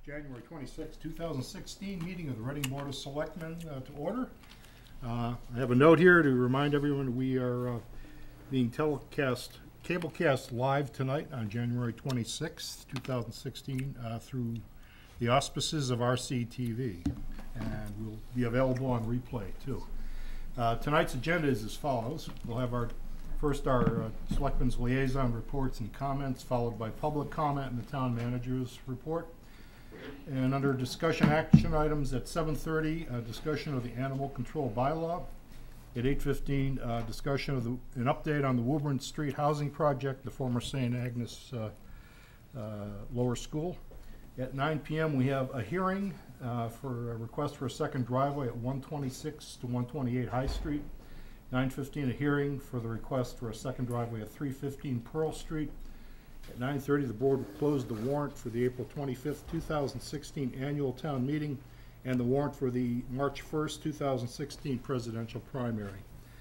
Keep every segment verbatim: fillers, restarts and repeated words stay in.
January twenty-sixth, two thousand sixteen meeting of the Reading Board of Selectmen uh, to order. Uh, I have a note here to remind everyone we are uh, being telecast, cablecast live tonight on January twenty-sixth, two thousand sixteen uh, through the auspices of R C T V, and will be available on replay too. Uh, tonight's agenda is as follows. We'll have our first our uh, Selectmen's liaison reports and comments, followed by public comment and the town manager's report. And under discussion action items at seven thirty, uh, discussion of the animal control bylaw. At eight fifteen, uh, discussion of the, an update on the Woburn Street housing project, the former Saint Agnes uh, uh, lower school. At nine p m we have a hearing uh, for a request for a second driveway at one twenty-six to one twenty-eight High Street. nine fifteen, a hearing for the request for a second driveway at three fifteen Pearl Street. At nine thirty, the board will close the warrant for the April twenty-fifth, two thousand sixteen annual town meeting and the warrant for the March first, two thousand sixteen presidential primary.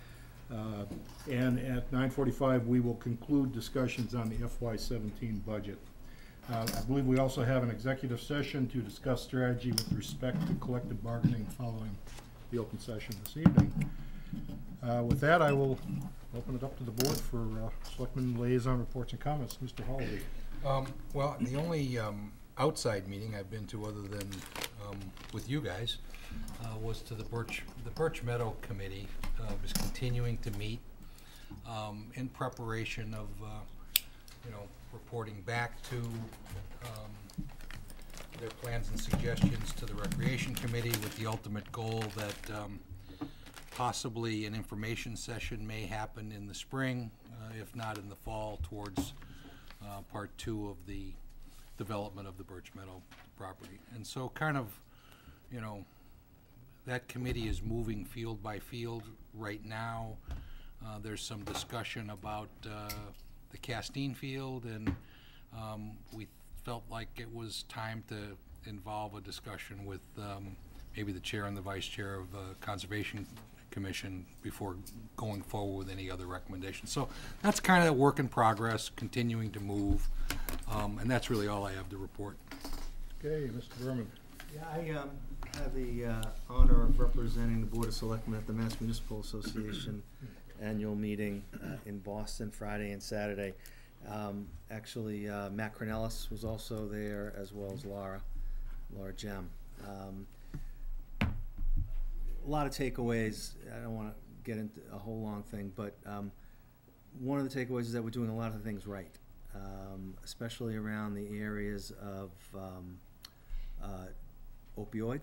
Uh, and at nine forty-five, we will conclude discussions on the F Y seventeen budget. Uh, I believe we also have an executive session to discuss strategy with respect to collective bargaining following the open session this evening. Uh, with that, I will open it up to the board for uh, Selectmen liaison reports and comments. Mister Holiday. Um, well, the only um, outside meeting I've been to, other than um, with you guys, uh, was to the Birch the Birch Meadow Committee. Uh, was continuing to meet um, in preparation of uh, you know reporting back to um, their plans and suggestions to the Recreation Committee, with the ultimate goal that. Um, Possibly an information session may happen in the spring, uh, if not in the fall, towards uh, part two of the development of the Birch Meadow property. And so kind of, you know, that committee is moving field by field right now. Uh, there's some discussion about uh, the Castine field, and um, we felt like it was time to involve a discussion with um, maybe the chair and the vice chair of the Conservation Commission before going forward with any other recommendations. So that's kind of a work in progress, continuing to move, um, and that's really all I have to report. Okay, Mister Berman. Yeah, I um, have the uh, honor of representing the Board of Selectmen at the Mass Municipal Association annual meeting uh, in Boston Friday and Saturday. Um, actually, uh, Matt Cornelis was also there, as well as Laura, Laura Gem. Um, A lot of takeaways. I don't want to get into a whole long thing, but um, one of the takeaways is that we're doing a lot of things right, um, especially around the areas of um, uh, opioid.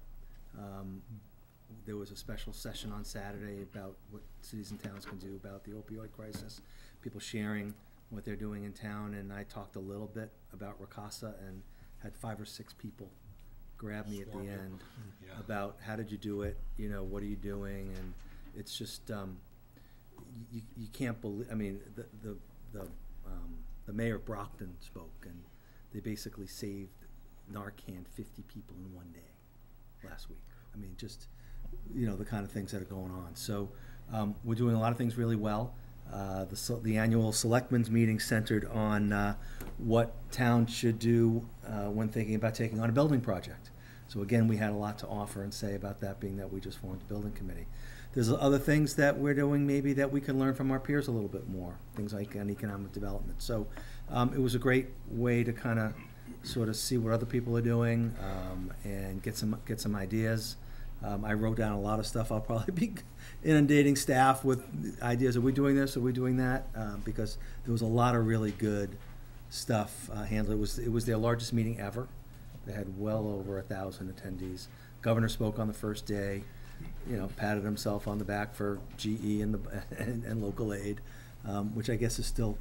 Um, there was a special session on Saturday about what cities and towns can do about the opioid crisis, people sharing what they're doing in town, and I talked a little bit about Ricasa and had five or six people grab me at the end yeah. about how did you do it, you know, what are you doing, and it's just um, you, you can't believe. I mean, the the the, um, the mayor of Brockton spoke, and they basically saved Narcan fifty people in one day last week. I mean, just you know the kind of things that are going on. So um, we're doing a lot of things really well. Uh, the, the annual Selectmen's meeting centered on uh, what towns should do uh, when thinking about taking on a building project. So again, we had a lot to offer and say about that, being that we just formed a building committee. There's other things that we're doing maybe that we can learn from our peers a little bit more, things like an economic development. So um, it was a great way to kind of sort of see what other people are doing um, and get some, get some ideas. Um, I wrote down a lot of stuff. I'll probably be inundating staff with ideas. Are we doing this? Are we doing that? Uh, because there was a lot of really good stuff uh, handled. It was it was their largest meeting ever. They had well over a thousand attendees. Governor spoke on the first day. You know, patted himself on the back for G E and the and, and local aid, um, which I guess is still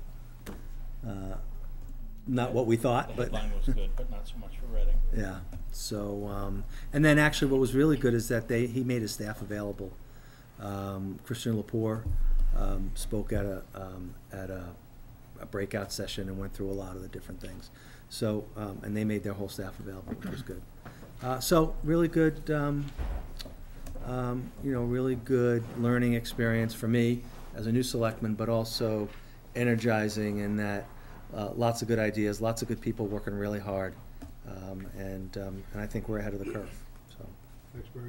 uh, not what we thought. The but headline was good, but not so much for Reading. Yeah. So, um, and then actually what was really good is that they he made his staff available. Um, Christian Lepore um, spoke at a um, at a, a breakout session and went through a lot of the different things. So, um, and they made their whole staff available, which was good. Uh, so, really good, um, um, you know, really good learning experience for me as a new selectman, but also energizing in that uh, lots of good ideas, lots of good people working really hard. Um, and, um, and I think we're ahead of the curve, so. Thanks, Barry.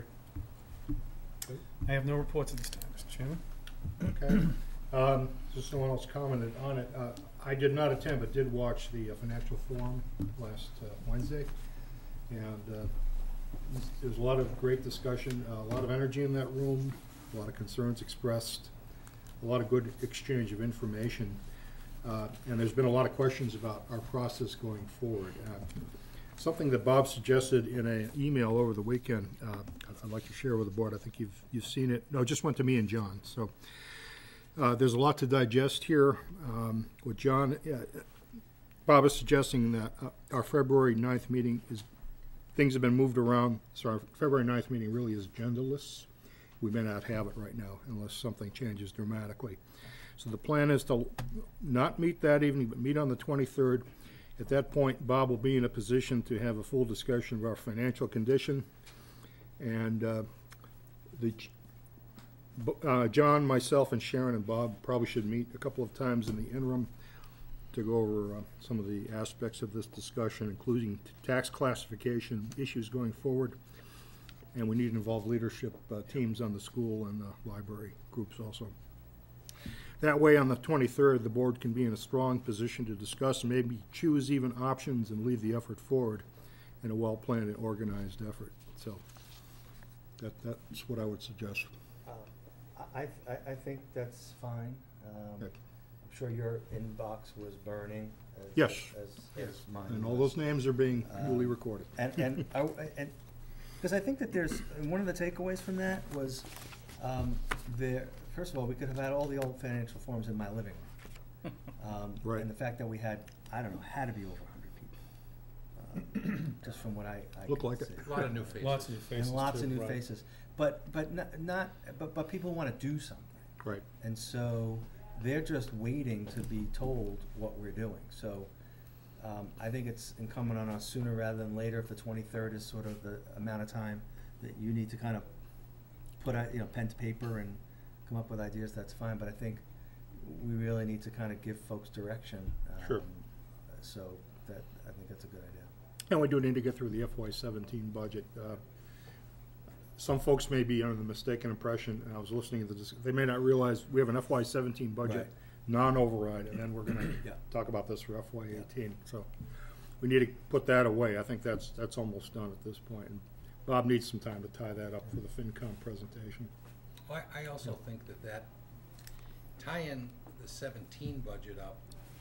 I have no reports at this time, Mister Chairman. Okay. Um, just someone else commented on it. Uh, I did not attend, but did watch the uh, financial forum last uh, Wednesday. And uh, there was a lot of great discussion, uh, a lot of energy in that room, a lot of concerns expressed, a lot of good exchange of information. Uh, and there's been a lot of questions about our process going forward. Uh, something that Bob suggested in an email over the weekend, uh, I'd like to share with the board. I think you've, you've seen it. No, it just went to me and John. So uh, there's a lot to digest here. Um, with John, uh, Bob is suggesting that uh, our February ninth meeting is, things have been moved around. So our February ninth meeting really is agendaless. We may not have it right now unless something changes dramatically. So the plan is to not meet that evening, but meet on the twenty-third. At that point, Bob will be in a position to have a full discussion of our financial condition. And uh, the, uh, John, myself, and Sharon and Bob probably should meet a couple of times in the interim to go over uh, some of the aspects of this discussion, including tax classification issues going forward. And we need to involve leadership uh, teams on the school and the library groups also. That way, on the twenty-third, the board can be in a strong position to discuss and maybe choose even options and lead the effort forward in a well-planned and organized effort. So that, that's what I would suggest. Uh, I, I, I think that's fine. Um, Okay. I'm sure your inbox was burning. As, Yes. As, as mine And all was. those names are being Uh, duly recorded. And, and, I- and, because I think that there's, one of the takeaways from that was, um, there, first of all, we could have had all the old financial forms in my living room. Um, Right. And the fact that we had, I don't know, had to be over a hundred people, um, just from what I, I Looked could like it. see. A lot of new faces. Lots of new faces. And lots too, of new right. faces, but, but not, not, but, but people wanna do something. Right. And so they're just waiting to be told what we're doing. So um, I think it's incumbent on us sooner rather than later, if the twenty-third is sort of the amount of time that you need to kind of put out, you know, pen to paper and come up with ideas, that's fine. But I think we really need to kind of give folks direction. Sure. Um, So that, I think that's a good idea. And we do need to get through the F Y seventeen budget. Uh, Some folks may be under the mistaken impression, and I was listening to this, they may not realize we have an F Y seventeen budget, Right. non-override, and then we're gonna Yeah. talk about this for F Y Yeah. eighteen. So we need to put that away. I think that's, that's almost done at this point. And Bob needs some time to tie that up for the FinCom presentation. Well, I, I also think that that tie-in the seventeen budget up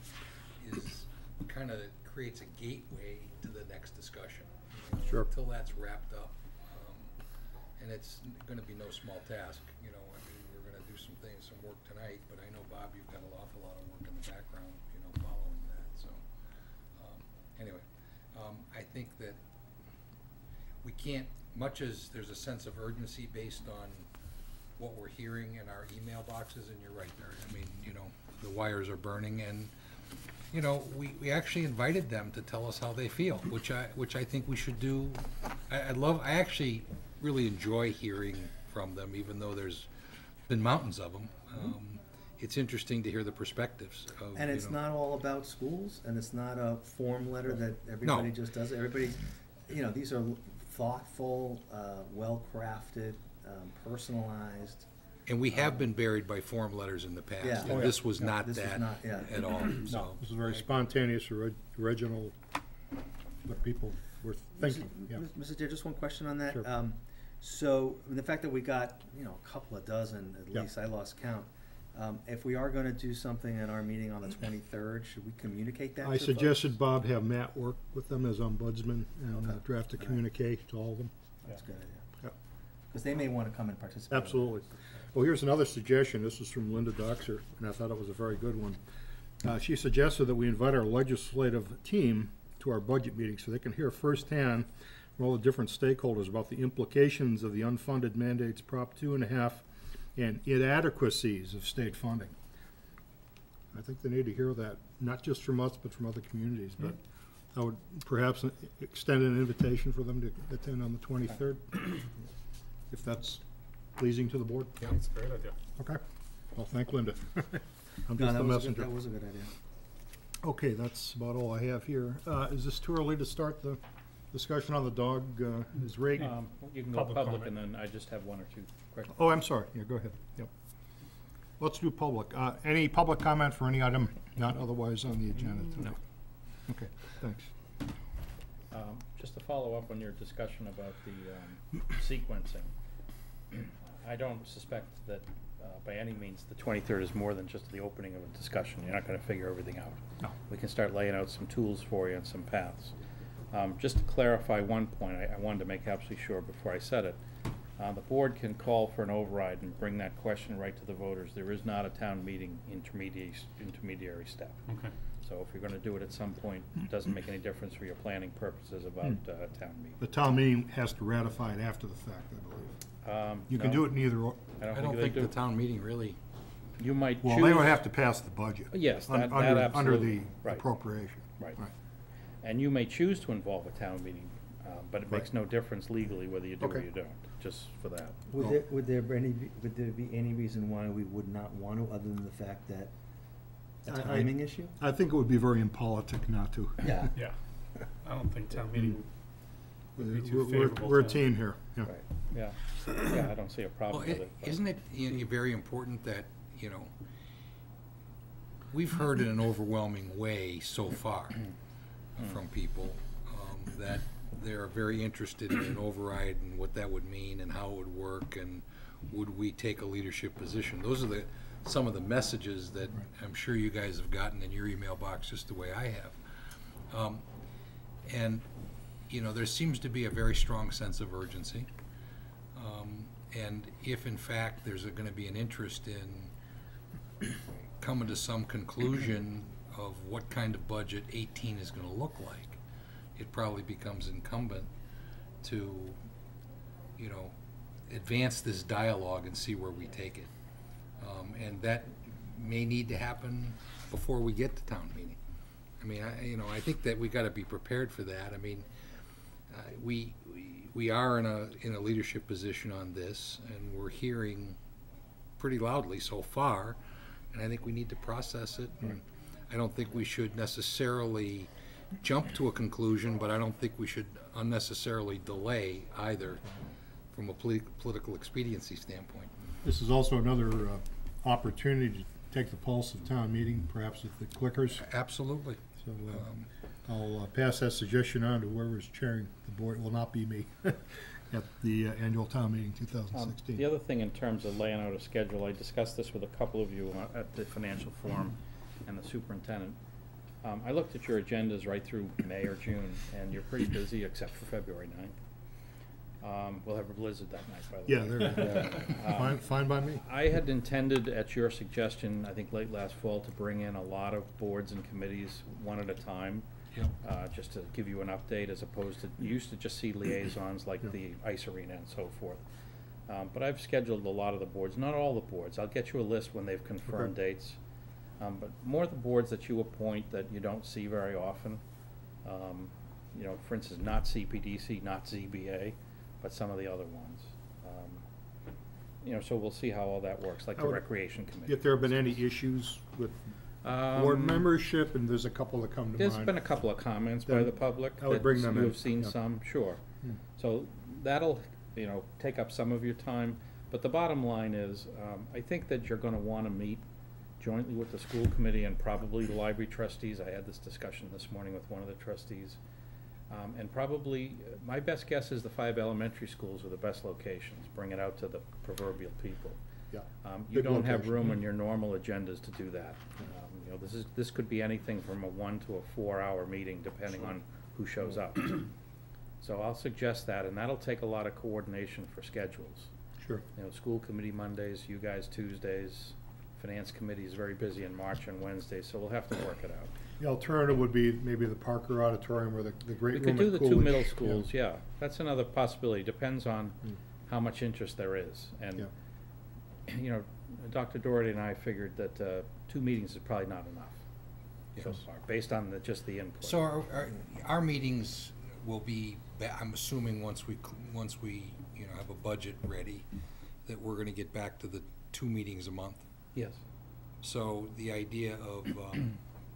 is kind of creates a gateway to the next discussion. you know, Sure. Until that's wrapped up. Um, And it's gonna be no small task, you know, I mean, we're gonna do some things, some work tonight, but I know, Bob, you've got an awful lot of work in the background, you know, following that, so. um, Anyway, um, I think that we can't, much as there's a sense of urgency based on what we're hearing in our email boxes, and you're right, Barry, I mean, you know, the wires are burning, and, you know, we, we actually invited them to tell us how they feel, which I, which I think we should do. I, I love, I actually really enjoy hearing from them, even though there's been mountains of them. Um, it's interesting to hear the perspectives of, And you it's know- not all about schools, and it's not a form letter that everybody just does. Everybody, you know, these are thoughtful, uh, well-crafted, um, personalized. And we have been buried by form letters in the past, Yeah. and Oh, yeah. this was No, not this was that not- yeah. at all, so. No, this is very spontaneous, ori- original, what people were thinking, yeah. Mister Chair, just one question on that. Sure. Um, so, the fact that we got, you know, a couple of dozen, at Yeah. least, I lost count. Um, if we are gonna do something at our meeting on the twenty-third, should we communicate that to I folks? suggested Bob have Matt work with them as ombudsman and uh, Okay. draft a All right. communique to all of them. That's a good idea. Yeah. Because they may wanna come and participate. Absolutely. Well, here's another suggestion. This is from Linda Doxer, and I thought it was a very good one. Uh, she suggested that we invite our legislative team to our budget meeting so they can hear firsthand from all the different stakeholders about the implications of the unfunded mandates, Prop two and a half, and inadequacies of state funding. I think they need to hear that, not just from us, but from other communities. But I would perhaps extend an invitation for them to attend on the twenty-third, if that's pleasing to the board. Yeah, that's a great idea. Okay. Well, thank Linda. I'm No, just that the was a good, messenger. that was a good idea. Okay, that's about all I have here. Uh, is this too early to start the discussion on the dog uh, is rate. Um, You can go Public public, comment. and then I just have one or two quick. Oh, I'm sorry. Yeah, go ahead. Yep. Let's do public. Uh, Any public comment for any item not otherwise on the agenda tonight? Okay, thanks. Um, Just to follow up on your discussion about the um, sequencing, I don't suspect that uh, by any means the twenty-third is more than just the opening of a discussion. You're not going to figure everything out. No. We can start laying out some tools for you and some paths. Um, Just to clarify one point, I I wanted to make absolutely sure before I said it. Uh, The board can call for an override and bring that question right to the voters. There is not a town meeting intermediary, intermediary step. Okay. So if you're going to do it at some point, it doesn't make any difference for your planning purposes about Hmm. uh, town meeting. The town meeting has to ratify it after the fact, I believe. Um, You can no, do it in either, or- I don't I don't think think they the do. town meeting really, You might choose. well, they would have to pass the budget. Yes, un- that- that under- Under absolutely, the right. appropriation. Right. And you may choose to involve a town meeting, uh, but it makes Right. no difference legally whether you do or Okay. you don't, just for that. Would Oh. there, would there be any, be- would there be any reason why we would not want to, other than the fact that a I- I- timing issue? I think it would be very impolitic not to. Yeah. Yeah. I don't think town meeting would be too We're- We're favorable we're a to- team here, yeah. Right, yeah, yeah, I don't see a well, problem with it- it. but- isn't it you know, very important that, you know, we've heard in an overwhelming way so far from people um, that they're very interested in an override and what that would mean and how it would work and would we take a leadership position. Those are the, some of the messages that I'm sure you guys have gotten in your email box just the way I have. Um, and, you know, there seems to be a very strong sense of urgency. Um, and if in fact there's going to be an interest in coming to some conclusion of what kind of budget eighteen is going to look like, it probably becomes incumbent to, you know, advance this dialogue and see where we take it. Um, and that may need to happen before we get to town meeting. I mean, I, you know, I think that we got to be prepared for that. I mean, uh, we, we we are in a in a leadership position on this, and we're hearing pretty loudly so far. And I think we need to process it. And I don't think we should necessarily jump to a conclusion, but I don't think we should unnecessarily delay either from a politi- political expediency standpoint. This is also another uh, opportunity to take the pulse of town meeting, perhaps with the clickers. Absolutely. So uh, Um, I'll uh, pass that suggestion on to whoever's chairing the board. It will not be me at the uh, annual town meeting two thousand Um, sixteen. The other thing in terms of laying out a schedule, I discussed this with a couple of you uh, at the financial forum and the superintendent. Um, I looked at your agendas right through May or June, and you're pretty busy except for February ninth. Um, we'll have a blizzard that night, by the Yeah, way. they're, Um, fine, fine by me. I had intended, at your suggestion, I think late last fall, to bring in a lot of boards and committees, one at a time, Yep. uh, just to give you an update, as opposed to, you used to just see liaisons like Yeah. the ice arena and so forth. Um, But I've scheduled a lot of the boards, not all the boards. I'll get you a list when they've confirmed dates. Um, But more the boards that you appoint that you don't see very often. Um, You know, for instance, not C P D C, not Z B A, but some of the other ones. Um, You know, so we'll see how all that works, like I the would- recreation committee. If there have been any issues with board Um, membership, and there's a couple that come to mind. There's been a couple of comments by Then the public. I would that bring them You in, have seen yeah. some, sure. Hmm. So that'll, you know, take up some of your time. But the bottom line is, um, I think that you're gonna wanna meet jointly with the school committee and probably the library trustees. I had this discussion this morning with one of the trustees. Um, and probably, uh, my best guess is the five elementary schools are the best locations. Bring it out to the proverbial people. Yeah. Um, You Big don't have location. room in your normal agendas to do that. Um, You know, this is, this could be anything from a one to a four-hour meeting, depending on who shows up. So I'll suggest that, and that'll take a lot of coordination for schedules. Sure. You know, school committee Mondays, you guys Tuesdays, finance committee is very busy in March and Wednesdays, so we'll have to work it out. The alternative would be maybe the Parker Auditorium or the, the great We room could at do the Coolidge. two middle Yeah. schools, yeah. That's another possibility, depends on Mm. how much interest there is. And, Yeah. you know, Doctor Doherty and I figured that uh, two meetings is probably not enough so Yes. far, based on the, just the input. So our, our, our meetings will be, ba- I'm assuming once we, cl- once we, you know, have a budget ready, that we're gonna get back to the two meetings a month. Yes. So the idea of, um,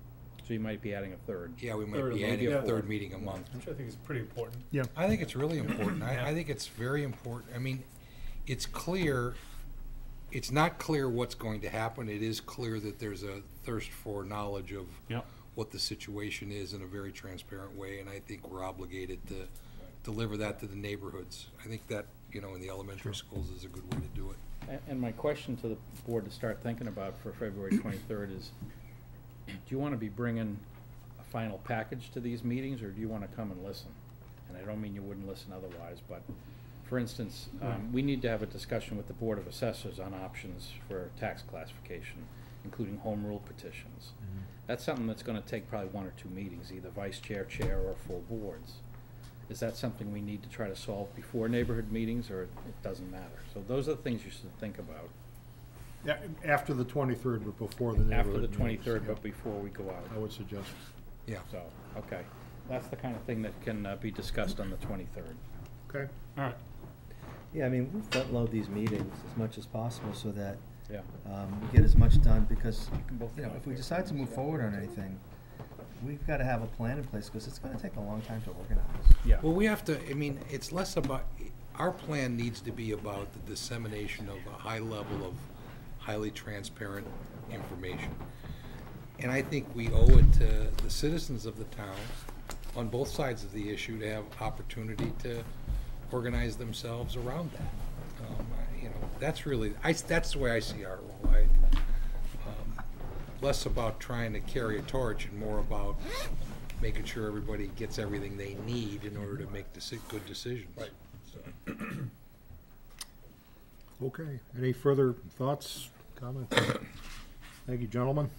So you might be adding a third. Yeah, we might Third be of adding a maybe a third fourth. meeting a month. Which I think is pretty important. Yeah. I think it's really important. I, I think it's very important. I mean, it's clear, it's not clear what's going to happen. It is clear that there's a thirst for knowledge of Yep. what the situation is in a very transparent way, and I think we're obligated to deliver that to the neighborhoods. I think that, you know, in the elementary schools is a good way to do it. And, and my question to the board to start thinking about for February twenty-third is, do you want to be bringing a final package to these meetings, or do you want to come and listen? And I don't mean you wouldn't listen otherwise, but, for instance, um, we need to have a discussion with the Board of Assessors on options for tax classification, including home rule petitions. That's something that's gonna take probably one or two meetings, either vice chair, chair, or full boards. Is that something we need to try to solve before neighborhood meetings, or it doesn't matter? So those are the things you should think about. Yeah, after the twenty-third, but before the After neighborhood the meetings, twenty-third, yeah, but before we go out. I would suggest. Yeah. So, okay. That's the kind of thing that can uh, be discussed on the twenty-third. Okay. All right. Yeah, I mean, we front load these meetings as much as possible so that Yeah. um, we get as much done, because, can both you know, go if we here. decide to move forward on anything, we've got to have a plan in place, because it's going to take a long time to organize. Yeah. Well, we have to, I mean, it's less about, our plan needs to be about the dissemination of a high level of highly transparent information. And I think we owe it to the citizens of the town, on both sides of the issue, to have opportunity to organize themselves around that. Um, I- you know, that's really, I, that's the way I see our role. I, um, less about trying to carry a torch and more about making sure everybody gets everything they need in order to make deci- good decisions. Right. Okay, any further thoughts, comments? Thank you, gentlemen.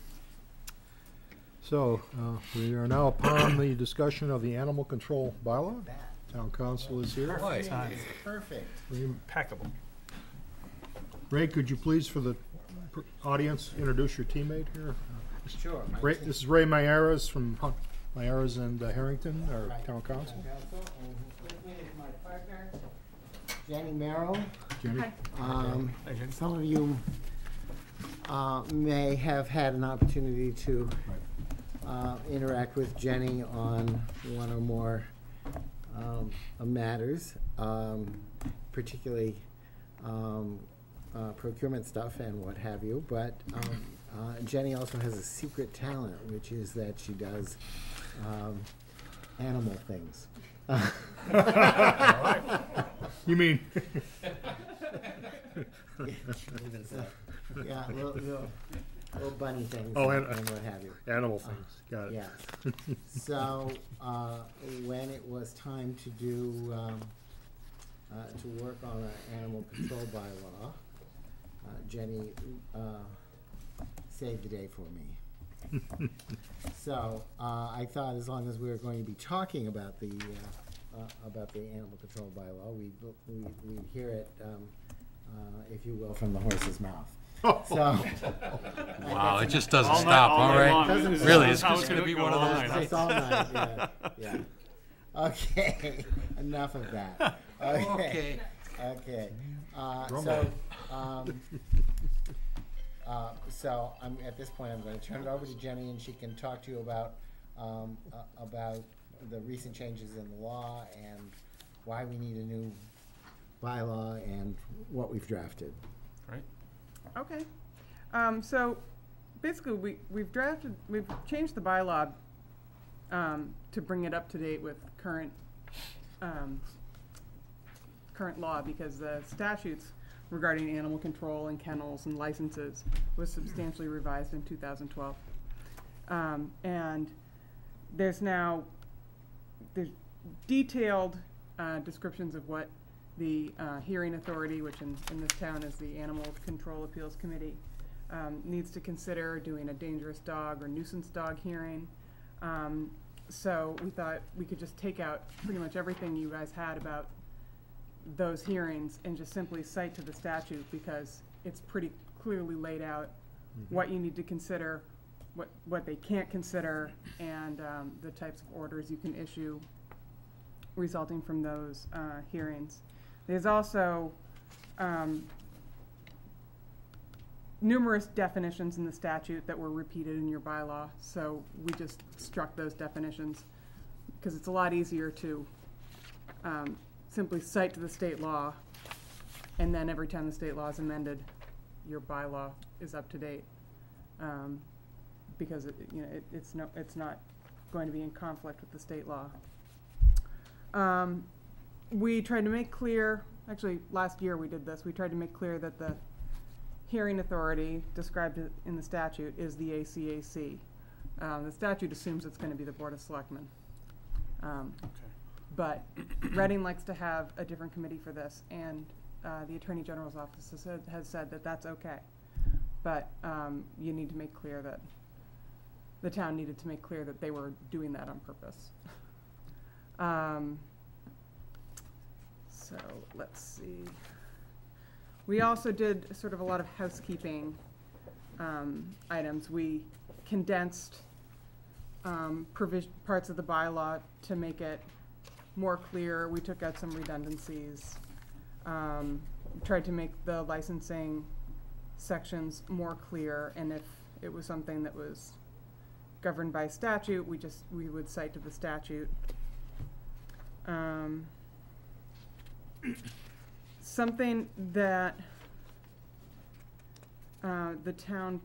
So, uh, we are now upon the discussion of the animal control bylaw. Town council is here. Why? Perfect. Ray- Impeccable. Ray, could you please, for the pr- audience, introduce your teammate here? Sure. my Ray, team- this is Ray Mayeras from Hunt- Mayeras and uh, Harrington, our Right. town council. Council, and with me is my partner, Jenny Merrill. Jenny? Um, Hi, Jenny. some of you, uh, may have had an opportunity to, uh, interact with Jenny on one or more, um, uh, matters, um, particularly, um, uh, procurement stuff and what have you, but, um, uh, Jenny also has a secret talent, which is that she does, um, animal things. You mean, Yeah, little, little, little bunny things Oh, and, and- and what have you. animal things, got it. Yes. So, uh, when it was time to do, um, uh, to work on an animal control bylaw, uh, Jenny, uh, saved the day for me. So, uh, I thought as long as we were going to be talking about the, uh, uh, about the animal control bylaw, we'd, we, we'd hear it, um, uh, if you will, from the horse's mouth. So. Wow, it just doesn't All night- stop, all all night right? long. Doesn't This is- Really, this it's is how just gonna be go one of all those night. It's all night, yeah, yeah. Okay, enough of that. Okay, okay. Uh, so, um, uh, so I'm, at this point, I'm gonna turn it over to Jenny and she can talk to you about, um, uh, about the recent changes in the law and why we need a new bylaw and what we've drafted. Right. Okay. Um, so basically, we, we've drafted, we've changed the bylaw um, to bring it up to date with current, um, current law, because the statutes regarding animal control and kennels and licenses was substantially revised in two thousand twelve. Um, and there's now, there's detailed uh, descriptions of what the uh, hearing authority, which in, in this town is the Animal Control Appeals Committee, um, needs to consider doing a dangerous dog or nuisance dog hearing. Um, so we thought we could just take out pretty much everything you guys had about those hearings and just simply cite to the statute, because it's pretty clearly laid out what you need to consider, what, what they can't consider, and um, the types of orders you can issue resulting from those uh, hearings. There's also um, numerous definitions in the statute that were repeated in your bylaw, so we just struck those definitions, because it's a lot easier to um, simply cite to the state law, and then every time the state law is amended, your bylaw is up to date. Um, because it, you know, it, it's no, it's not going to be in conflict with the state law. Um, we tried to make clear, actually last year we did this, we tried to make clear that the hearing authority described in the statute is the A C A C. Um, the statute assumes it's going to be the Board of Selectmen. Um, Okay. but Reading likes to have a different committee for this, and uh, the Attorney General's office has said, has said that that's okay. But um, you need to make clear that the town needed to make clear that they were doing that on purpose. Um, so let's see. We also did sort of a lot of housekeeping um, items. We condensed um, provision parts of the bylaw to make it more clear. We took out some redundancies. Um, tried to make the licensing sections more clear, and if it was something that was governed by statute, we just we would cite to the statute. Um, something that uh, the town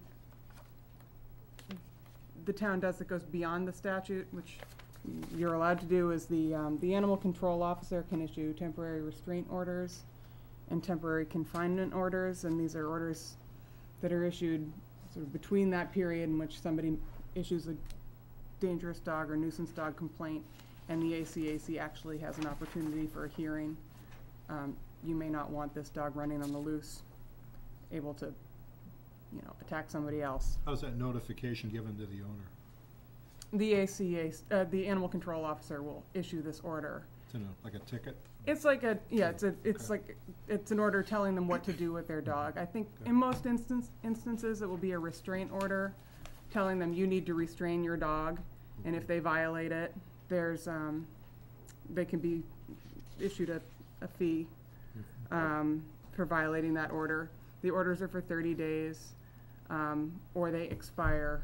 the town does that goes beyond the statute, which you're allowed to do, is the um, the animal control officer can issue temporary restraint orders and temporary confinement orders, and these are orders that are issued sort of between that period in which somebody issues a dangerous dog or nuisance dog complaint and the A C A C actually has an opportunity for a hearing. Um, you may not want this dog running on the loose, able to, you know, attack somebody else. How's that notification given to the owner? The A C A C, uh, the animal control officer will issue this order. It's in a, like a ticket? It's like a, yeah, it's a, it's like, it's an order telling them what to do with their dog. I think in most instance, instances, it will be a restraint order telling them you need to restrain your dog, and if they violate it, there's, um, they can be issued a, a fee, um, for violating that order. The orders are for thirty days, um, or they expire,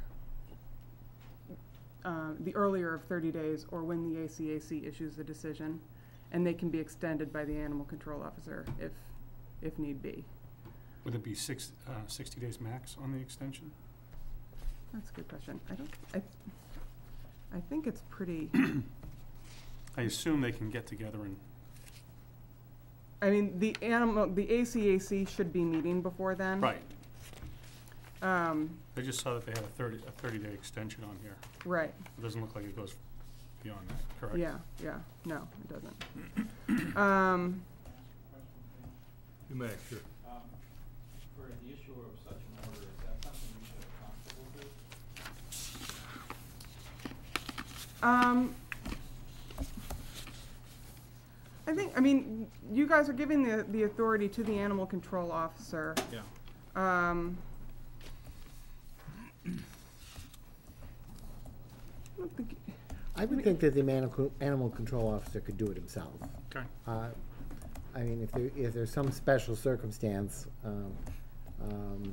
uh, the earlier of thirty days, or when the A C A C issues a decision. And they can be extended by the animal control officer if, if need be. Would it be six, uh, sixty days max on the extension? That's a good question. I don't, I, I think it's pretty, I assume they can get together and, I mean, the animal, the A C A C should be meeting before then. right. Um, I just saw that they had a thirty, a thirty-day extension on here. right, It doesn't look like it goes beyond that, correct? yeah, yeah, no, it doesn't. Um, You may, sure. Um, for the issuer of such an order, is that something we should have comfortable with? um, I think, I mean, you guys are giving the, the authority to the animal control officer. Yeah. Um, I don't think, I would think that the animal, animal control officer could do it himself. Okay. Uh, I mean, if there, if there's some special circumstance, um, um,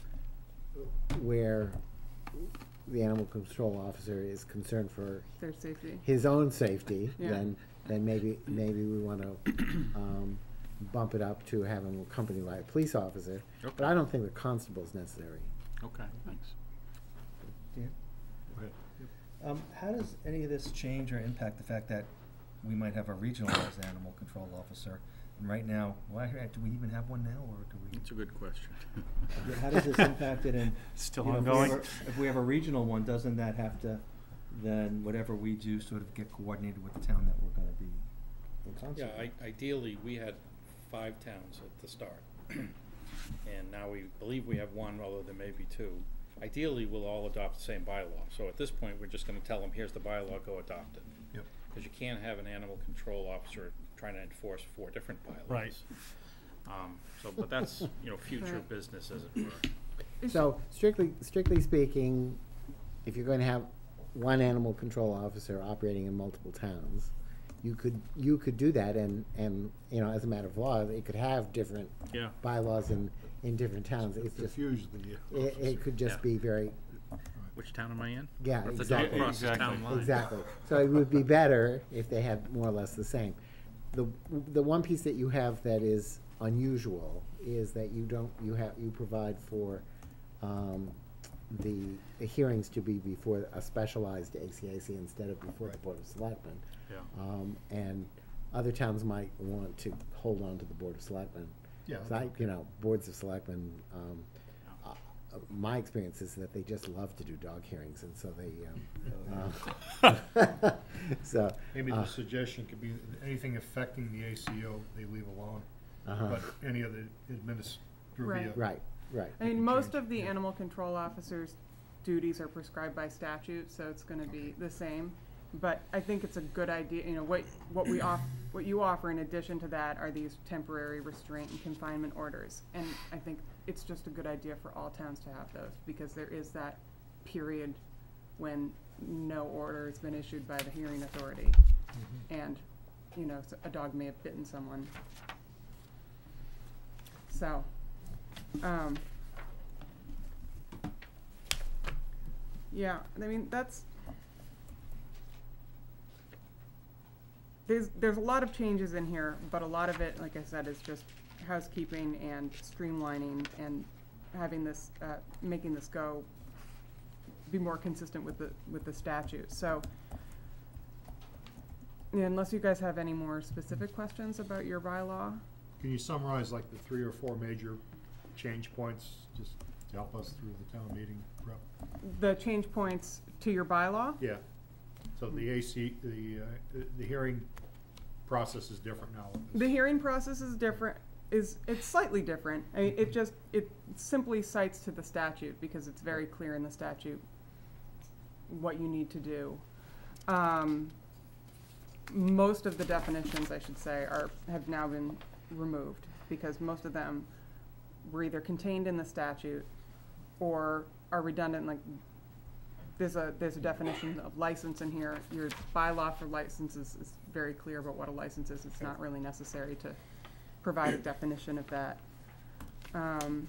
where the animal control officer is concerned for their safety. his own safety, Yeah. then, then maybe, maybe we wanna, um, bump it up to have him accompanied by a police officer. Okay. But I don't think the constable's necessary. Okay, thanks. Dan? Go ahead. Um, how does any of this change or impact the fact that we might have a regionalized animal control officer? And right now, well, do we even have one now, or do we? It's a good question. Yeah, how does this impact it in? Still you know, if we ongoing? have a- If we have a regional one, doesn't that have to, then whatever we do sort of get coordinated with the town that we're gonna be in concert Yeah, with? I, ideally, we had five towns at the start. And now we believe we have one, although there may be two. Ideally, we'll all adopt the same bylaw. So at this point, we're just gonna tell them, here's the bylaw, go adopt it. Yep. Because you can't have an animal control officer trying to enforce four different bylaws. Right. Um, so, but that's, you know, future Right. business, as it were. So strictly, strictly speaking, if you're going to have one animal control officer operating in multiple towns, you could, you could do that, and, and, you know, as a matter of law, it could have different Yeah. bylaws in, in different towns. It's just, Confuse the. it, it could just Yeah. be very, Which town am I in? yeah, What's the dog exactly. crosses town line? Exactly. So it would be better if they had more or less the same. The, the one piece that you have that is unusual is that you don't, you have, you provide for, um, the, the hearings to be before a specialized A C A C instead of before the Board of Selectmen. Yeah. Um, and other towns might want to hold on to the Board of Selectmen. Yeah. So I, you know, boards of selectmen, um, uh, my experience is that they just love to do dog hearings, and so they, um, uh, so. Maybe uh, the suggestion could be anything affecting the A C O, they leave alone. Uh-huh. But any of the administrative. Right. Right, right. I mean, can most change, of the yeah. animal control officers' duties are prescribed by statute, so it's gonna be the same. But I think it's a good idea, you know, what, what we off, what you offer in addition to that are these temporary restraint and confinement orders. And I think it's just a good idea for all towns to have those, because there is that period when no order has been issued by the hearing authority. Mm-hmm. And, you know, s- a dog may have bitten someone. So, um, yeah, I mean, that's, there's, there's a lot of changes in here, but a lot of it, like I said, is just housekeeping and streamlining and having this, uh, making this go, be more consistent with the, with the statute, so. Yeah, unless you guys have any more specific questions about your bylaw? Can you summarize like the three or four major change points, just to help us through the town meeting prep? The change points to your bylaw? Yeah. So the A C, the, uh, the hearing process is different now. The hearing process is different, is, it's slightly different. I, it just, it simply cites to the statute, because it's very clear in the statute what you need to do. Um, most of the definitions, I should say, are, have now been removed, because most of them were either contained in the statute or are redundant, like, there's a, there's a definition of license in here. Your bylaw for licenses is very clear about what a license is. It's not really necessary to provide a definition of that. Um,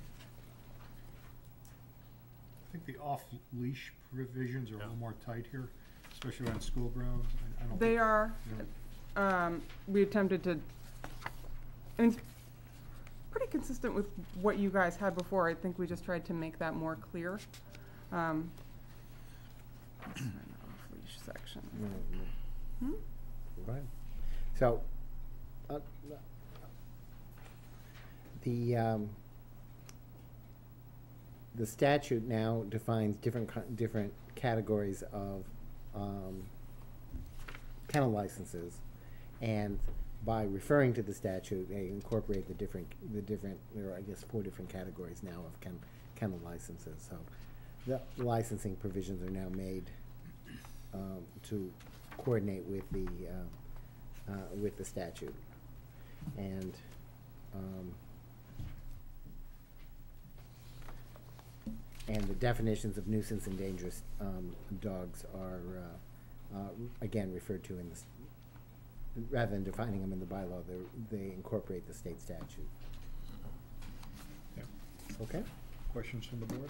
I think the off-leash provisions are a little more tight here, especially around school grounds. I- I don't They think- are, yeah. um, we attempted to, and it's pretty consistent with what you guys had before. I think we just tried to make that more clear. Um, let's find the off-leash section. Hmm? Right. So, uh, the, um, the statute now defines different, co- different categories of, um, kennel licenses. And by referring to the statute, they incorporate the different, the different, there are, I guess, four different categories now of ken- kennel licenses. So the licensing provisions are now made, um, to coordinate with the, uh, uh, with the statute. And, um, and the definitions of nuisance and dangerous, um, dogs are, uh, uh, again, referred to in this, rather than defining them in the bylaw, they, they incorporate the state statute. Yeah. Okay? Questions from the board?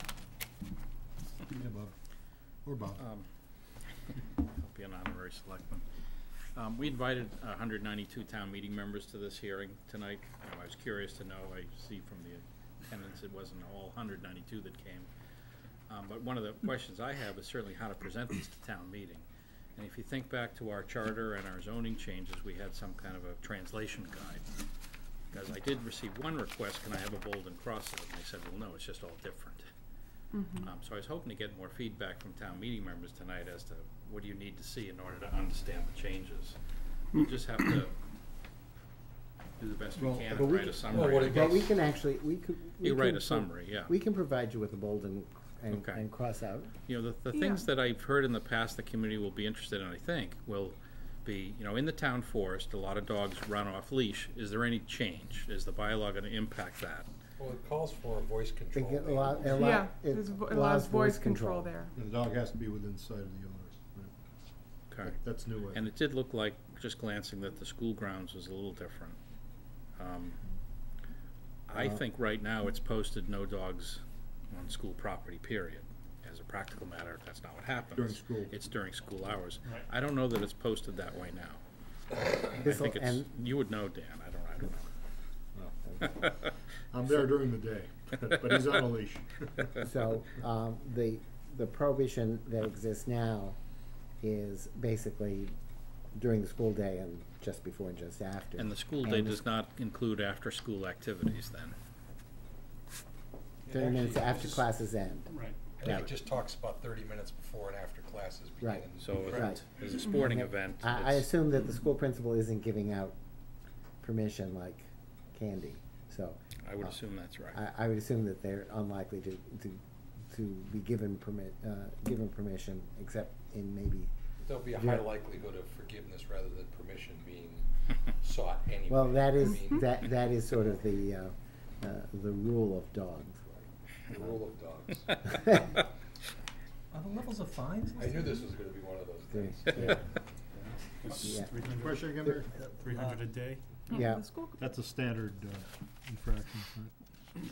Yeah, Bob. Or Bob. Um, I'll be an honorary selectman. Um, we invited one hundred ninety-two town meeting members to this hearing tonight. Um, I was curious to know, I see from the attendance, it wasn't all one hundred ninety-two that came. Um, but one of the questions I have is certainly how to present this to town meeting. And if you think back to our charter and our zoning changes, we had some kind of a translation guide. Because I did receive one request, can I have a bold and cross it? And I said, well, no, it's just all different. Mhm. Um, so I was hoping to get more feedback from town meeting members tonight as to what do you need to see in order to understand the changes. We'll just have to do the best we Well, can but and we write a c- summary. Well, what I it Well, we guess. can actually, we could. we You write can a pro- summary, yeah. We can provide you with a bold and, and, Okay. and cross out. You know, the, the Yeah. things that I've heard in the past the community will be interested in, I think, will be, you know, in the town forest, a lot of dogs run off leash. Is there any change? Is the bylaw gonna impact that? Well, it calls for a voice It control. get a maybe. lot- a lot- Yeah, it there's vo- it allows allows voice control there. And the dog has to be within sight of the owner. Right. Okay. That's new. I And it did look like, just glancing, that the school grounds was a little different. Um, I Uh, think right now it's posted no dogs on school property, period. As a practical matter, that's not what happens. During school. It's during school hours. Right. I don't know that it's posted that way now. I This'll- think it's, and- you would know, Dan, I don't, I don't know. I'm there during the day, but he's on a leash. So, um, the, the prohibition that exists now is basically during the school day and just before and just after. And the school day And does not include after-school activities then? Thirty minutes Actually, after just- classes end. Right. I think Right. it just talks about thirty minutes before and after classes begin. Right. and- So if Right. there's a sporting And event, I, I it's- assume that the school principal isn't giving out permission like candy, so. I would uh, assume that's right. I, I would assume that they're unlikely to, to, to be given permit, uh, given permission, except in maybe, There'll be a Yeah. high likelihood of forgiveness rather than permission being sought anyway. well, that I is, mean, that, that is sort of the, uh, uh, the rule of dogs. The rule of dogs. Are the levels of fines? I knew this was gonna be one of those Three- things. yeah. It's Yeah. three hundred, Question again there? three hundred a day? Yeah. The school, That's a standard uh, infraction, right?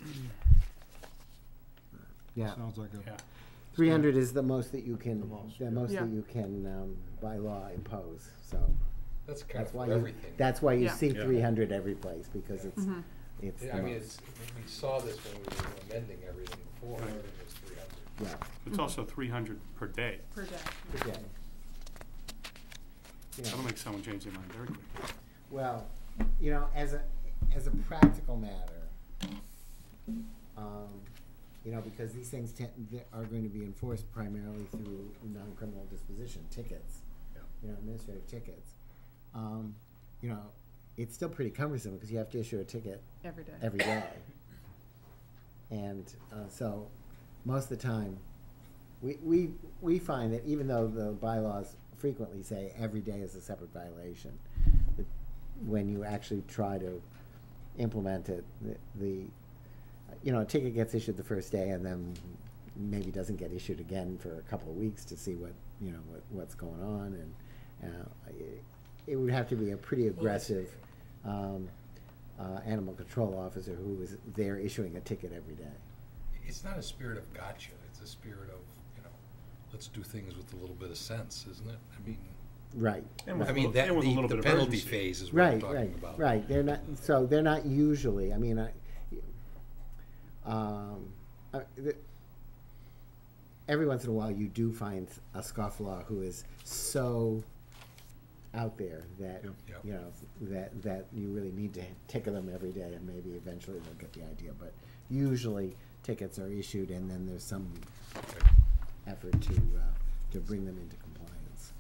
Yeah, Sounds like a. Yeah. three hundred is the most that you can, The most, the yeah. most Yeah. that you can, um, by law impose, so. That's kind of That's why for you, everything. that's why you Yeah. see Yeah. three hundred every place, because it's, Mhm. it's Yeah, the I mean, most. it's, we saw this when we were amending everything before, Right. everything was three hundred. Yeah, It's also three hundred per day. per day. okay. You know, That'll make someone change their mind very quickly. well, you know, as a, as a practical matter, um, you know, because these things tend, th- are going to be enforced primarily through non-criminal disposition, tickets, Yeah. you know, administrative tickets. Um, you know, it's still pretty cumbersome, because you have to issue a ticket Every day. every day. And, uh, so, most of the time, we, we, we find that even though the bylaws frequently say every day is a separate violation, that when you actually try to implement it, the, the, you know, a ticket gets issued the first day and then maybe doesn't get issued again for a couple of weeks to see what, you know, what, what's going on, and, uh, it, it would have to be a pretty aggressive, um, uh, animal control officer who was there issuing a ticket every day. It's not a spirit of gotcha, it's a spirit of, you know, let's do things with a little bit of sense, isn't it? I mean, Right. And with I a mean, little- that, and with a the, little the bit of penalty urgency. phase is what I'm Right, talking right, about. right. They're not, so they're not usually, I mean, I, um, uh, the, every once in a while you do find a scofflaw who is so out there that, Yep. Yep. you know, that, that you really need to ticket them every day, and maybe eventually they'll get the idea, but usually tickets are issued and then there's some effort to, uh, to bring them into compliance.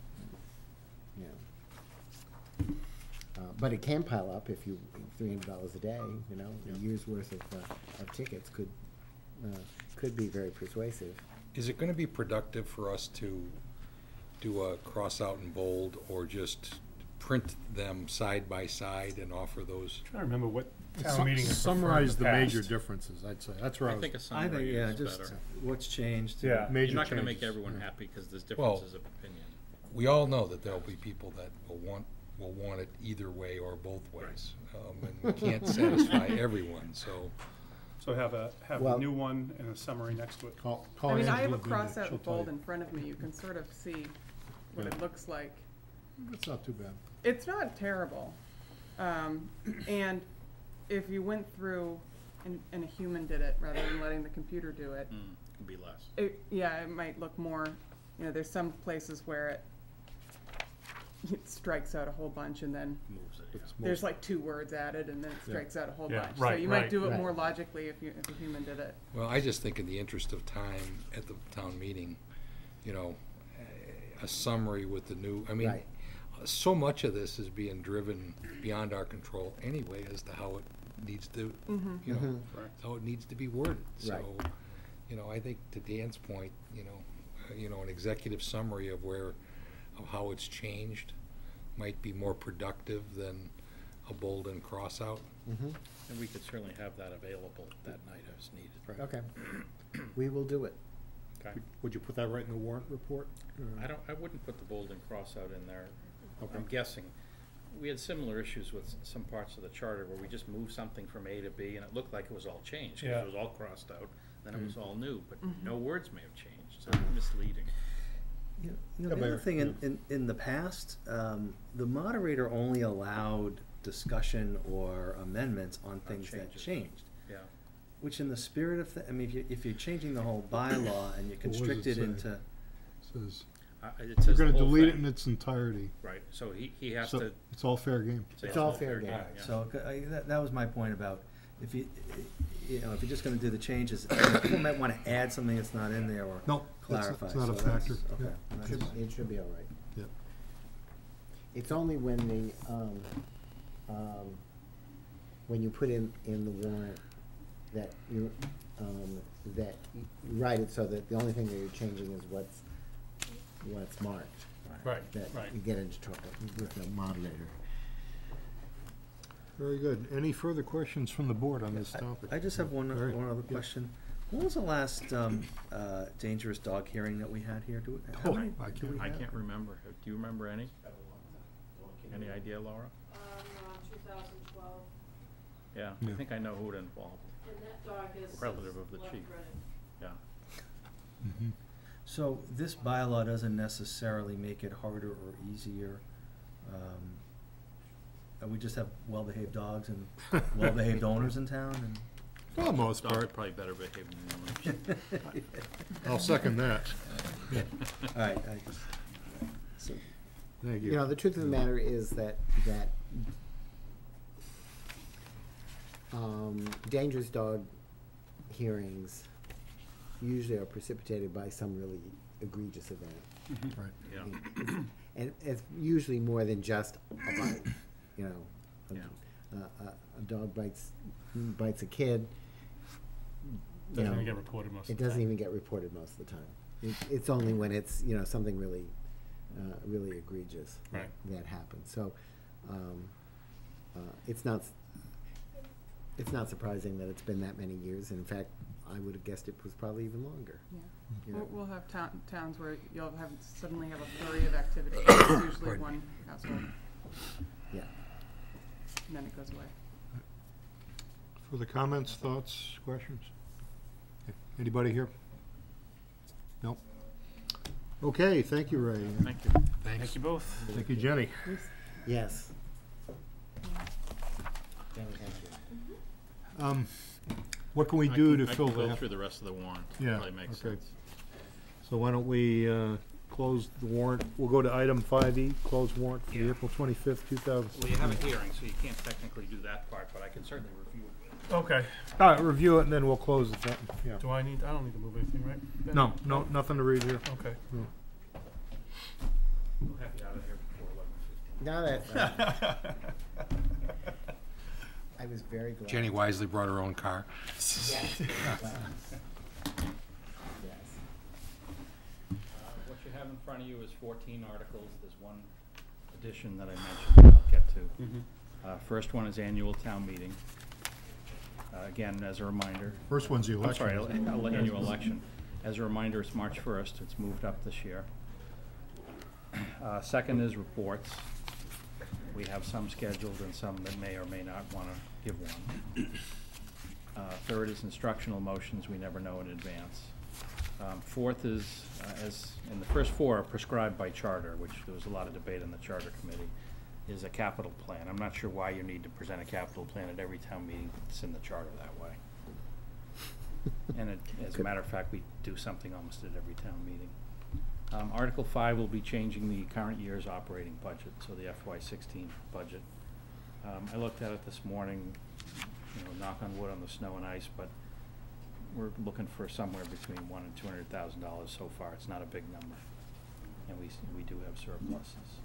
Yeah. Uh, but it can pile up if you, three hundred dollars a day, you know, a year's worth of, uh, of tickets could, uh, could be very persuasive. Is it gonna be productive for us to do a cross out in bold, or just print them side by side and offer those? Trying to remember what Su- town meeting has Summarize the preferred in major past. differences, I'd say, that's where I I was. think a I think, summary yeah, is just better. what's changed. Yeah. Major You're not gonna make changes. everyone happy, because there's Well- differences of opinion. We all know that there'll be people that will want, will want it either way or both ways. Um, and we can't satisfy everyone, so. So have a, have Well- a new one and a summary next to it. Call, I call mean, I have Angela a Binda, cross she'll out tell bold you. in front of me, you can sort of see what it Yeah. looks like. That's not too bad. It's not terrible. Um, and if you went through and, and a human did it rather than letting the computer do it, Mm, could be less. it, yeah, it might look more, you know, there's some places where it, it strikes out a whole bunch and then Moves it, yeah. It's there's most- like two words added and then it Yeah. strikes out a whole Yeah, bunch. So right, you might right. do it Right. more logically if you, if a human did it. Well, I just think in the interest of time at the town meeting, you know, a summary with the new, I mean, Right. so much of this is being driven beyond our control anyway as to how it needs to, Mm-hmm. you know, Mhm. Correct. how it needs to be worded. Right. So, you know, I think to Dan's point, you know, uh, you know, an executive summary of where, of how it's changed might be more productive than a bold and cross out. Mhm. And we could certainly have that available that night as needed. Okay. We will do it. Okay. Would you put that right in the warrant report? Uh, I don't, I wouldn't put the bold and cross out in there. Okay. I'm guessing. We had similar issues with s- some parts of the charter where we just moved something from A to B and it looked like it was all changed. 'Cause Yeah. it was all crossed out, then it was Mm-hmm. all new, but Mhm. no words may have changed, so it's misleading. You know, you know, Yeah, the Mayor, other thing, in, yeah. in, in the past, um, the moderator only allowed discussion or amendments on things that changes. changed. Yeah. Which in the spirit of, th- I mean, if you, if you're changing the whole bylaw and you What does it constrict it say? into, Says, Uh, it you're says the gonna whole delete it thing. in its entirety. Right, so he, he has So to it's all fair game. say It's all fair game. yeah. so, c- I- that, that was my point about, if you, you know, if you're just gonna do the changes, people might wanna add something that's not in there or No, that's, clarify. it's not a so that's- factor. Okay. Yeah. that's- Should, it should be all right. Yeah. It's only when the, um, um, when you put in, in the warrant that you, um, that you write it so that the only thing that you're changing is what's, what's marked. Right, That right. you get into trouble with the moderator. Very good. Any further questions from the board on this topic? I just have one, All right. one other Yeah. question. When was the last, um, uh, dangerous dog hearing that we had here? Do, we- how Oh, many I do can't- we I have? can't remember. Do you remember any? Any idea, Laura? Um, around two thousand twelve, Yeah, Yeah. I think I know who it involved. and that dog is. Relative of the left chief. running. Yeah. Mhm. So this bylaw doesn't necessarily make it harder or easier. Um, and we just have well-behaved dogs and well-behaved owners in town and. For the most Dogs are part. probably better behaved than the owners. I'll second that. All right, I just, So, Thank you know, you. the truth of the matter is that, that, um, dangerous dog hearings usually are precipitated by some really egregious event. Right. Yeah. And it's usually more than just a bite, you know. A- Yeah. A, a, a dog bites, bites a kid, you Doesn't know, even get reported most it of the doesn't time. even get reported most of the time. It, it's only when it's, you know, something really, uh, really egregious that- Right. that happens. So, um, uh, it's not, s- it's not surprising that it's been that many years. And in fact, I would have guessed it was probably even longer. Yeah. You We'll, know? we'll have town, towns where you'll have, suddenly have a flurry of activity. It's usually Pardon. one household, Yeah. and then it goes away. Further comments, thoughts, questions? Anybody here? No? Okay, thank you, Ray. Thank you. Thank you both. Thank you, Jenny. Yes. Jenny, thank you. Um, what can we I do can- to fill I can go that? through the rest of the warrant. Yeah, Probably makes okay. sense. So why don't we, uh, close the warrant? We'll go to item five E, close warrant for the Yeah. April twenty-fifth, two thousand Well, sixteen. you have a hearing, so you can't technically do that part, but I can certainly review it. Okay. All right, review it and then we'll close it, then, yeah. Do I need, I don't need to move anything, right? Ben? No, no, nothing to read here. Okay. No. We'll have you out of here before eleven fifteen. Now that, I was very glad. Jenny wisely brought her own car. Yes. Yes. Uh, What you have in front of you is fourteen articles. There's one addition that I mentioned that I'll get to. Uh, First one is annual town meeting. Uh, Again, as a reminder. First one's the I'm election. sorry, ele- ele- annual election. As a reminder, it's March first. It's moved up this year. Uh, Second is reports. We have some scheduled and some that may or may not want to give one. Uh, Third is instructional motions. We never know in advance. Um, Fourth is, uh, as, and the first four are prescribed by charter, which there was a lot of debate on the charter committee, is a capital plan. I'm not sure why you need to present a capital plan at every town meeting, but it's in the charter that way. And it, as a matter of fact, we do something almost at every town meeting. Um, Article five will be changing the current year's operating budget, so the F Y sixteen budget. Um, I looked at it this morning, you know, knock on wood on the snow and ice, but we're looking for somewhere between one and two hundred thousand dollars so far. It's not a big number, and we, s- we do have surpluses.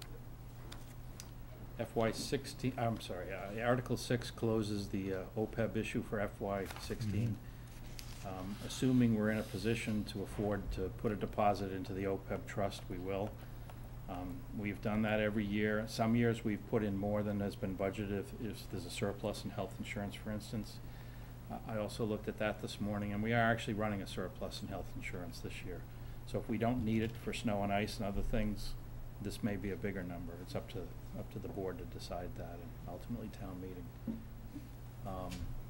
F Y sixteen, I'm sorry, uh, Article six closes the, uh, O P E B issue for F Y sixteen. Um, assuming we're in a position to afford to put a deposit into the O P E B trust, we will. Um, we've done that every year. Some years we've put in more than has been budgeted if, if there's a surplus in health insurance, for instance. I also looked at that this morning, and we are actually running a surplus in health insurance this year. So if we don't need it for snow and ice and other things, this may be a bigger number. It's up to, up to the board to decide that, and ultimately town meeting. Um,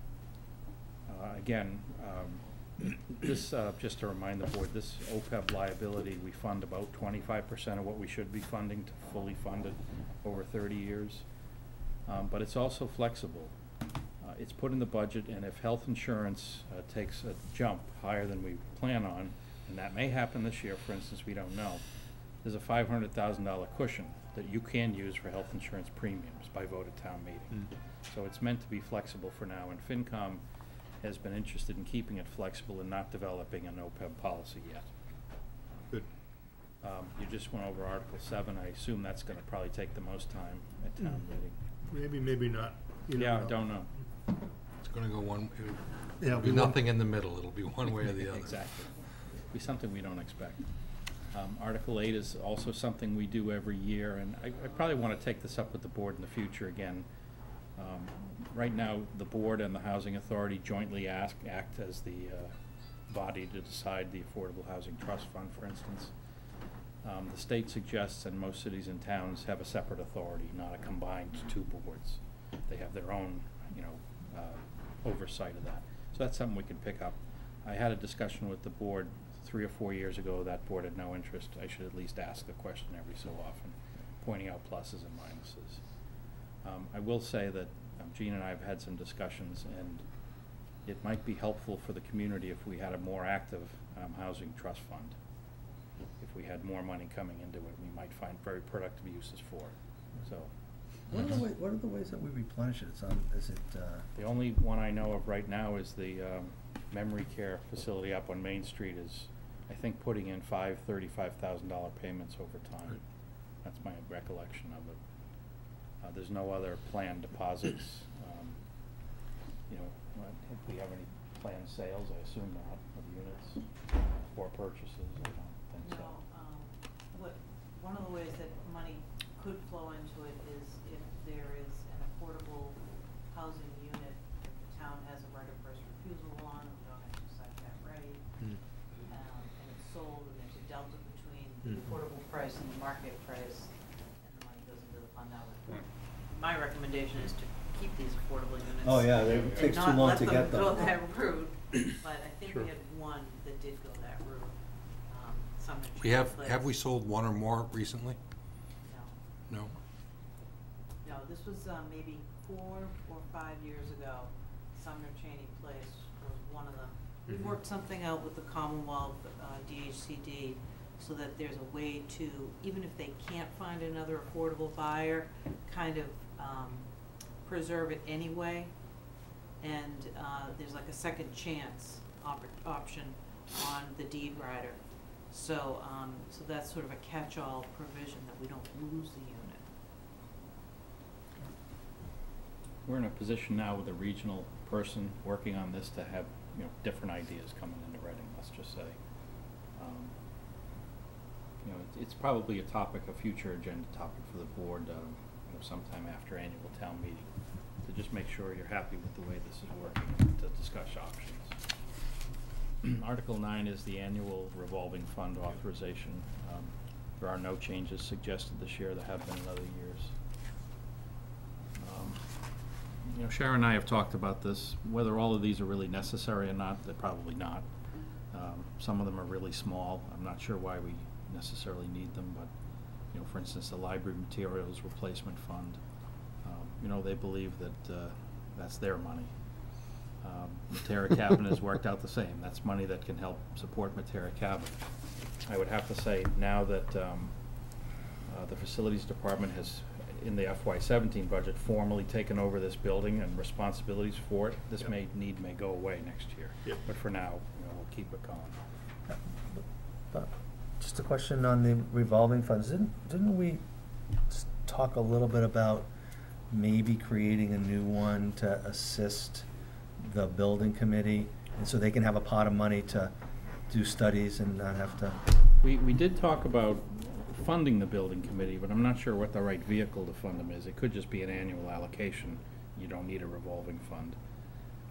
uh, again, um, this, uh, just to remind the board, this O P E B liability, we fund about twenty-five percent of what we should be funding to fully fund it over thirty years. Um, but it's also flexible. Uh, it's put in the budget, and if health insurance uh, takes a jump higher than we plan on, and that may happen this year, for instance, we don't know, there's a five hundred thousand dollar cushion that you can use for health insurance premiums by vote at town meeting. Mm. So it's meant to be flexible for now, and FinCom has been interested in keeping it flexible and not developing an O P E B policy yet. Good. Um, you just went over Article seven. I assume that's gonna probably take the most time at town Mm. meeting. Maybe, maybe not. You Yeah, I know. don't know. It's gonna go one, it'll Yeah, it'll be be one- nothing in the middle, it'll be one way or the other. Exactly. Be something we don't expect. Um, Article eight is also something we do every year, and I, I probably wanna take this up with the board in the future again. Um, right now, the board and the Housing Authority jointly ask, act as the, uh, body to decide the Affordable Housing Trust Fund, for instance. Um, the state suggests, and most cities and towns have a separate authority, not a combined two boards. They have their own, you know, uh, oversight of that. So that's something we can pick up. I had a discussion with the board three or four years ago. That board had no interest. I should at least ask the question every so often, pointing out pluses and minuses. Um, I will say that um, Gene and I have had some discussions, and it might be helpful for the community if we had a more active um, housing trust fund. If we had more money coming into it, we might find very productive uses for it. So. What are the way, what are the ways that we replenish it? It's on, is it, uh, The only one I know of right now is the um, memory care facility up on Main Street is, I think, putting in five thirty-five thousand dollar payments over time. That's my recollection of it. Uh, there's no other planned deposits. Um, you know, what- if we have any planned sales, I assume not, of units or purchases. I don't think so. No, um, what, one of the ways that money could flow into it is if there is an affordable housing unit that the town has a right of first refusal on, we don't exercise that right. Mm. Um, and it's sold, and there's a delta between Mm. the affordable price and the market price, and the money goes into the fund that way. My recommendation is to keep these affordable units. Oh, yeah, they- it and takes too not long let to get them. go that route, but I think Sure. we had one that did go that route, um, Sumner We have, Place. have we sold one or more recently? No. No? No, this was, um, maybe four or five years ago. Sumner Cheney Place was one of them. We Mhm. worked something out with the Commonwealth, uh, D H C D, so that there's a way to, even if they can't find another affordable buyer, kind of, um, preserve it anyway. And, uh, there's like a second chance op- option on the deed rider. So, um, so that's sort of a catch-all provision that we don't lose the unit. We're in a position now with a regional person working on this to have, you know, different ideas coming into Reading, let's just say. Um, You know, it's, it's probably a topic, a future agenda topic for the board, um, you know, sometime after annual town meeting, to just make sure you're happy with the way this is working, to discuss options. Article nine is the annual revolving fund authorization. Um, there are no changes suggested this year. There have been in other years. Um, You know, Sharon and I have talked about this, whether all of these are really necessary or not. They're probably not. Um, some of them are really small. I'm not sure why we necessarily need them, but, you know, for instance, the library materials replacement fund, um, you know, they believe that uh, that's their money. Um, Matera Cabinet has worked out the same. That's money that can help support Matera Cabinet. I would have to say now that um, uh, the facilities department has, in the F Y seventeen budget, formally taken over this building and responsibilities for it, this Yep. may need may go away next year. Yep. But for now, you know, we'll keep it going. but just a question on the revolving funds. Didn't, didn't we s- talk a little bit about maybe creating a new one to assist the building committee, and so they can have a pot of money to do studies and not have to? We, we did talk about funding the building committee, but I'm not sure what the right vehicle to fund them is. It could just be an annual allocation. You don't need a revolving fund.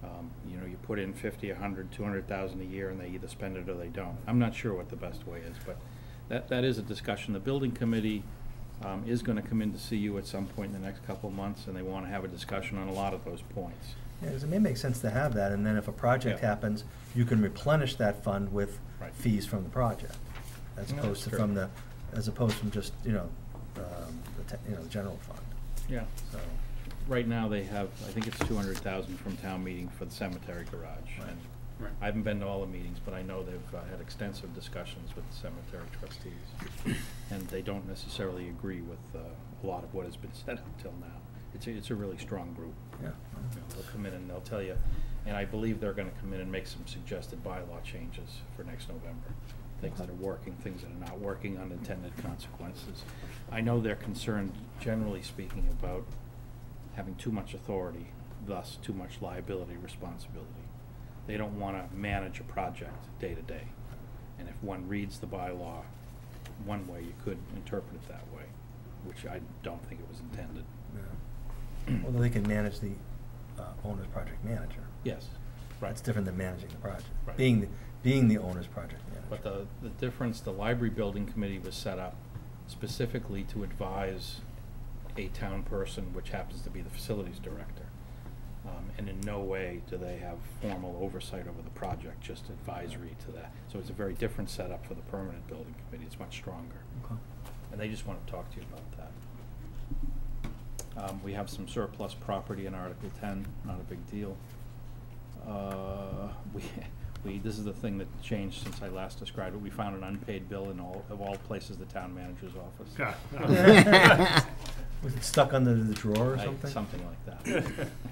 Um, you know, you put in fifty, a hundred, two hundred thousand a year, and they either spend it or they don't. I'm not sure what the best way is, but that, that is a discussion. The building committee, um, is gonna come in to see you at some point in the next couple of months, and they wanna have a discussion on a lot of those points. Yeah, 'cause it may make sense to have that, and then if a project Yeah. happens, you can replenish that fund with Right. fees from the project, as Yeah, opposed that's to true. from the, as opposed from just, you know, um, the, te- you know, general fund, Yeah. so. Right now, they have, I think it's two hundred thousand from town meeting for the cemetery garage. Right. And Right. I haven't been to all the meetings, but I know they've uh, had extensive discussions with the cemetery trustees. And they don't necessarily agree with uh, a lot of what has been said until now. It's a, it's a really strong group. Yeah. You know, they'll come in and they'll tell you, and I believe they're gonna come in and make some suggested bylaw changes for next November. Things that are working, things that are not working, unintended consequences. I know they're concerned, generally speaking, about having too much authority, thus too much liability, responsibility. They don't wanna manage a project day to day. And if one reads the bylaw one way, you could interpret it that way, which I don't think it was intended. Yeah. Although they can manage the uh, owner's project manager. Yes, right. That's different than managing the project. Right. Being, the being the owner's project manager. But the, the difference, the library building committee was set up specifically to advise a town person, which happens to be the facilities director. Um, and in no way do they have formal oversight over the project, just advisory to that. So it's a very different setup for the permanent building committee. It's much stronger. Okay. And they just want to talk to you about that. Um, we have some surplus property in Article ten, not a big deal. Uh, we, we, this is the thing that changed since I last described it. We found an unpaid bill in all, of all places, the town manager's office. Was it stuck under the drawer or I- something? Something like that.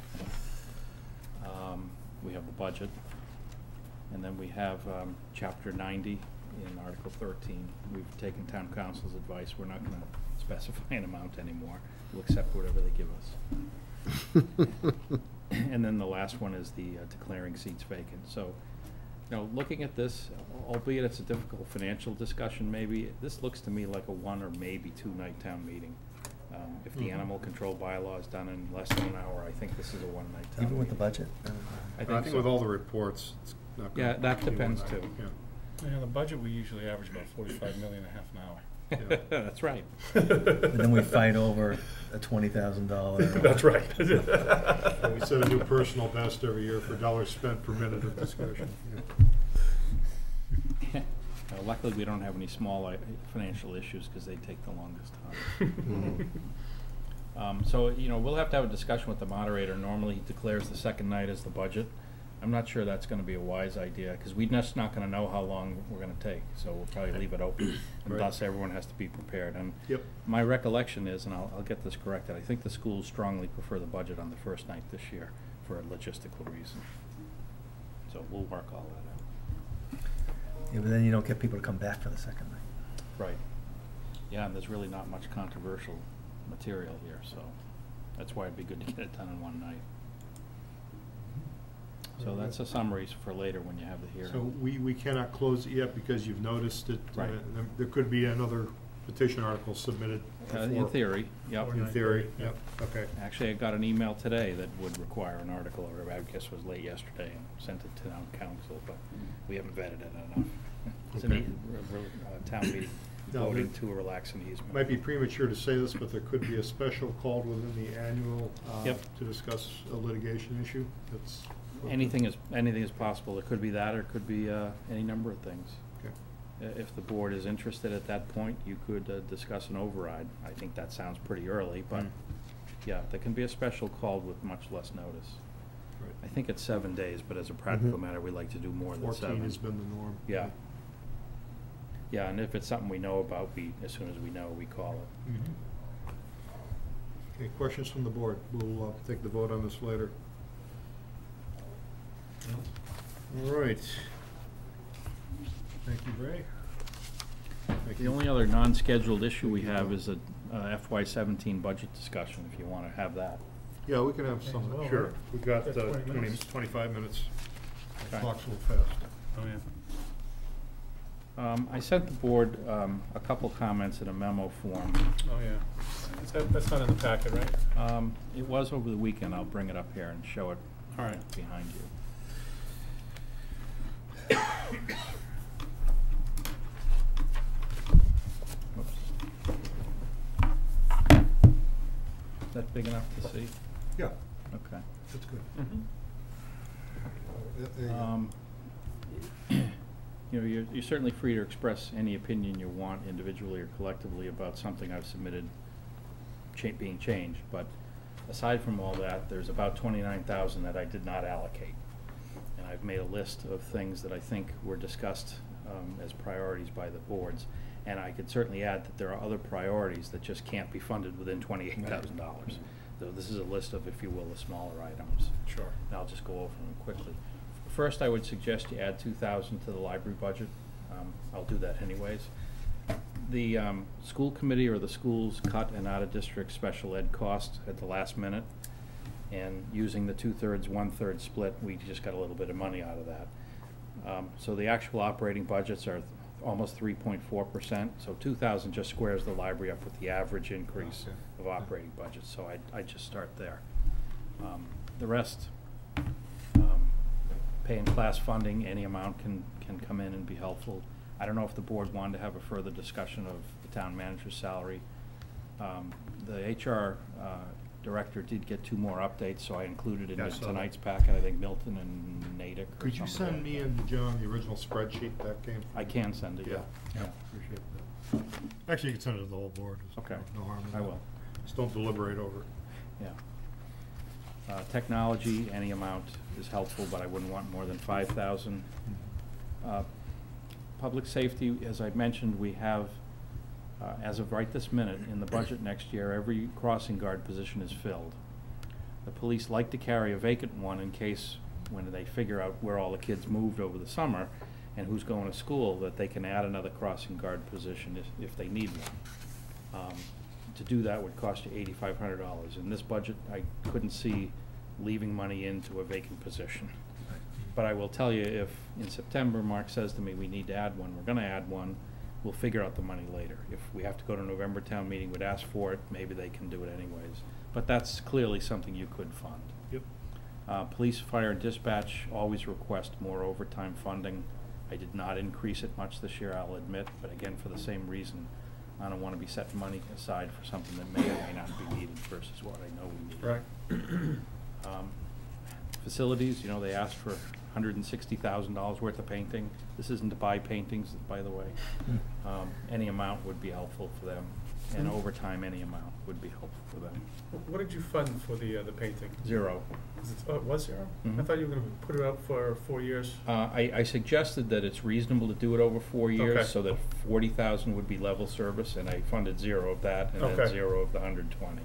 Um, we have the budget, and then we have, um, chapter ninety in Article thirteen. We've taken town council's advice. We're not gonna specify an amount anymore. We'll accept whatever they give us. And then the last one is the uh, declaring seats vacant. So, you know, looking at this, albeit it's a difficult financial discussion maybe, this looks to me like a one or maybe two night town meeting. Um, if the Mhm. animal control bylaw is done in less than an hour, I think this is a one night town Even with the meeting. budget? Uh, I I think think so. with all the reports, it's not gonna. Yeah, that be one depends night. too. Yeah. Yeah, the budget, we usually average about forty-five million a half an hour. Yeah. That's right. And then we fight over a twenty thousand dollar. That's right. And we set a new personal best every year for dollars spent per minute of discussion. Yeah. Uh, luckily, we don't have any small uh, financial issues because they take the longest time. Um, so, you know, we'll have to have a discussion with the moderator. Normally, he declares the second night as the budget. I'm not sure that's gonna be a wise idea, because we're just not gonna know how long we're gonna take, so we'll probably leave it open. And Right. thus, everyone has to be prepared. And Yep. my recollection is, and I'll, I'll get this corrected, I think the schools strongly prefer the budget on the first night this year for a logistical reason. So we'll work all that out. Yeah, but then you don't get people to come back for the second night. Right. Yeah, and there's really not much controversial material here, so that's why it'd be good to get it done in one night. So that's a summary for later when you have the hearing. So we, we cannot close it yet because you've noticed that uh, Right. there- there could be another petition article submitted. Uh, in before- theory, yep. In theory, yep, okay. Actually, I got an email today that would require an article, or I guess it was late yesterday, and sent it to town council, but we haven't vetted it enough. It's an Okay. e- re- re- uh, town meeting No, voting it to relax an easement. Might be premature to say this, but there could be a special called within the annual uh, Yep. to discuss a litigation issue. That's Anything is, anything is possible. It could be that, or it could be uh, any number of things. Okay. I- If the board is interested at that point, you could uh, discuss an override. I think that sounds pretty early, but, Mm. yeah, there can be a special called with much less notice. Right. I think it's seven days, but as a practical Mhm. matter, we like to do more than seven. Fourteen has been the norm. Yeah. Yeah, and if it's something we know about, we, as soon as we know, we call it. Mhm. Okay, questions from the board? We'll uh, take the vote on this later. All right. Thank you, Ray. Thank The you. only other non-scheduled issue we have is a uh, F Y seventeen budget discussion, if you want to have that. Yeah, we can have May some, as well, sure. right? We've got Got uh, twenty twenty, minutes. twenty-five minutes. Okay. Clock's a little fast. Oh, yeah. Um, I sent the board um, a couple comments in a memo form. Oh, yeah. Is that, that's not in the packet, right? Um, It was over the weekend. I'll bring it up here and show it All right, behind you. Whoops. Is that big enough to see? Yeah, Okay. that's good. Mm-hmm. Uh, there you go. Um, You know, you're, you're certainly free to express any opinion you want individually or collectively about something I've submitted cha- being changed, but aside from all that, there's about twenty-nine thousand that I did not allocate. And I've made a list of things that I think were discussed um, as priorities by the boards. And I could certainly add that there are other priorities that just can't be funded within twenty-eight thousand dollars. So this is a list of, if you will, the smaller items. Sure. And I'll just go over them quickly. First, I would suggest you add two thousand to the library budget. Um, I'll do that anyways. The um, school committee or the schools cut an out-of-district special ed cost at the last minute, and using the two-thirds, one-third split, we just got a little bit of money out of that. Um, so the actual operating budgets are th almost three point four percent, so two thousand just squares the library up with the average increase Okay. of operating budgets, so I'd, I'd just start there. Um, the rest, um, pay and class funding, any amount can, can come in and be helpful. I don't know if the board wanted to have a further discussion of the town manager's salary. Um, the H R uh, director did get two more updates, so I included in Yeah, I saw that. tonight's packet, I think Milton and Natick. or Could you somebody send like me that. and John the original spreadsheet that came from? I can send it, yeah. Yeah, appreciate that. Actually, you can send it to the whole board. There's Okay. no harm in I that. will. Just don't deliberate over it. Yeah. Uh, technology, any amount is helpful, but I wouldn't want more than five thousand. Uh, Public safety, as I mentioned, we have, uh, as of right this minute, in the budget next year, every crossing guard position is filled. The police like to carry a vacant one in case, when they figure out where all the kids moved over the summer and who's going to school, that they can add another crossing guard position if, if they need one. Um, to do that would cost you eighty-five hundred dollars. In this budget, I couldn't see leaving money into a vacant position. But I will tell you, if in September Mark says to me, we need to add one, we're gonna add one, we'll figure out the money later. If we have to go to November town meeting, would ask for it, maybe they can do it anyways. But that's clearly something you could fund. Yep. Uh, police, fire, and dispatch always request more overtime funding. I did not increase it much this year, I'll admit, but again, for the same reason. I don't wanna be setting money aside for something that may or may not be needed versus what I know we need. Right. Um, Facilities, you know, they asked for one hundred and sixty thousand dollars worth of painting. This isn't to buy paintings, by the way. Um, any amount would be helpful for them, and Mm. overtime, any amount would be helpful for them. What did you fund for the, uh, the painting? Zero. Is it, oh, it was zero? I Mhm. thought you were gonna put it out for four years. Uh, I, I suggested that it's reasonable to do it over four years, Okay. so that forty thousand would be level service, and I funded zero of that, and then Okay. zero of the hundred and twenty.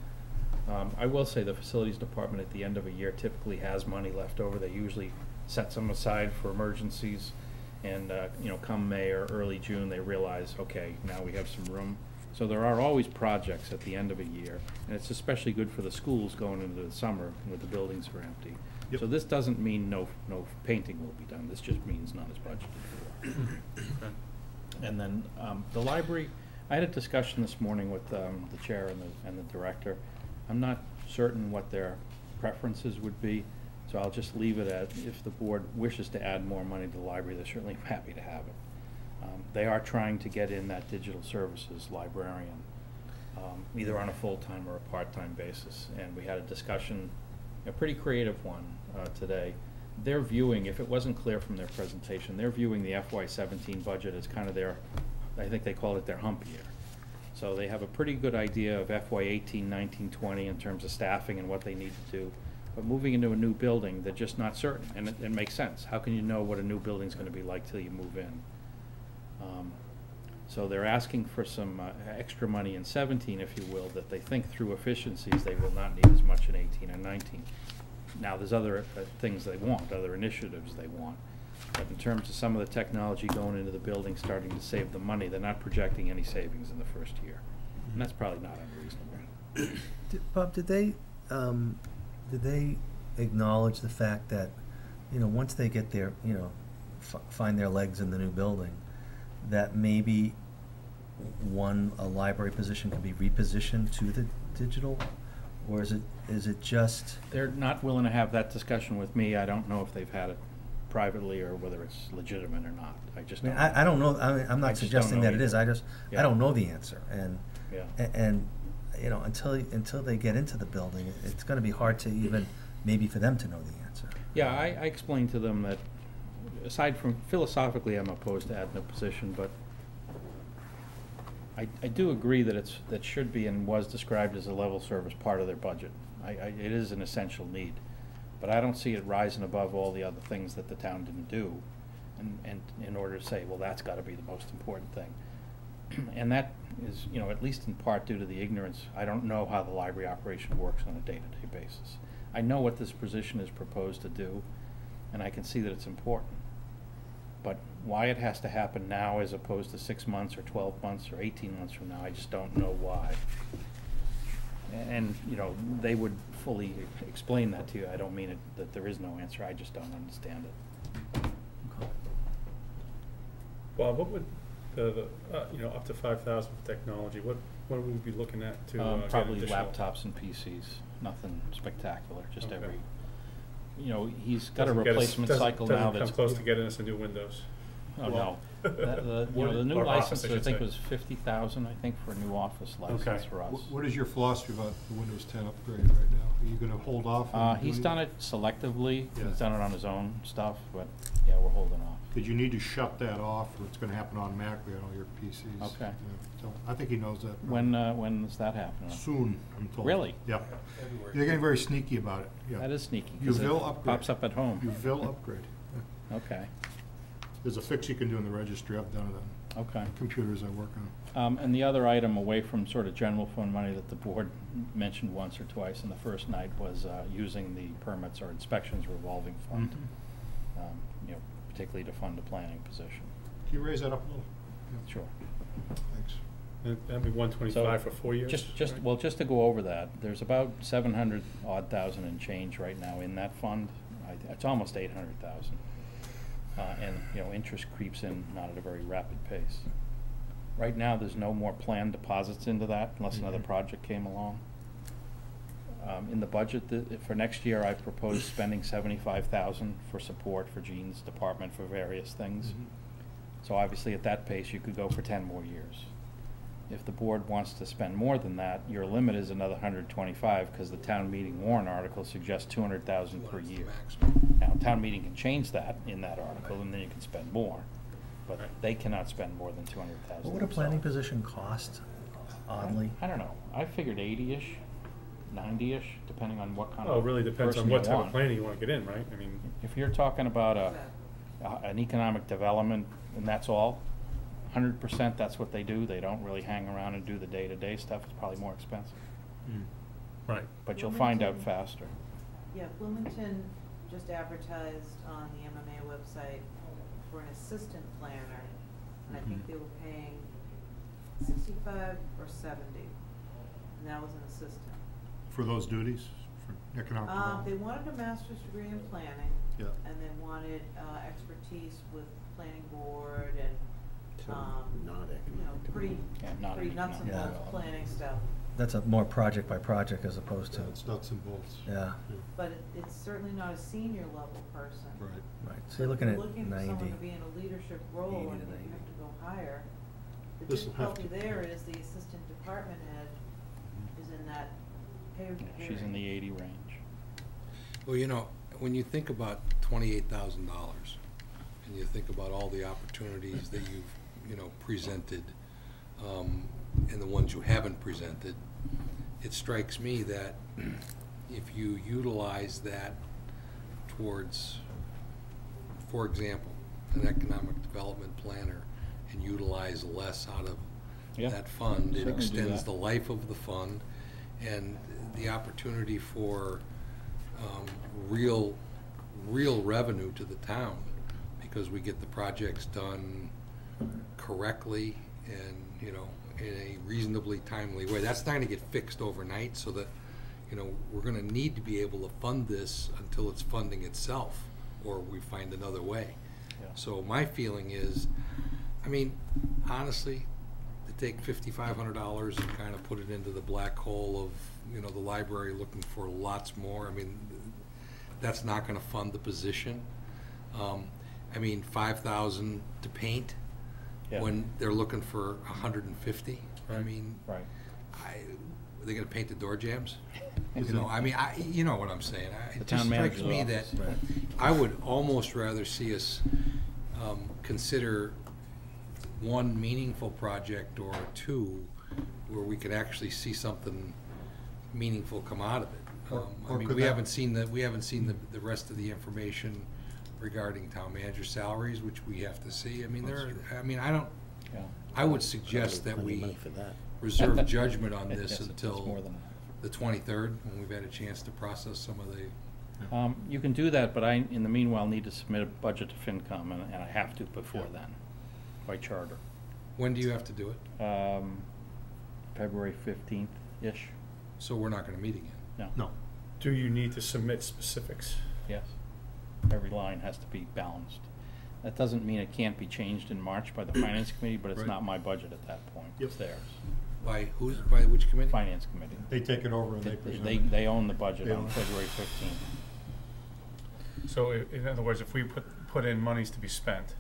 Um, I will say the facilities department at the end of a year typically has money left over. They usually set some aside for emergencies, and, uh, you know, come May or early June, they realize, okay, now we have some room. So there are always projects at the end of a year, and it's especially good for the schools going into the summer when the buildings are empty. Yep. So this doesn't mean no, no painting will be done, this just means none is budgeted for. And then, um, the library, I had a discussion this morning with, um, the chair and the, and the director. I'm not certain what their preferences would be, so I'll just leave it at, if the board wishes to add more money to the library, they're certainly happy to have it. Um, they are trying to get in that digital services librarian, um, either on a full-time or a part-time basis, and we had a discussion, a pretty creative one, uh, today. They're viewing, if it wasn't clear from their presentation, they're viewing the F Y seventeen budget as kind of their, I think they call it their hump year. So they have a pretty good idea of F Y eighteen, nineteen, twenty in terms of staffing and what they need to do. But moving into a new building, they're just not certain, and it, it makes sense. How can you know what a new building's gonna be like till you move in? Um, So they're asking for some uh, extra money in seventeen, if you will, that they think through efficiencies they will not need as much in eighteen and nineteen. Now, there's other uh, things they want, other initiatives they want. But in terms of some of the technology going into the building, starting to save the money, they're not projecting any savings in the first year. And that's probably not unreasonable. Did- Bob, did they, um, did they acknowledge the fact that, you know, once they get their, you know, f- find their legs in the new building, that maybe one, a library position could be repositioned to the digital Or is it, is it just, They're not willing to have that discussion with me. I don't know if they've had it privately or whether it's legitimate or not. I just I mean, don't. I, I don't know, I mean, I'm I not just don't suggesting know that it is, I either. just, I Yeah. don't know the answer, and, Yeah. a- and, you know, until, until they get into the building, it's gonna be hard to even, maybe for them to know the answer. Yeah, I, I explained to them that, aside from philosophically, I'm opposed to adding a position, but I, I do agree that it's, that should be and was described as a level service part of their budget. I, I, it is an essential need, but I don't see it rising above all the other things that the town didn't do, and, and in order to say, well, that's gotta be the most important thing. And that is, you know, at least in part due to the ignorance. I don't know how the library operation works on a day-to-day basis. I know what this position is proposed to do, and I can see that it's important. But why it has to happen now as opposed to six months or twelve months or eighteen months from now, I just don't know why. A- And, you know, they would fully explain that to you. I don't mean it, that there is no answer, I just don't understand it. Bob, what would the, the, uh, you know, up to five thousand for technology, what, what would we be looking at to, uh, Um, get probably additional? laptops and P Cs, nothing spectacular, just Okay. every, you know, he's got a Doesn't get us- replacement doesn't- cycle now that's. Doesn't come close to getting us a new Windows. Oh, no. Well- The, the, you know, the new Or Office, license, I I should think say. was fifty thousand, I think, for a new Office license for us. Wh- What is your philosophy about the Windows ten upgrade right now? Are you gonna hold off? on Uh, he's doing done it selectively, Yeah. he's done it on his own stuff, but, yeah, we're holding off. Did you need to shut that off, or it's gonna happen automatically on all your P Cs? Okay. Yeah, So, I think he knows that. When, uh, when does that happen? Soon, I'm told. Really? Yeah. They're getting very sneaky about it, yeah. That is sneaky, cause it Uville upgrade. pops up at home. Uville upgrade. Yeah. Okay, There's a fix you can do in the registry, I've done it on okay. computers I work on. Um, and the other item away from sort of general fund money that the board m- mentioned once or twice in the first night was, uh, using the permits or inspections revolving fund. Mhm. Um, you know, particularly to fund a planning position. Can you raise that up a little? Yeah, Sure. Thanks. And that'd be one twenty-five for four years? Just, just, right? well, just to go over that, there's about seven hundred odd thousand and change right now in that fund. I, it's almost eight hundred thousand. Uh, and, you know, interest creeps in not at a very rapid pace. Right now, there's no more planned deposits into that unless another Mhm. project came along. Um, in the budget, the, for next year, I've proposed spending seventy-five thousand for support for Gene's department for various things. Mhm. So obviously, at that pace, you could go for ten more years. If the board wants to spend more than that, your limit is another hundred twenty-five, because the town meeting warrant article suggests two hundred thousand per year. Now, town meeting can change that in that article, and then you can spend more, but Right. they cannot spend more than two hundred thousand. What would a planning position cost, oddly? I don't know, I figured eighty-ish, ninety-ish, depending on what kind of Oh, it really depends person on you what type of want. planning you wanna get in, right? I mean, If you're talking about a, a- an economic development, and that's all, hundred percent, that's what they do, they don't really hang around and do the day-to-day stuff, it's probably more expensive, right. but you'll find out Bloomington- faster. Yeah, Bloomington just advertised on the M M A website for an assistant planner, and I think Mhm. they were paying sixty-five or seventy, and that was an assistant. For those duties, for economic Um, they development? wanted a master's degree in planning, Yeah. and they wanted, uh, expertise with planning board and, So, um, not you know, economic pretty, Yeah, not pretty nuts and economic bolts development. planning stuff. That's a more project by project as opposed to, Yeah, it's nuts and bolts. yeah, But it, it's certainly not a senior level person. Right. right, so you're looking If at you're looking for someone ninety. to be in a leadership role eighty and to you ninety. have to go higher. The This'll have difficulty to- there is the assistant department head is in that pay Yeah, area. she's in the eighty range. Well, you know, when you think about twenty-eight thousand dollars, and you think about all the opportunities that you've, you know, presented, um, and the ones you haven't presented, it strikes me that if you utilize that towards, for example, an economic development planner, and utilize less out of Yeah, that fund, it certainly do extends that. the life of the fund, and the opportunity for um, real, real revenue to the town, because we get the projects done correctly and, you know, in a reasonably timely way. That's not gonna get fixed overnight, so that, you know, we're gonna need to be able to fund this until it's funding itself, or we find another way. Yeah. So my feeling is, I mean, honestly, to take fifty-five hundred dollars and kind of put it into the black hole of you know, the library looking for lots more. I mean, that's not gonna fund the position. Um, I mean, five thousand to paint, Yeah. when they're looking for a hundred and fifty. I Right. mean, Right. I, are they gonna paint the door jambs? You know, I mean, I, you know what I'm saying. I- The It town just strikes manager's me that, office. I would almost rather see us um, consider one meaningful project or two where we could actually see something meaningful come out of it. Or- Um, I or mean, could we that- haven't seen the, we haven't seen the, the rest of the information regarding town manager salaries, which we have to see. I mean, there, are- I mean, I don't, Yeah. I would suggest that Plenty of we money for that. reserve judgment on Yes, this it's- it's until more than the twenty-third, when we've had a chance to process some of the, that. Um, you can do that, but I, in the meanwhile, need to submit a budget to FinCom, and, and I have to before then, by charter. when do you have to do it? Um, February fifteenth-ish, So we're not gonna meet again. no. No. Do you need to submit specifics? Yes. Every line has to be balanced. That doesn't mean it can't be changed in March by the Finance Committee, but it's Right. not my budget at that point. Yep. It's theirs. By who's, by which committee? Finance Committee. They take it over and they They, present they, it. they own the budget They on own it. February fifteenth. So i- in other words, if we put, put in monies to be spent,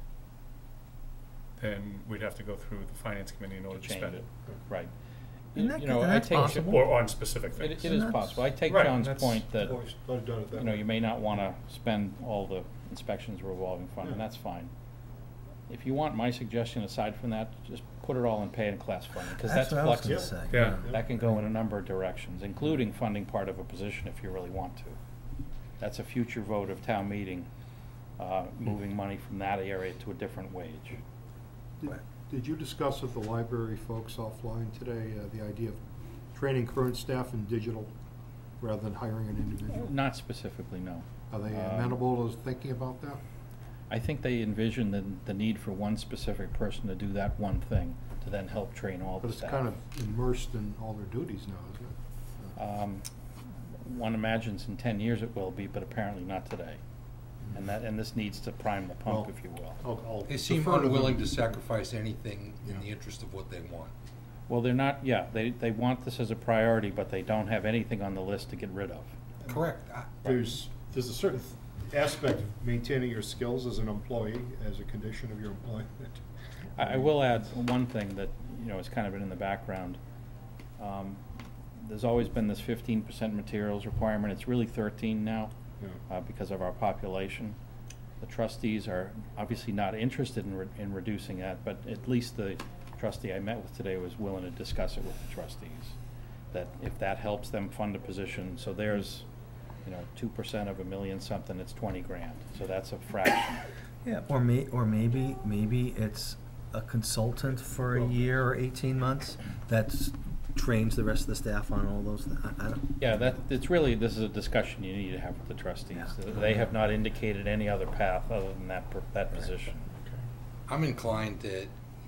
then we'd have to go through the finance committee in order to Change spend it, it. right. Isn't that You good? know, I That's take, possible. Or on specific it, things. it And is that's- possible. I take Right, John's that's- point that, Always thought I'd done it that you know, way. you may not wanna spend all the inspections revolving fund, and Yeah. that's fine. If you want my suggestion aside from that, just put it all in pay and class funding, cause that's what I was flexible. gonna say. Yeah. That can go in a number of directions, including funding part of a position if you really want to. That's a future vote of town meeting, uh, moving money from that area to a different wage. Did- Did you discuss with the library folks offline today, uh, the idea of training current staff in digital rather than hiring an individual? Not specifically, no. Are they Um, amenable to thinking about that? I think they envision the, the need for one specific person to do that one thing, to then help train all But the it's staff. kind of immersed in all their duties now, isn't it? Um, one imagines in ten years it will be, but apparently not today. And that, and this needs to prime the pump, Well, if you will. I'll- I'll They seem defer to them. unwilling to sacrifice anything in Yeah. the interest of what they want. Well, they're not, yeah, they, they want this as a priority, but they don't have anything on the list to get rid of. Correct. I- There's, there's a certain aspect of maintaining your skills as an employee, as a condition of your employment. I, I will add one thing that, you know, has kind of been in the background. Um, There's always been this fifteen percent materials requirement. It's really thirteen now, Yeah. uh, because of our population. The trustees are obviously not interested in, re- in reducing that, but at least the trustee I met with today was willing to discuss it with the trustees. That if that helps them fund a position, so there's, you know, two percent of a million something, it's twenty grand. So that's a fraction. Yeah, or may, or maybe, maybe it's a consultant for a year or eighteen months that's trains the rest of the staff on all those, thi- I, I don't, Yeah, that, it's really, this is a discussion you need to have with the trustees. Yeah. They have not indicated any other path other than that, per- that Right. position. I'm inclined to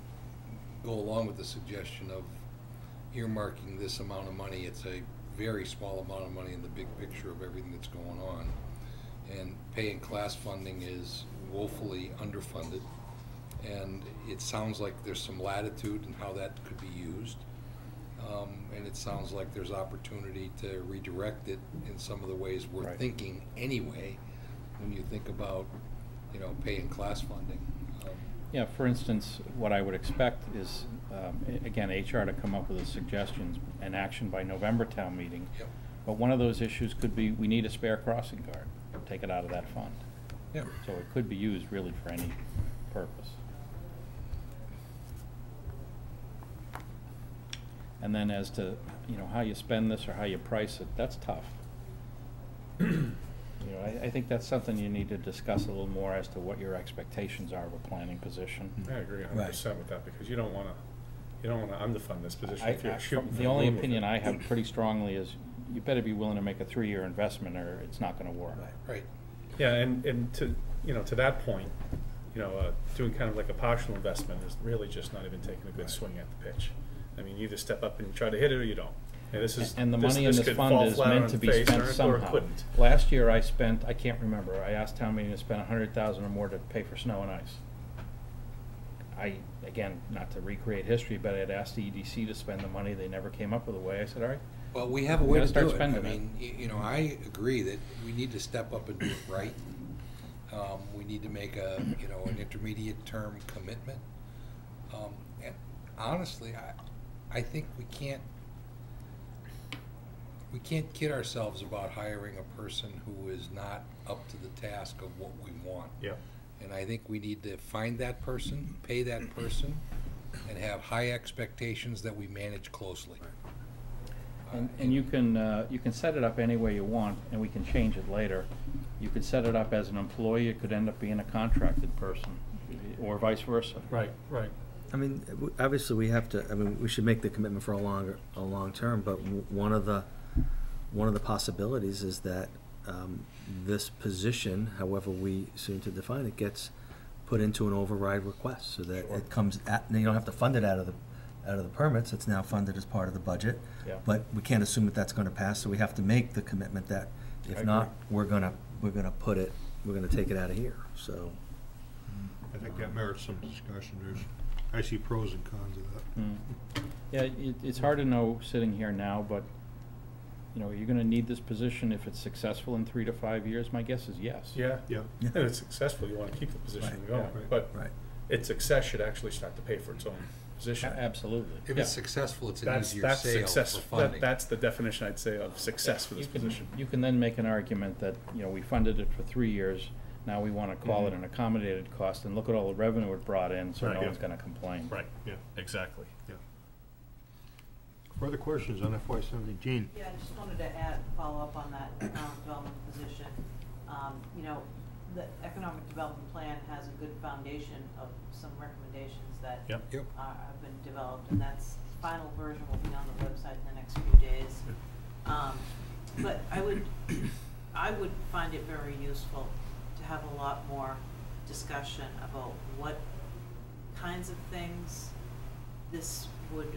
go along with the suggestion of earmarking this amount of money. It's a very small amount of money in the big picture of everything that's going on. And pay and class funding is woefully underfunded. And it sounds like there's some latitude in how that could be used. Um, and it sounds like there's opportunity to redirect it in some of the ways we're Right. thinking anyway, when you think about, you know, pay and class funding. Um, Yeah, for instance, what I would expect is, um, a- again, H R to come up with the suggestions and action by November town meeting. Yep. But one of those issues could be, we need a spare crossing guard, take it out of that fund. Yep. So it could be used really for any purpose. And then as to, you know, how you spend this or how you price it, that's tough. You know, I, I think that's something you need to discuss a little more as to what your expectations are of a planning position. I agree a hundred percent with that, because you don't wanna, you don't wanna underfund this position I- if you're I- shooting for The only moon with opinion it. I have pretty strongly is you better be willing to make a three-year investment or it's not gonna work. Right. Yeah, and, and to, you know, to that point, you know, uh, doing kind of like a partial investment is really just not even taking a good swing at the pitch. I mean, you either step up and try to hit it or you don't. And this is, And the this, money in this this could fund fall is flat on meant to its be face, spent or- or it somehow. couldn't. Last year I spent, I can't remember, I asked town meeting to spend a hundred thousand or more to pay for snow and ice. I, again, not to recreate history, but I had asked the E D C to spend the money, they never came up with a way. I said, all right, Well, we have a We way gotta to do start it. I spending it. mean, y- you know, I agree that we need to step up and do it right. Um, we need to make a, you know, an intermediate term commitment. Um, and honestly, I, I think we can't, we can't kid ourselves about hiring a person who is not up to the task of what we want. Yeah. And I think we need to find that person, pay that person, and have high expectations that we manage closely. And, and you can, uh, you can set it up any way you want, and we can change it later. You could set it up as an employee, it could end up being a contracted person, or vice versa. Right, right. I mean, w- obviously, we have to, I mean, we should make the commitment for a longer, a long term, but w- one of the, one of the possibilities is that um, this position, however we seem to define it, gets put into an override request, so that Sure. it comes at, you don't have to fund it out of the, out of the permits, it's now funded as part of the budget. Yeah. But we can't assume that that's gonna pass, so we have to make the commitment that, I if agree. not, we're gonna, we're gonna put it, we're gonna take it out of here, so. I think that merits some discussion. There's, I see pros and cons of that. Mm. Yeah, it, it's hard to know sitting here now, but, you know, you're gonna need this position if it's successful in three to five years, my guess is yes. Yeah. Yeah. Yeah. And it's successful, you wanna keep the position Right. going, Yeah, right. but Right. its success should actually start to pay for its own A- position. Absolutely. If Yeah. it's successful, it's an That's, easier that's sale success, for that, funding. that's the definition, I'd say, of success for this You can- position. You can then make an argument that, you know, we funded it for three years, now we wanna call it Mhm. an accommodated cost, and look at all the revenue it brought in, so Right. no Yeah. one's gonna complain. Right, Yeah. exactly. Yeah. Further questions on F Y seventeen? Gene? Yeah, I just wanted to add, follow up on that economic development position. Um, you know, the economic development plan has a good foundation of some recommendations that Yep. Yep. are, have been developed, and that's, final version will be on the website in the next few days. Um, but I would, I would find it very useful to have a lot more discussion about what kinds of things this would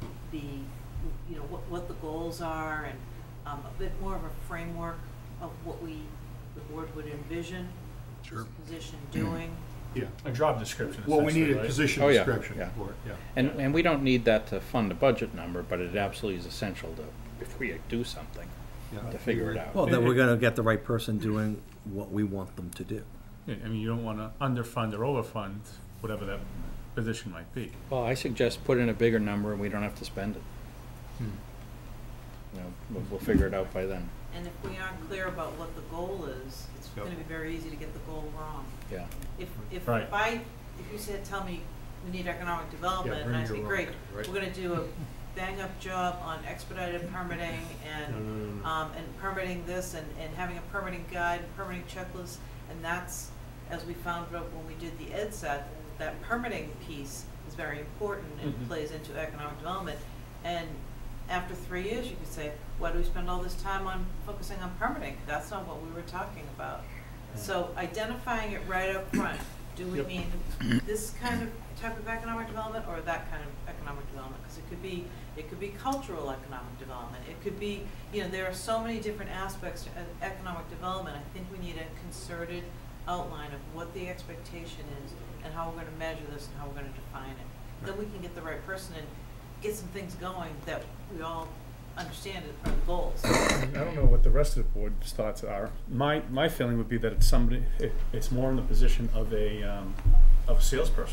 be, you know, what, what the goals are, and um, a bit more of a framework of what we, the board would envision Sure. this position doing. Yeah. A job description, Well, we need essentially, a right? position Oh, yeah, description yeah. for it, yeah. And, and we don't need that to fund a budget number, but it absolutely is essential to, if we do something, Yeah. to figure it out. Well, then we're gonna get the right person doing what we want them to do. Yeah, I mean, you don't wanna underfund or overfund whatever that position might be. Well, I suggest put in a bigger number and we don't have to spend it. Hmm. You know, we'll, we'll figure it out by then. And if we aren't clear about what the goal is, it's Yep. gonna be very easy to get the goal wrong. Yeah. If, if, Right. if I, if you said, tell me, we need economic development, and bring I your say, own, great, right. we're gonna do a bang-up job on expedited permitting and, No, no, no, no. um, and permitting this, and, and having a permitting guide, permitting checklist, and that's, as we found out when we did the E D S A T, that permitting piece is very important and Mhm. plays into economic development. And after three years, you could say, why do we spend all this time on focusing on permitting? That's not what we were talking about. So identifying it right up front, do we Yep. mean this kind of type of economic development or that kind of economic development? Because it could be, it could be cultural economic development. It could be, you know, there are so many different aspects to e- economic development. I think we need a concerted outline of what the expectation is and how we're gonna measure this and how we're gonna define it. Then we can get the right person and get some things going that we all understand are the goals. I don't know what the rest of the board's thoughts are. My, my feeling would be that it's somebody, it, it's more in the position of a, um, of a salesperson,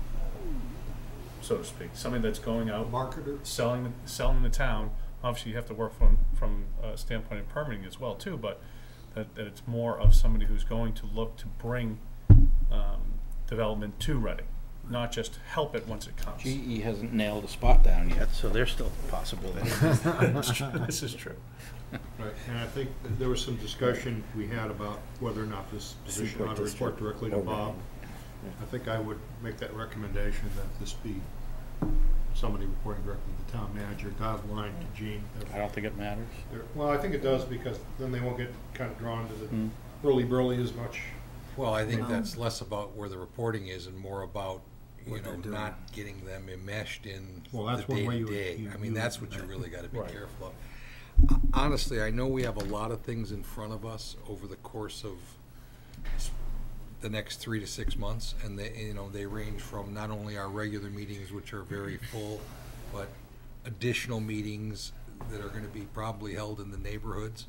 so to speak. Somebody that's going out, Marketer? selling, selling the town. Obviously, you have to work from, from a standpoint of permitting as well, too, but that, that it's more of somebody who's going to look to bring, um, development to Reading, not just help it once it comes. G E hasn't nailed a spot down yet, so there's still a possibility. This is true. Right, and I think that there was some discussion we had about whether or not this position ought to report directly to Bob. I think I would make that recommendation that this be somebody reporting directly to the town manager, dotted line to Gene. I don't think it matters. There- Well, I think it does, because then they won't get kind of drawn to the Mm. hurly-burly as much. Well, I think Um, that's less about where the reporting is and more about, you What know, they're doing. not getting them enmeshed in Well, the that's one way you would- day-to-day. you- I mean, you that's would- what you really gotta be Right. careful of. Honestly, I know we have a lot of things in front of us over the course of s- the next three to six months, and they, you know, they range from not only our regular meetings, which are very full, but additional meetings that are gonna be probably held in the neighborhoods.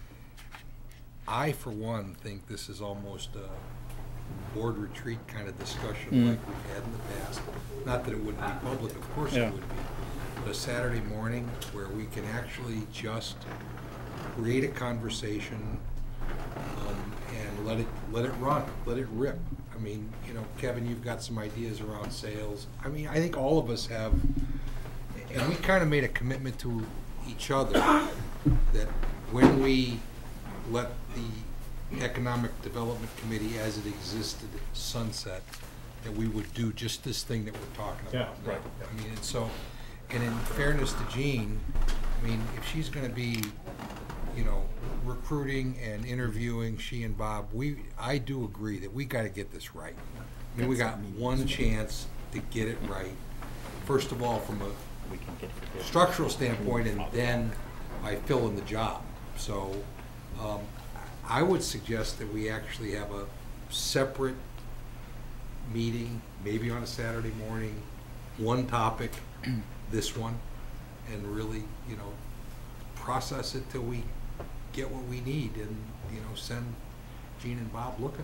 I, for one, think this is almost a board retreat kind of discussion Mm. like we've had in the past. Not that it wouldn't be public, of course Yeah. it would be. But a Saturday morning where we can actually just create a conversation, um, and let it, let it run, let it rip. I mean, you know, Kevin, you've got some ideas around sales. I mean, I think all of us have, and we kind of made a commitment to each other that when we let the Economic Development Committee as it existed sunset, that we would do just this thing that we're talking Yeah, about now. right, yeah. I mean, and so, and in fairness to Jean, I mean, if she's gonna be, you know, recruiting and interviewing, she and Bob, we, I do agree that we gotta get this right. I mean, we got one chance to get it right. First of all, from a We can get it. structural standpoint, and then by filling the job. So, um, I would suggest that we actually have a separate meeting, maybe on a Saturday morning, one topic, this one, and really, you know, process it till we get what we need, and, you know, send Gene and Bob looking.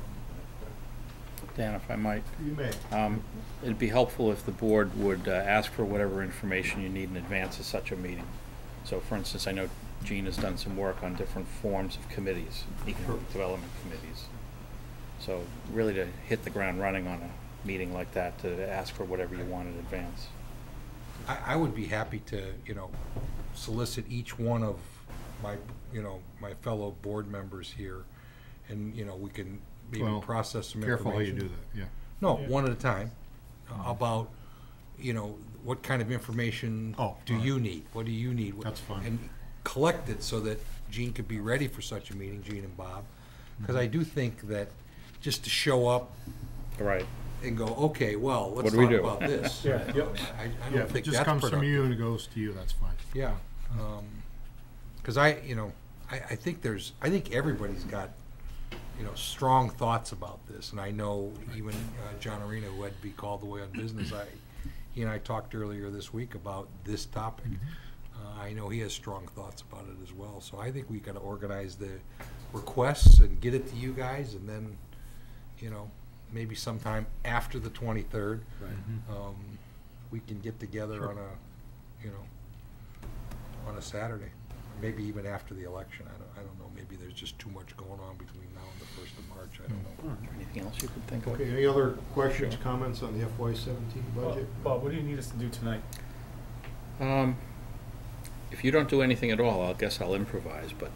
Dan, if I might, You may. um, it'd be helpful if the board would uh, ask for whatever information you need in advance of such a meeting. So, for instance, I know Gene has done some work on different forms of committees, economic development committees. So really to hit the ground running on a meeting like that, to ask for whatever you want in advance. I, I would be happy to, you know, solicit each one of my, you know, my fellow board members here, and, you know, we can maybe Well, process some information. Careful how you do that, yeah. No, Yeah. one at a time, uh, about, you know, what kind of information Oh, do all right. you need? What do you need? What- That's fine. And collect it so that Gene could be ready for such a meeting, Gene and Bob. Because I do think that just to show up Right. and go, okay, well, let's What do we talk do? about this. Yeah, I, yep. I Yeah, don't if it think just that's comes from productive. you and it goes to you, that's fine. Yeah, because I, you know, I, I think there's, I think everybody's got, you know, strong thoughts about this, and I know even uh, John Arena, who had to be called away on business, I, he and I talked earlier this week about this topic. Uh, I know he has strong thoughts about it as well, so I think we gotta organize the requests and get it to you guys, and then, you know, maybe sometime after the twenty-third, um, we can get together Sure. on a, you know, on a Saturday, maybe even after the election. I don't, I don't know, maybe there's just too much going on between now and the first of March, I don't know. Anything else you could think of? Okay, any other questions, comments on the F Y seventeen budget? Bob, what do you need us to do tonight? Um, if you don't do anything at all, I guess I'll improvise, but.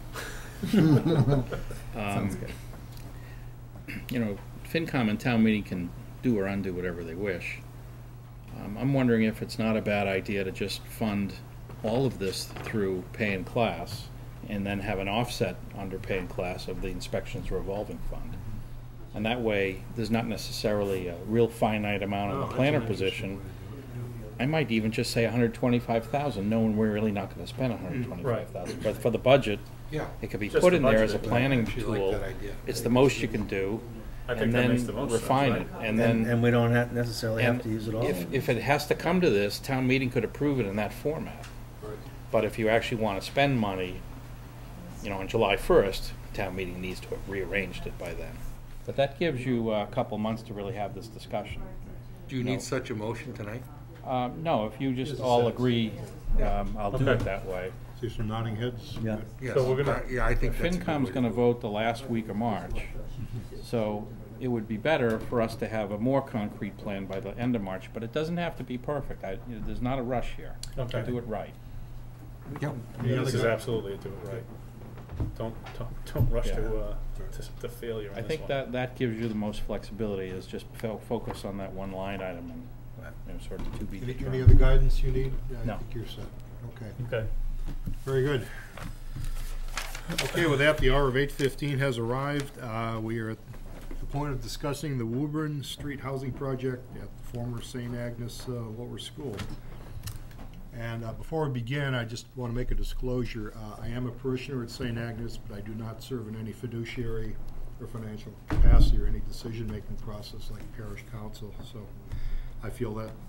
um, You know, FinCom and town meeting can do or undo whatever they wish. Um, I'm wondering if it's not a bad idea to just fund all of this through pay and class, and then have an offset under pay and class of the inspections revolving fund. And that way, there's not necessarily a real finite amount in the planner position. I might even just say one hundred twenty-five thousand, knowing we're really not gonna spend one hundred twenty-five thousand. But for the budget, Yeah. it could be Just put the in there as a budget. planning I actually like tool. that idea. It's the most you can do, I think and that makes the then most sense, refine right? it, and And, then. and we don't have necessarily have And to use it all. If, if it has to come to this, town meeting could approve it in that format. But if you actually want to spend money, you know, on July first, town meeting needs to have rearranged it by then. But that gives you a couple months to really have this discussion. Do you No. need such a motion tonight? Um, no, if you just all agree, um, I'll do it Okay. that way. See some nodding heads? Yeah. Yes. So we're gonna- Uh, Yeah, I think that's a good FinCom's way gonna do it. vote the last week of March. So it would be better for us to have a more concrete plan by the end of March, but it doesn't have to be perfect. I, you know, there's not a rush here. Okay. Do it right. Yep. Any Yeah, other this is guy- absolutely a do it right. Don't, don't, don't rush Yeah. to, uh, to, to failure on I this think one. that, that gives you the most flexibility, is just fo- focus on that one line item and, you know, sort of to be Any, any determined. other guidance you need? Yeah, I No. think you're set. Okay, Okay. very good. Okay, with that, the hour of eight fifteen has arrived. Uh, we are at the point of discussing the Woburn Street Housing Project at the former Saint Agnes uh, Lower School. And uh, before we begin, I just want to make a disclosure. Uh, I am a parishioner at Saint Agnes, but I do not serve in any fiduciary or financial capacity or any decision-making process like parish council. So I feel that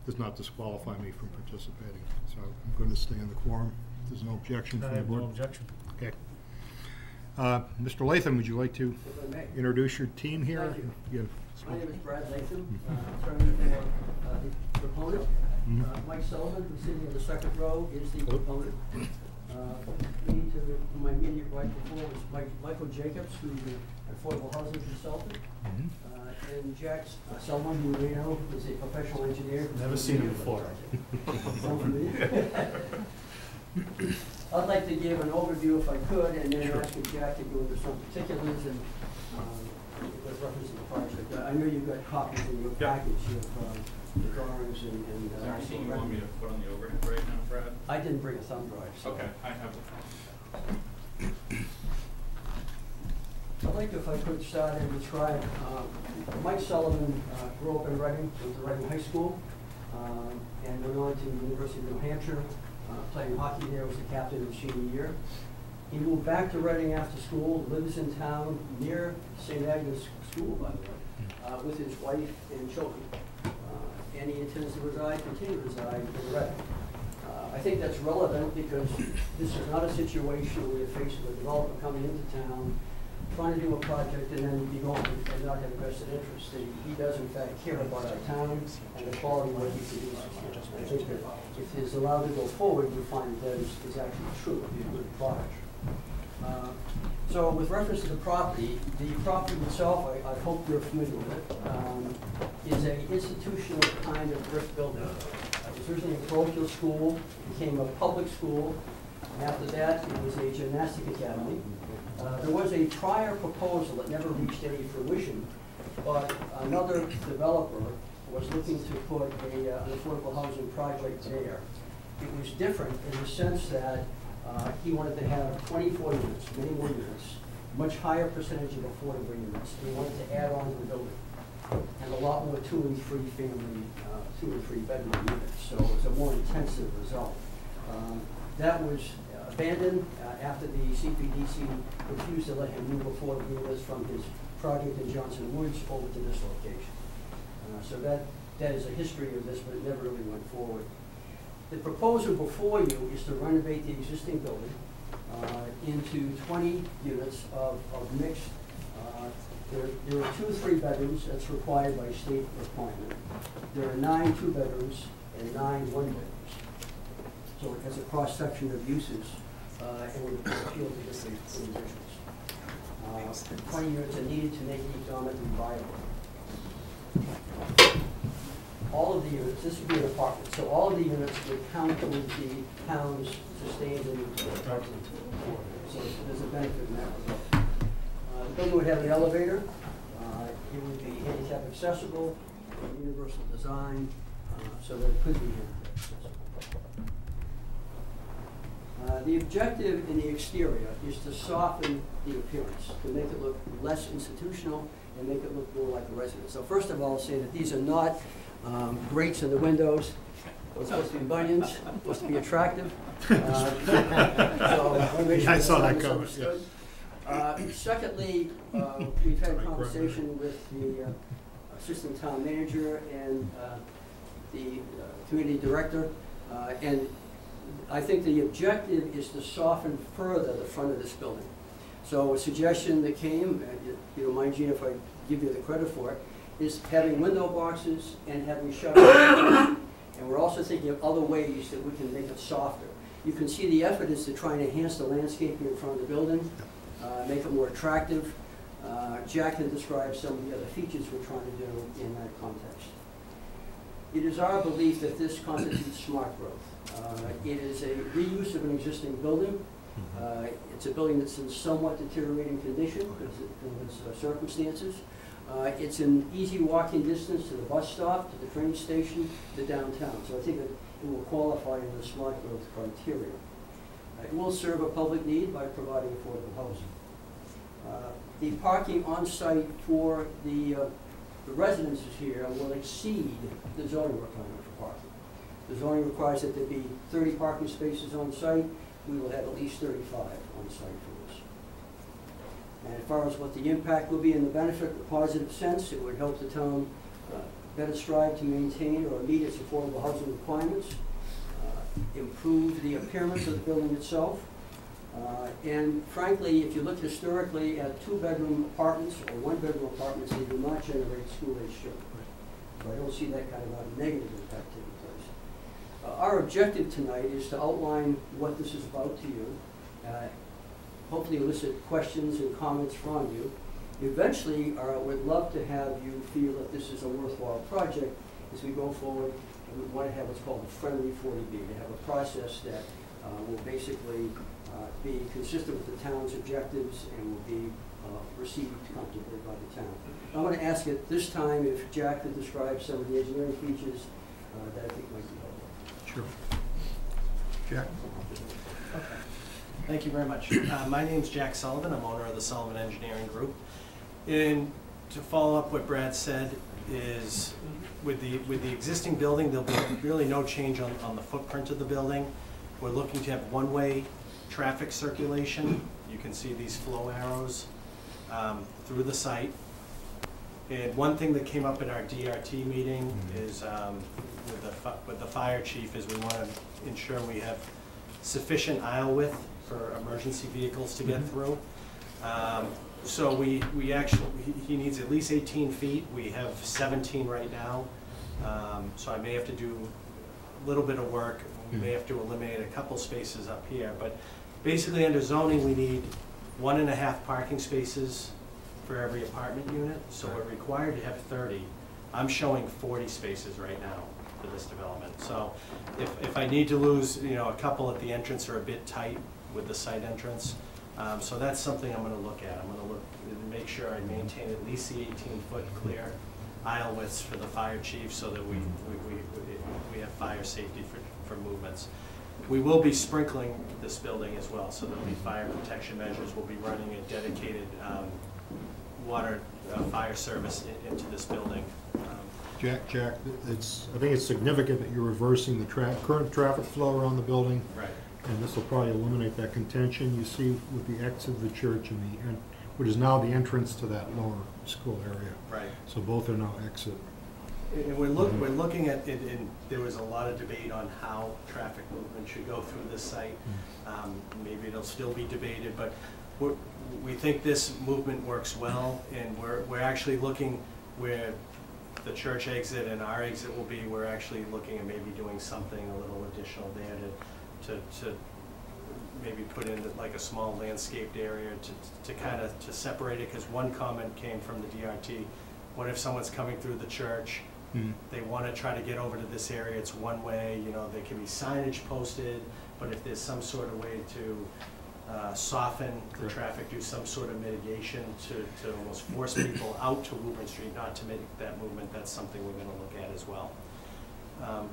does not disqualify me from participating. So I'm going to stay in the quorum. If there's no objection I from the have no board. objection. Okay. Uh, Mister Latham, would you like to If I may. introduce your team here? Thank you. You My name is Brad Latham, uh, Mhm. attorney for uh, the proponent. Mhm. Uh, Mike Sullivan, who's sitting in the second row, is the proponent. Uh, Me to my immediate right before was Mike, Michael Jacobs, who's an affordable housing consultant. Mhm. Uh, And Jack uh, Sullivan, who you may know, is a professional engineer. Never seen him before. Sound familiar? I'd like to give an overview if I could, and then Sure. ask Jack to go into some particulars and, um, with reference to the project. Uh, I know you've got copies in your Yeah. package of, um, the drawings and, and. Is uh, there anything you want me to renderings. put on the overhead right now, Brad? I didn't bring a thumb drive, so. Okay, I have the phone. I'd like to, if I could, start and describe, um, Mike Sullivan, uh, grew up in Reading, went to Reading High School, um, and went on to the University of New Hampshire, uh, playing hockey there, was the captain in senior year. He moved back to Reading after school, lives in town near Saint Agnes School, by the way, uh, with his wife and children. Uh, and he intends to reside, continue to reside in Reading. Uh, I think that's relevant because this is not a situation where you're faced with a developer coming into town, trying to do a project and then be gone and not have a vested interest. He, he does in fact care about our town and the quality of what he produces. I think that if he's allowed to go forward, you'll find that is, is actually true, it'll be a good product. Uh, so with reference to the property, the property itself, I, I hope you're familiar with it, um, is a institutional kind of brick building. Uh, it was originally a parochial school, became a public school. After that, it was a gymnastic academy. Uh, there was a prior proposal that never reached any fruition, but another developer was looking to put a, uh, an affordable housing project there. It was different in the sense that uh, he wanted to have twenty-four units, many more units, much higher percentage of affordable units. He wanted to add on to the building, and a lot more two and three family, uh, two and three bedroom units. So it was a more intensive result. Um, that was abandoned uh, after the C P D C refused to let him move affordable units from his project in Johnson Woods over to this location. Uh, so that, that is a history of this, but it never really went forward. The proposal before you is to renovate the existing building uh, into twenty units of, of mixed. Uh, there, there are two three bedrooms that's required by state requirement. There are nine two bedrooms and nine one bedrooms. So it has a cross section of uses uh, and would appeal to different individuals. Uh, twenty units are needed to make it economically viable. All of the units, this would be an apartment, so all of the units would count towards the town's sustained and so there's a benefit in that regard. Uh, the building would have an elevator. Uh, it would be handicap accessible, universal design, uh, so that it could be handicap accessible. Uh, the objective in the exterior is to soften the appearance, to make it look less institutional and make it look more like a residence. So first of all, I'll say that these are not um, grates in the windows. Those are supposed to be bunions, supposed to be attractive. Uh, so I wanna make sure I that's saw not that coming, misunderstood. Uh, secondly, uh, we've had a conversation with the uh, assistant town manager and uh, the uh, community director, uh, and I think the objective is to soften further the front of this building. So a suggestion that came, uh, you, you don't mind, Gene, if I give you the credit for it, is having window boxes and having shutters. And we're also thinking of other ways that we can make it softer. You can see the effort is to try and enhance the landscaping in front of the building, uh, make it more attractive. Uh, Jack can describe some of the other features we're trying to do in that context. It is our belief that this constitutes smart growth. Uh, it is a reuse of an existing building. Uh, it's a building that's in somewhat deteriorating condition because of its uh, circumstances. Uh, it's in easy walking distance to the bus stop, to the train station, to downtown. So I think that it will qualify in the smart growth criteria. Uh, it will serve a public need by providing affordable housing. Uh, the parking on site for the, uh, the residences here will exceed the zoning requirement for parking. The zoning requires that there be thirty parking spaces on site. We will have at least thirty-five on site for this. And as far as what the impact will be in the benefit, the positive sense, it would help the town uh, better strive to maintain or meet its affordable housing requirements, uh, improve the appearance of the building itself, uh, and frankly, if you look historically at two-bedroom apartments or one-bedroom apartments, they do not generate school-age children. So I don't see that kind of a negative impact taking place. Uh, our objective tonight is to outline what this is about to you, uh, hopefully elicit questions and comments from you. Eventually, uh, we'd love to have you feel that this is a worthwhile project. As we go forward, we want to have what's called a friendly forty B, to have a process that uh, will basically uh, be consistent with the town's objectives and will be uh, received comfortably by the town. I'm going to ask at this time if Jack could describe some of the engineering features uh, that I think might be helpful. Sure. Jack? Okay. Thank you very much. Uh, my name's Jack Sullivan. I'm owner of the Sullivan Engineering Group. And to follow up what Brad said is with the with the existing building, there'll be really no change on, on the footprint of the building. We're looking to have one-way traffic circulation. You can see these flow arrows um, through the site. And one thing that came up at our D R T meeting mm-hmm. is um, with, the, with the fire chief is we want to ensure we have sufficient aisle width for emergency vehicles to get mm-hmm. through. Um, so we, we actually, he, he needs at least eighteen feet. We have seventeen right now. Um, so I may have to do a little bit of work. We may have to eliminate a couple spaces up here. But basically under zoning, we need one and a half parking spaces for every apartment unit. So we're required to have thirty. I'm showing forty spaces right now for this development. So if, if I need to lose, you know, a couple at the entrance are a bit tight with the site entrance. Um, so that's something I'm going to look at. I'm going to look and make sure I maintain at least the eighteen foot clear aisle widths for the fire chief so that we, we, we, we have fire safety for, for movements. We will be sprinkling this building as well, so there'll be fire protection measures. We'll be running a dedicated um, water uh, fire service in, into this building. Um, Jack, Jack, it's, I think it's significant that you're reversing the tra current traffic flow around the building. Right. And this will probably eliminate that contention you see with the exit of the church and the, en which is now the entrance to that lower school area. Right. So both are now exit. And we're, look, we're looking at it, and there was a lot of debate on how traffic movement should go through this site. Um, maybe it'll still be debated, but we're, we think this movement works well, and we're, we're actually looking where the church exit and our exit will be. We're actually looking at maybe doing something a little additional there to, to, to maybe put in like a small landscaped area to, to kind of to separate it, because one comment came from the D R T, what if someone's coming through the church, mm-hmm. they want to try to get over to this area, it's one way, you know, there can be signage posted, but if there's some sort of way to uh, soften the traffic, do some sort of mitigation to, to almost force people out to Woburn Street, not to make that movement, that's something we're going to look at as well. Um,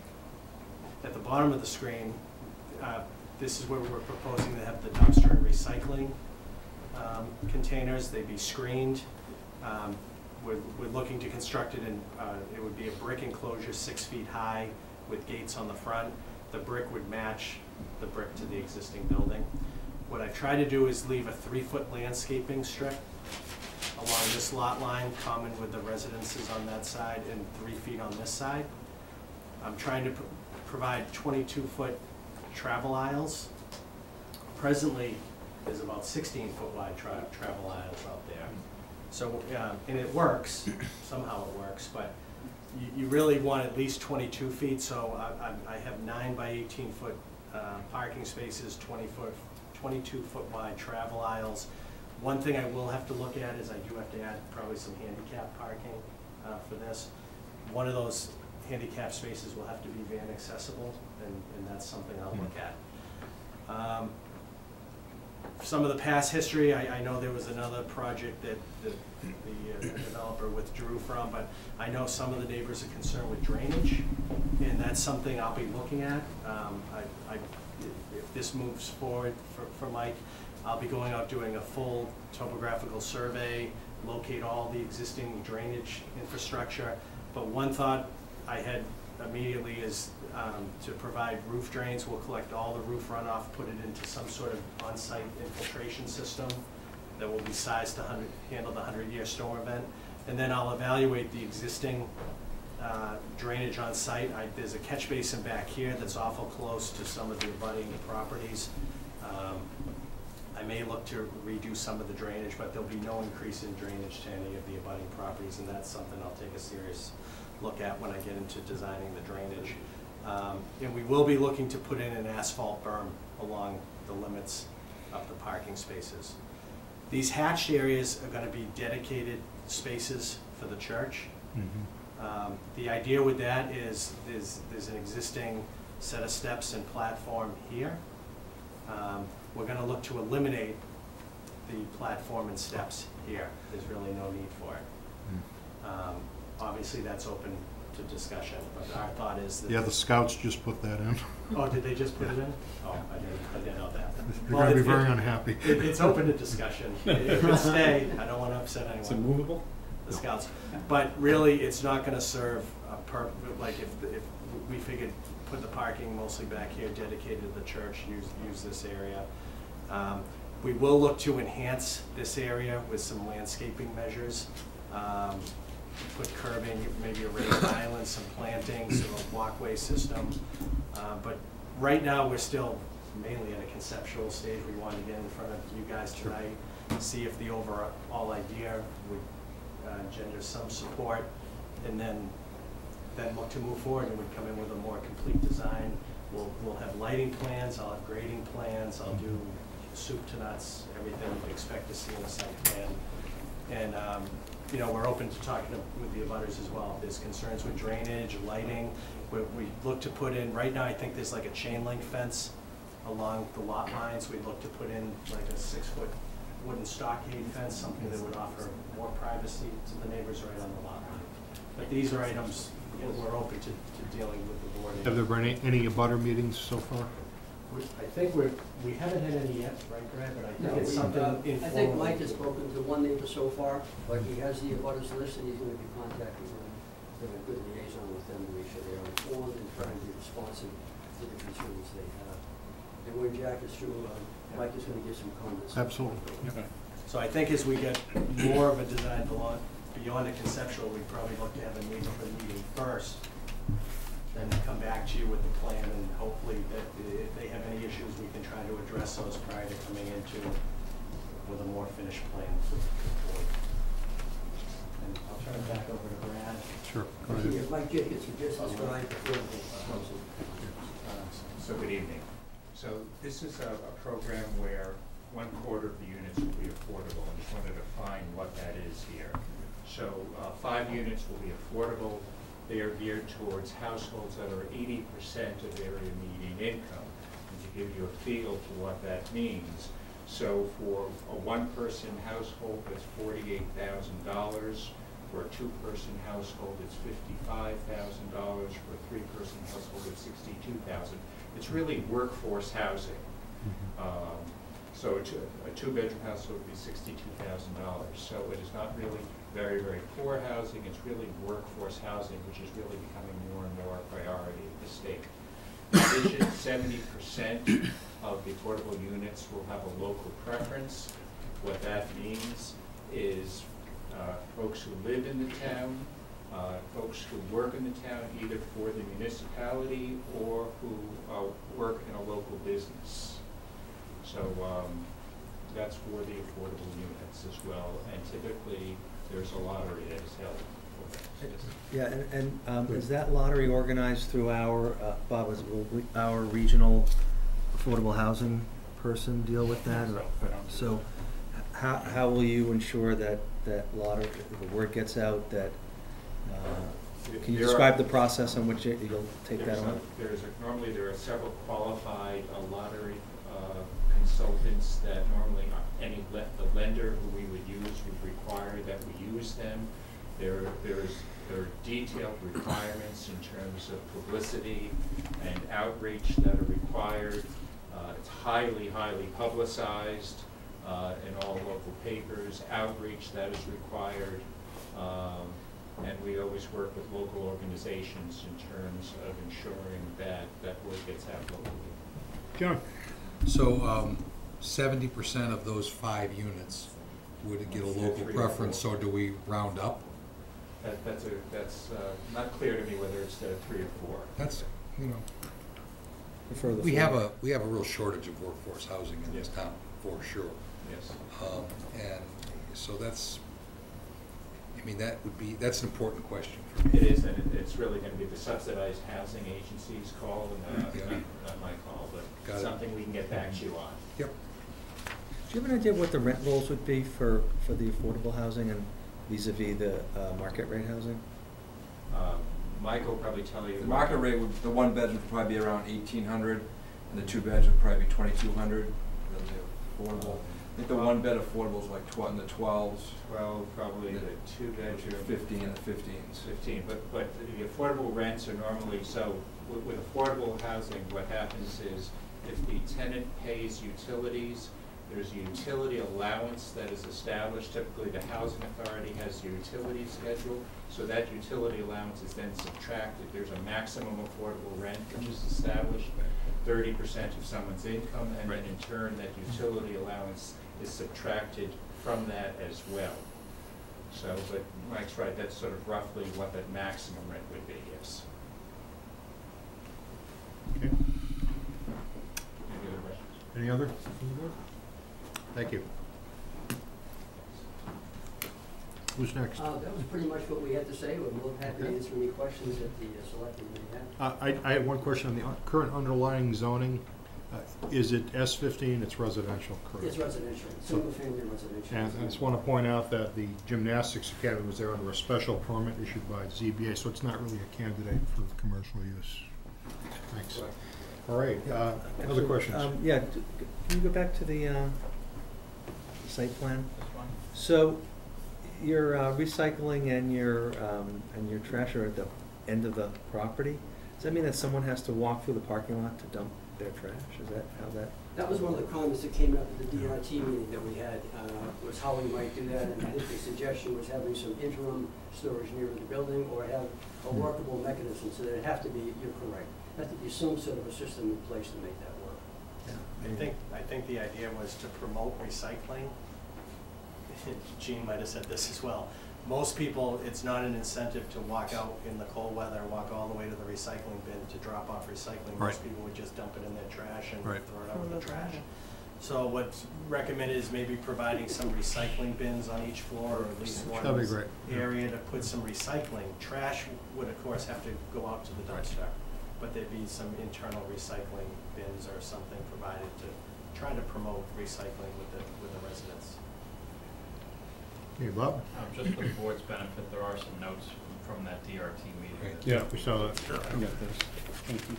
at the bottom of the screen, uh, this is where we're proposing to have the dumpster and recycling um, containers. They'd be screened. Um, we're, we're looking to construct it in, uh, it would be a brick enclosure six feet high with gates on the front. The brick would match the brick to the existing building. What I try to do is leave a three foot landscaping strip along this lot line, common with the residences on that side, and three feet on this side. I'm trying to pr provide twenty-two foot travel aisles. Presently, there's about sixteen foot wide tra travel aisles out there. So, um, and it works, somehow it works, but you, you really want at least twenty-two feet, so I, I, I have nine by eighteen foot uh, parking spaces, twenty foot, twenty-two foot wide travel aisles. One thing I will have to look at is I do have to add probably some handicap parking uh, for this. One of those handicap spaces will have to be van accessible, and, and that's something I'll look at. Um, some of the past history, I, I know there was another project that, that the, uh, the developer withdrew from, but I know some of the neighbors are concerned with drainage, and that's something I'll be looking at. Um, I, I, if this moves forward for, for Mike, I'll be going out doing a full topographical survey, locate all the existing drainage infrastructure. But one thought I had immediately is um, to provide roof drains. We'll collect all the roof runoff, put it into some sort of on-site infiltration system that will be sized to handle the hundred year storm event. And then I'll evaluate the existing uh, drainage on site. I, there's a catch basin back here that's awful close to some of the abutting properties. Um, I may look to redo some of the drainage, but there'll be no increase in drainage to any of the abutting properties, and that's something I'll take a serious look at when I get into designing the drainage. Um, and we will be looking to put in an asphalt berm along the limits of the parking spaces. These hatched areas are gonna be dedicated spaces for the church. Mm-hmm. Um, the idea with that is there's, there's an existing set of steps and platform here. Um, we're gonna look to eliminate the platform and steps here. There's really no need for it. Um, obviously that's open to discussion, but our thought is that. Yeah, the scouts just put that in. Oh, did they just put it in? Oh, I didn't, I didn't know that. They're Well, gonna be it- very it- unhappy. It, it's open to discussion. It it could stay, I don't wanna upset anyone. Is it movable? The scouts. But really, it's not gonna serve a purp, like if, if we figured, put the parking mostly back here dedicated to the church, use, use this area. Um, we will look to enhance this area with some landscaping measures. Um, put curbing, maybe a raised island, some plantings, a walkway system. Uh, but right now, we're still mainly at a conceptual stage. We want to get in front of you guys tonight, see if the overall idea would uh, engender some support, and then then look to move forward, and we'd come in with a more complete design. We'll, we'll have lighting plans, I'll have grading plans, I'll do soup to nuts, everything you'd expect to see in a site plan. And, um, you know, we're open to talking to, with the abutters as well. If there's concerns with drainage, lighting, we, we look to put in, right now I think there's like a chain link fence along the lot lines. We'd look to put in like a six foot wooden stockade fence, something that would offer more privacy to the neighbors right on the lot line. But these are items that we're open to, to dealing with the board. Have there been any, any abutter meetings so far? We- I think we're, we haven't had any yet, right, Brad, but I No, think it's we, something uh, informal. I think Mike has spoken to one neighbor so far, but he has the abutters list, and he's gonna be contacting them. We have a good liaison with them to make sure they are informed and trying to be responsive to the concerns they have. And when Jack is through, uh, Mike is gonna give some comments. Absolutely. Okay. So I think as we get more of a design beyond, beyond a conceptual, we'd probably look to have a neighborhood meeting first, then come back to you with the plan, and hopefully that if they have any issues, we can try to address those prior to coming into with a more finished plan for the board. And I'll turn it back over to Brad. Sure. Go Actually, ahead. if Mike Jacobs suggests design affordable housing. So good evening. So this is a, a program where one quarter of the units will be affordable. I just wanted to define what that is here. So uh, five units will be affordable. They are geared towards households that are eighty percent of area median income. And to give you a feel for what that means, so for a one-person household, that's forty-eight thousand dollars. For a two-person household, it's fifty-five thousand dollars. For a three-person household, it's sixty-two thousand dollars. It's really workforce housing. Um, so a, two, a two-bedroom household would be sixty-two thousand dollars. So it is not really very, very poor housing. It's really workforce housing, which is really becoming more and more a priority of the state. In addition, seventy percent of the affordable units will have a local preference. What that means is uh, folks who live in the town, uh, folks who work in the town either for the municipality or who uh, work in a local business. So um, that's for the affordable units as well, and typically there's a lottery that is held for this. Yeah, and, and um, is that lottery organized through our, uh, Bob, is, will we, our regional affordable housing person deal with that? So, or- I don't do So, that. how, how will you ensure that, that lottery, the word gets out, that, uh, can you There are- describe the process in which it- you'll take that There's on? a- There's a, normally there are several qualified uh, lottery uh, consultants that normally uh, any le the lender who we would use would require that we use them. There, there's there are detailed requirements in terms of publicity and outreach that are required. Uh, it's highly, highly publicized uh, in all local papers. Outreach that is required. Um, And we always work with local organizations in terms of ensuring that that word gets out locally. John? So um, seventy percent of those five units would get a Yeah, local three or preference, four. so do we round up? That, that's a, that's, uh, not clear to me whether it's the three or four. That's, you know, Prefer the we four. have a, we have a real shortage of workforce housing in this town, for sure. Yes. Um, and so that's, I mean, that would be, that's an important question for me. It is, and it, it's really gonna be the subsidized housing agency's call, and, uh, Yeah. not, not my call, but Got it. something we can get back to you on. Yep. Do you have an idea what the rent rolls would be for, for the affordable housing and vis-à-vis the uh, market rate housing? Um, Mike will probably tell you. The market rate would, the one bedroom would probably be around eighteen hundred, and the two beds would probably be twenty-two hundred, then the affordable. I think the one bed affordable is like tw- in the twelves. Twelve, probably the two bedroom. Fifteen and the fifteens. Fifteen, but, but the affordable rents are normally, so with, with affordable housing, what happens is if the tenant pays utilities, there's a utility allowance that is established. Typically, the housing authority has a utility schedule, so that utility allowance is then subtracted. There's a maximum affordable rent which is established, thirty percent of someone's income, and then in turn, that utility allowance is subtracted from that as well. So, but Mike's right, that's sort of roughly what that maximum rent would be, yes. Okay. Any other questions? Any other from the board? Thank you. Who's next? Uh, that was pretty much what we had to say. We're more than happy to Okay. answer any questions that the uh, selectmen may have. Uh, I, I had one question on the un- current underlying zoning. Uh, Is it S fifteen? It's residential, correct? It's residential, So- single-family residential. And I just want to point out that the gymnastics academy was there under a special permit issued by Z B A, so it's not really a candidate for commercial use. Thanks. All right, uh, other Actually, questions? um, Yeah, d- g- can you go back to the, uh, site plan? This one? So, your uh, recycling and your, um, and your trash are at the end of the property? Does that mean that someone has to walk through the parking lot to dump their trash? Is that how that? That was one of the comments that came up at the D R T meeting that we had, uh, was how we might do that, and I think the suggestion was having some interim storage near the building, or have a workable mechanism, so that it have to be, you're correct, have to be some sort of a system in place to make that work. I think, I think the idea was to promote recycling. Gene might have said this as well. Most people, it's not an incentive to walk out in the cold weather, walk all the way to the recycling bin to drop off recycling. Right. Most people would just dump it in their trash and Right. throw it out in Throw the it trash. out. So what's recommended is maybe providing some recycling bins on each floor, or at least one That'd be great, yeah. area to put some recycling. Trash would, of course, have to go out to the dumpster, but there'd be some internal recycling bins or something provided to try to promote recycling with the, with the residents. Okay, Bob? Um, just for the board's benefit, there are some notes from that D R T meeting. Right. that- Yeah, we saw that. I got this. Thank you.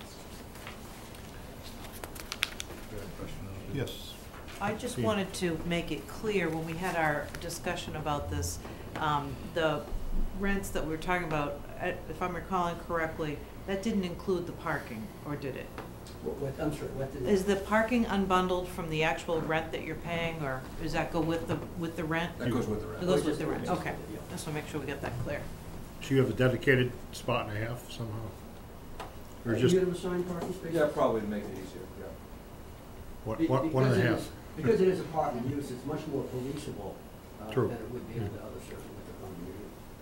Yes. I just Steve. wanted to make it clear, when we had our discussion about this, um, the rents that we were talking about, uh, if I'm recalling correctly, that didn't include the parking, or did it? What, what, I'm sorry, what did? Is the parking unbundled from the actual rent that you're paying, or does that go with the, with the rent? That goes with the It rest. goes with the rent, okay. Yeah. Just want to make sure we get that clear. So you have a dedicated spot and a half somehow? Or Are you just, gonna assign parking spaces? Yeah, probably to make it easier, yeah. what, Be- one, one and a because it half? is- Because it is apartment use, it's much more policeable, uh, True. than it would be Yeah. under other circumstances.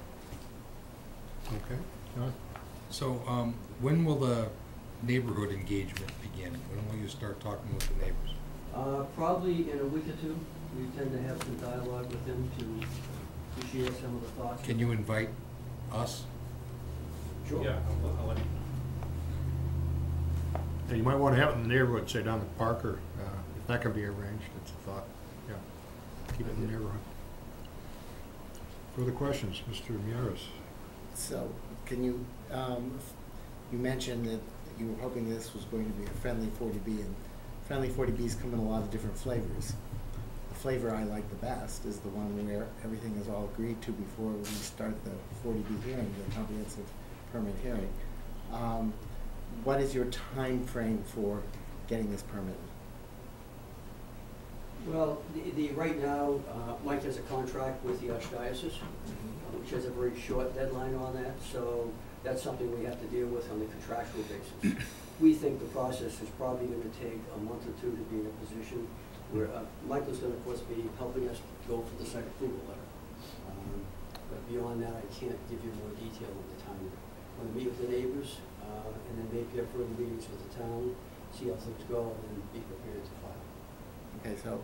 Okay, John? So, um, when will the neighborhood engagement begin? When will you start talking with the neighbors? Uh, probably in a week or two, we tend to have some dialogue with them to, to share some of the thoughts. Can you invite us? Sure. Yeah, I'll, I'll let you know. And you might want to have it in the neighborhood, say down at Parker, uh, if that can be arranged, it's a thought, yeah. Keep it in the neighborhood. Further questions, Mister Mieres? So, can you, um, you mentioned that you were hoping this was going to be a friendly forty B, and friendly forty Bs come in a lot of different flavors. The flavor I like the best is the one where everything is all agreed to before we start the forty B hearing, the comprehensive permit hearing. Um, what is your time frame for getting this permit? Well, the, the, right now, uh, Mike has a contract with the Archdiocese, uh, which has a very short deadline on that, so that's something we have to deal with on a contractual basis. We think the process is probably gonna take a month or two to be in a position where, uh, Michael's gonna, of course, be helping us go for the second approval letter. Um, but beyond that, I can't give you more detail at the time. I'm gonna meet with the neighbors, uh, and then make their further meetings with the town, see how things go, and then be prepared to file. Okay, so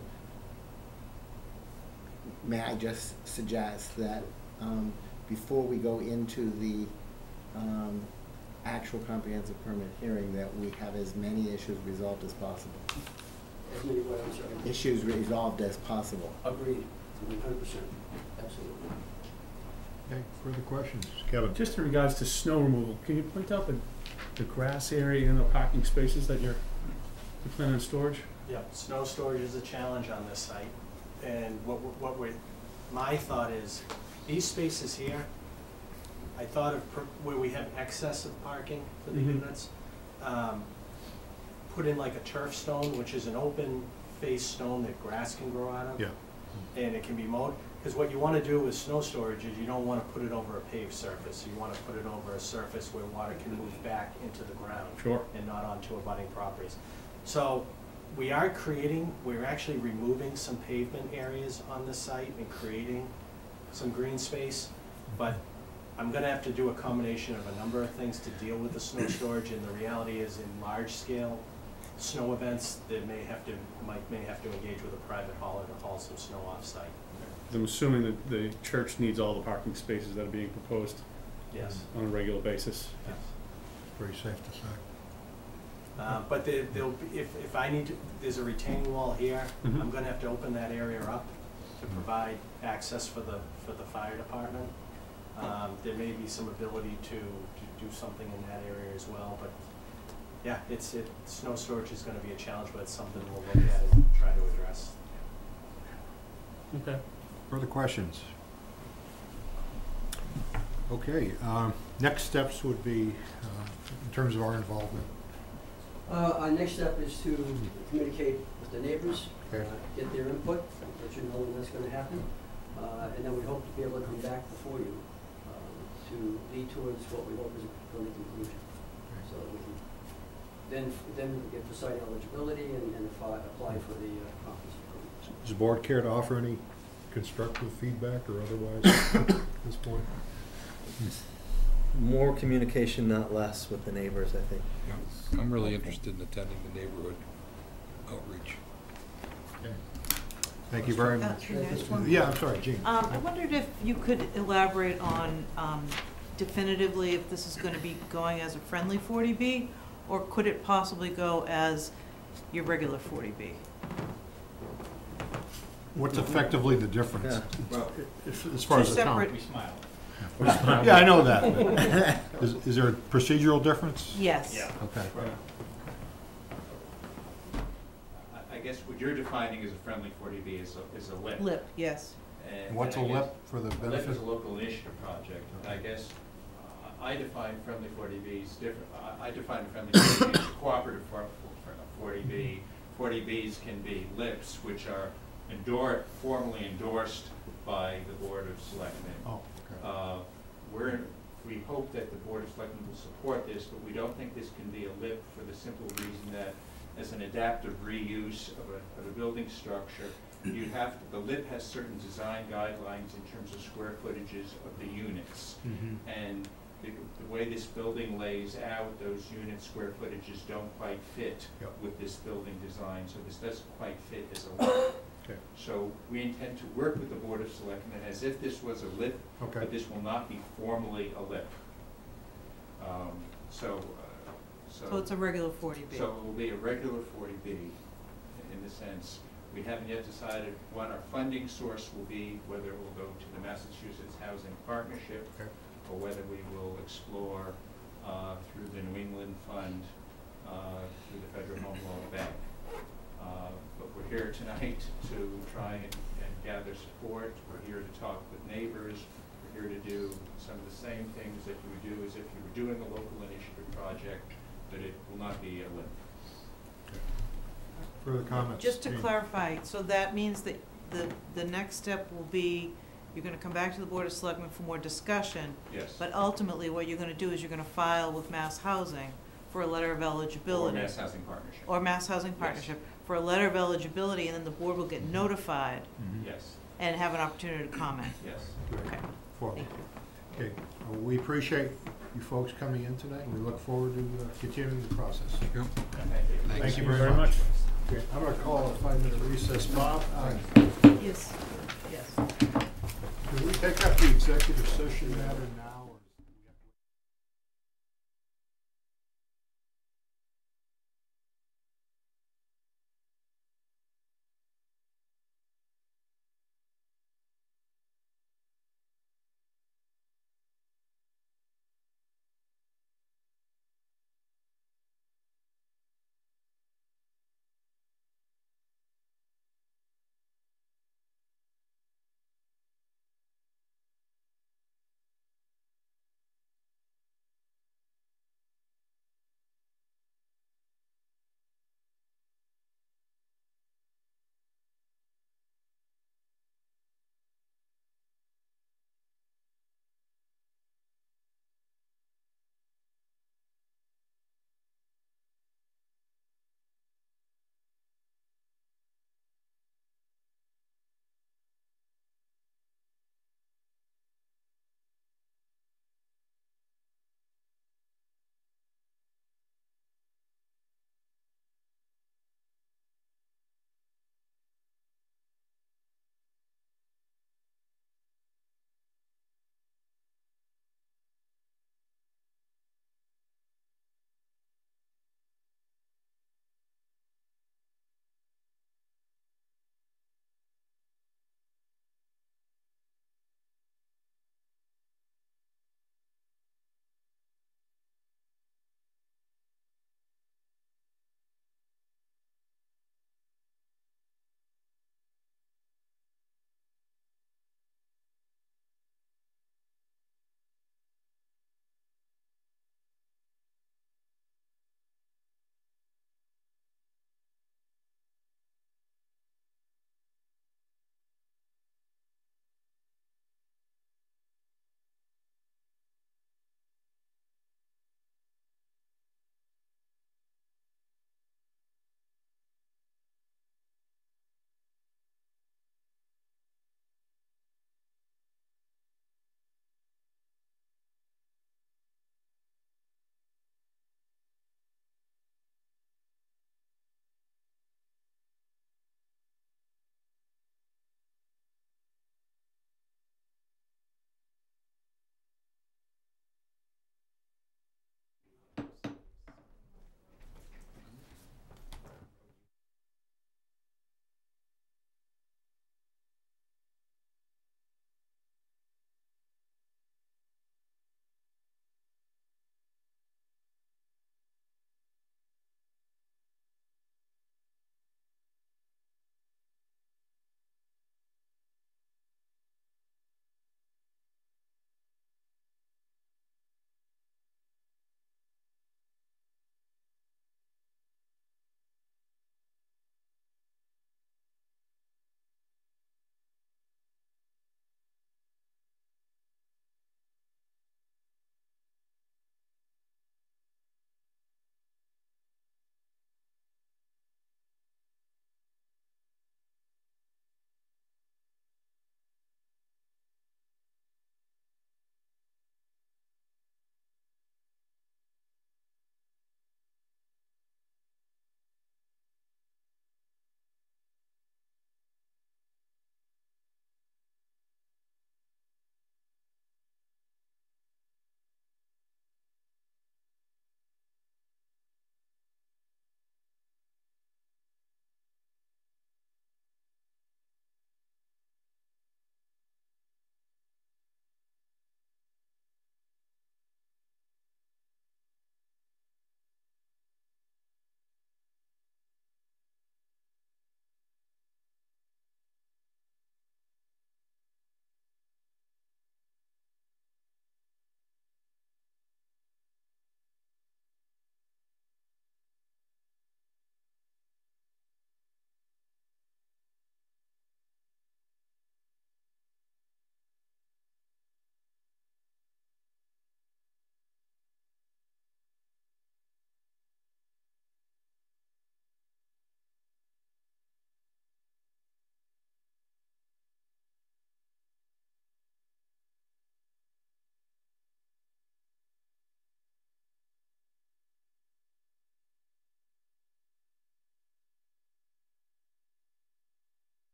may I just suggest that um, before we go into the um, actual comprehensive permit hearing, that we have as many issues resolved as possible? As many what, I'm sorry? Issues resolved as possible. Agreed, one hundred percent, absolutely. Okay, further questions? Kevin? Just in regards to snow removal, can you point out the, the grass area and the parking spaces that you're, you plan on storage? Yep, snow storage is a challenge on this site, and what, we're- what we're, my thought is, these spaces here, I thought of per- where we have excess of parking for the Mhm. units, um, put in like a turf stone, which is an open face stone that grass can grow out of. Yeah. And it can be mowed, because what you wanna do with snow storage is you don't wanna put it over a paved surface, you wanna put it over a surface where water can move back into the ground. Sure. And not onto abutting properties. So, we are creating, we're actually removing some pavement areas on this site and creating some green space, but I'm gonna have to do a combination of a number of things to deal with the snow storage, and the reality is in large scale snow events, they may have to, might, may have to engage with a private hauler to haul some snow off-site. I'm assuming that the church needs all the parking spaces that are being proposed Yes. on a regular basis. Yes. Very safe to say. Uh, but there, there'll be, if, if I need to, there's a retaining wall here, Mhm. I'm gonna have to open that area up to provide access for the, for the fire department. Um, there may be some ability to, to do something in that area as well, but, yeah, it's, it, snow storage is gonna be a challenge, but it's something we'll look at and try to address. Okay. Further questions? Okay, um, next steps would be, uh, in terms of our involvement. Uh, our next step is to communicate with the neighbors, uh, Okay. get their input, let you know when that's gonna happen. Uh, and then we hope to be able to come back before you, um, to lead towards what we hope is a permanent conclusion. So that we can then, then get the site eligibility and, and fi- apply for the uh, comprehensive permit. Does the board care to offer any constructive feedback or otherwise at this point? More communication, not less, with the neighbors, I think. Yeah. I'm really interested in attending the neighborhood outreach. Okay. Thank you very Uh, much. can I ask one? Yeah, I'm sorry, Jean. Um, I wondered if you could elaborate on, um, definitively if this is gonna be going as a friendly forty B, or could it possibly go as your regular forty B? What's effectively the difference? Yeah. Well, As as far Two as the town? separate- We smile. Yeah, I know that. Is, is there a procedural difference? Yes. Yeah. Okay. I, I guess what you're defining as a friendly forty B is a, is a lip. Lip, yes. And what's a and I guess lip for the A lip benefit? is a local initiative project. I guess uh, I define friendly forty Bs different. I, I define friendly forty B as a cooperative for, for forty B. forty Bs can be lips, which are endorsed, formally endorsed by the Board of Selectmen. Oh, okay. Uh, We're, we hope that the Board of Selectmen will support this, but we don't think this can be a lip for the simple reason that as an adaptive reuse of a, of a building structure, you have, the lip has certain design guidelines in terms of square footages of the units. Mhm. And the, the way this building lays out, those unit square footages don't quite fit Yep. with this building design, so this doesn't quite fit as a lip. Okay. So we intend to work with the Board of Selectmen as if this was a lip, Okay. but this will not be formally a lip. Um, so, uh, so. So it's a regular forty B. So it will be a regular forty B in the sense, we haven't yet decided what our funding source will be, whether it will go to the Massachusetts Housing Partnership, Okay. or whether we will explore uh, through the New England Fund, uh, through the Federal Home Loan Bank. Uh, But we're here tonight to try and, and gather support. We're here to talk with neighbors. We're here to do some of the same things that you would do as if you were doing a local initiative project, but it will not be a lip. Further comments? Just to Jean? clarify, so that means that the, the next step will be, you're gonna come back to the Board of Selectmen for more discussion, Yes. but ultimately what you're gonna do is you're gonna file with Mass Housing for a letter of Or eligibility. Mass Housing Partnership. Or Mass Housing Partnership, for a letter of eligibility, and then the board will get notified Mhm. Yes, and have an opportunity to comment. yes. Great. Okay. forward. Thank you. Okay, well, we appreciate you folks coming in tonight, and we look forward to uh, continuing the process. Yep. Thank you very much. Okay, I'm gonna call a five-minute recess. Bob, uh, Yes, yes. can we take up the executive session matter now?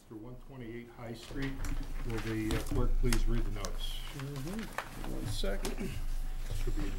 for one twenty-eight High Street. Will the uh, clerk please read the notice? Mm-hmm. One second. Should be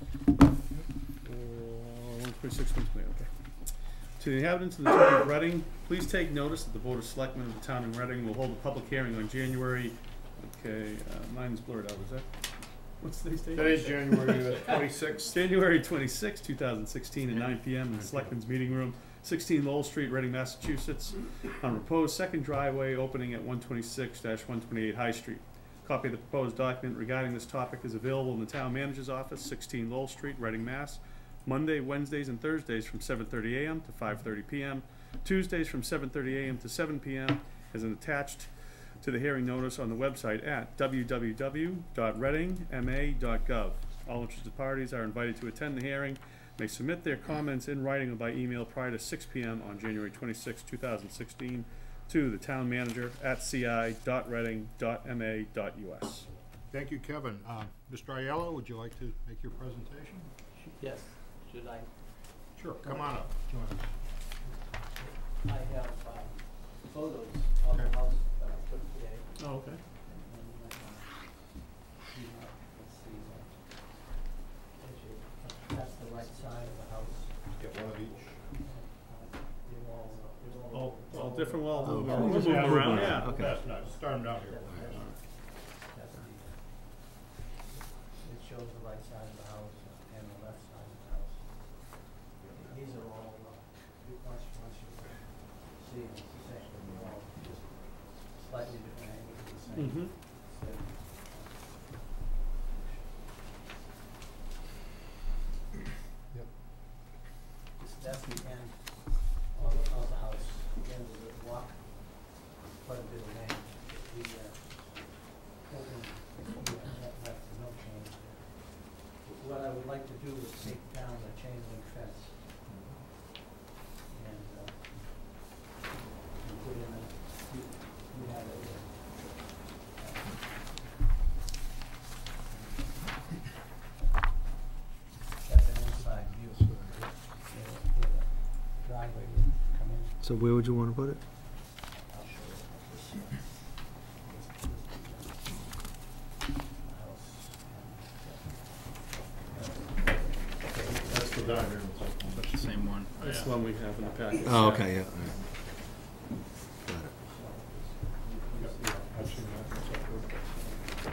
one twenty-six, one twenty, okay. To the inhabitants of the town of Reading, please take notice that the Board of Selectmen of the town of Reading will hold a public hearing on January, okay, uh, mine's blurred out, is that? What's today's date? Today's January twenty-sixth. January twenty-sixth, two thousand sixteen, at nine P M in the Selectmen's Meeting Room, sixteen Lowell Street, Reading, Massachusetts, on proposed second driveway opening at one twenty-six one twenty-eight High Street. Copy of the proposed document regarding this topic is available in the Town Manager's Office, sixteen Lowell Street, Reading, Mass. Monday, Wednesdays, and Thursdays from seven thirty A M to five thirty P M Tuesdays from seven thirty A M to seven P M as an attached to the hearing notice on the website at w w w dot reading m a dot gov. All interested parties are invited to attend the hearing, may submit their comments in writing or by email prior to six P M on January twenty-sixth, two thousand sixteen to the town manager at c i dot reading dot m a dot u s. Thank you, Kevin. Uh, Mister Aiello, would you like to make your presentation? Yes, should I? Sure, come on up. Join us. I have uh, photos of the Okay. house that I took today. Oh, okay. And, uh, you know, let's see, uh, as you- that's the right side of the house. Get one of each. Uh, they're all, uh, they're All, all different, well, Oh, we'll okay. move Just them move around, around. yeah. Okay. That's nice. Start them down here. That's the, it shows the right side of the house and the left side of the house. These are all, uh, you- once, once you see them, it's essentially all just slightly different angles of the same. Mm-hmm. same. Yep. This- That's the end of, of the house, the end of the walk, quite a bit of land. The, uh, building is here, that left, no change there. What I would like to do is take down the chain link fence. And, uh, and put in a, you, you have it here. That's an inside view. Where, where the driveway would come in. So where would you want to put it? I'll show you this, uh, this, this, uh, house. and, That's the diagram. That's the same one. That's the one we have in the package. Oh, okay, yeah, all right. Got it. Yep, yeah, I've seen that. That's up there.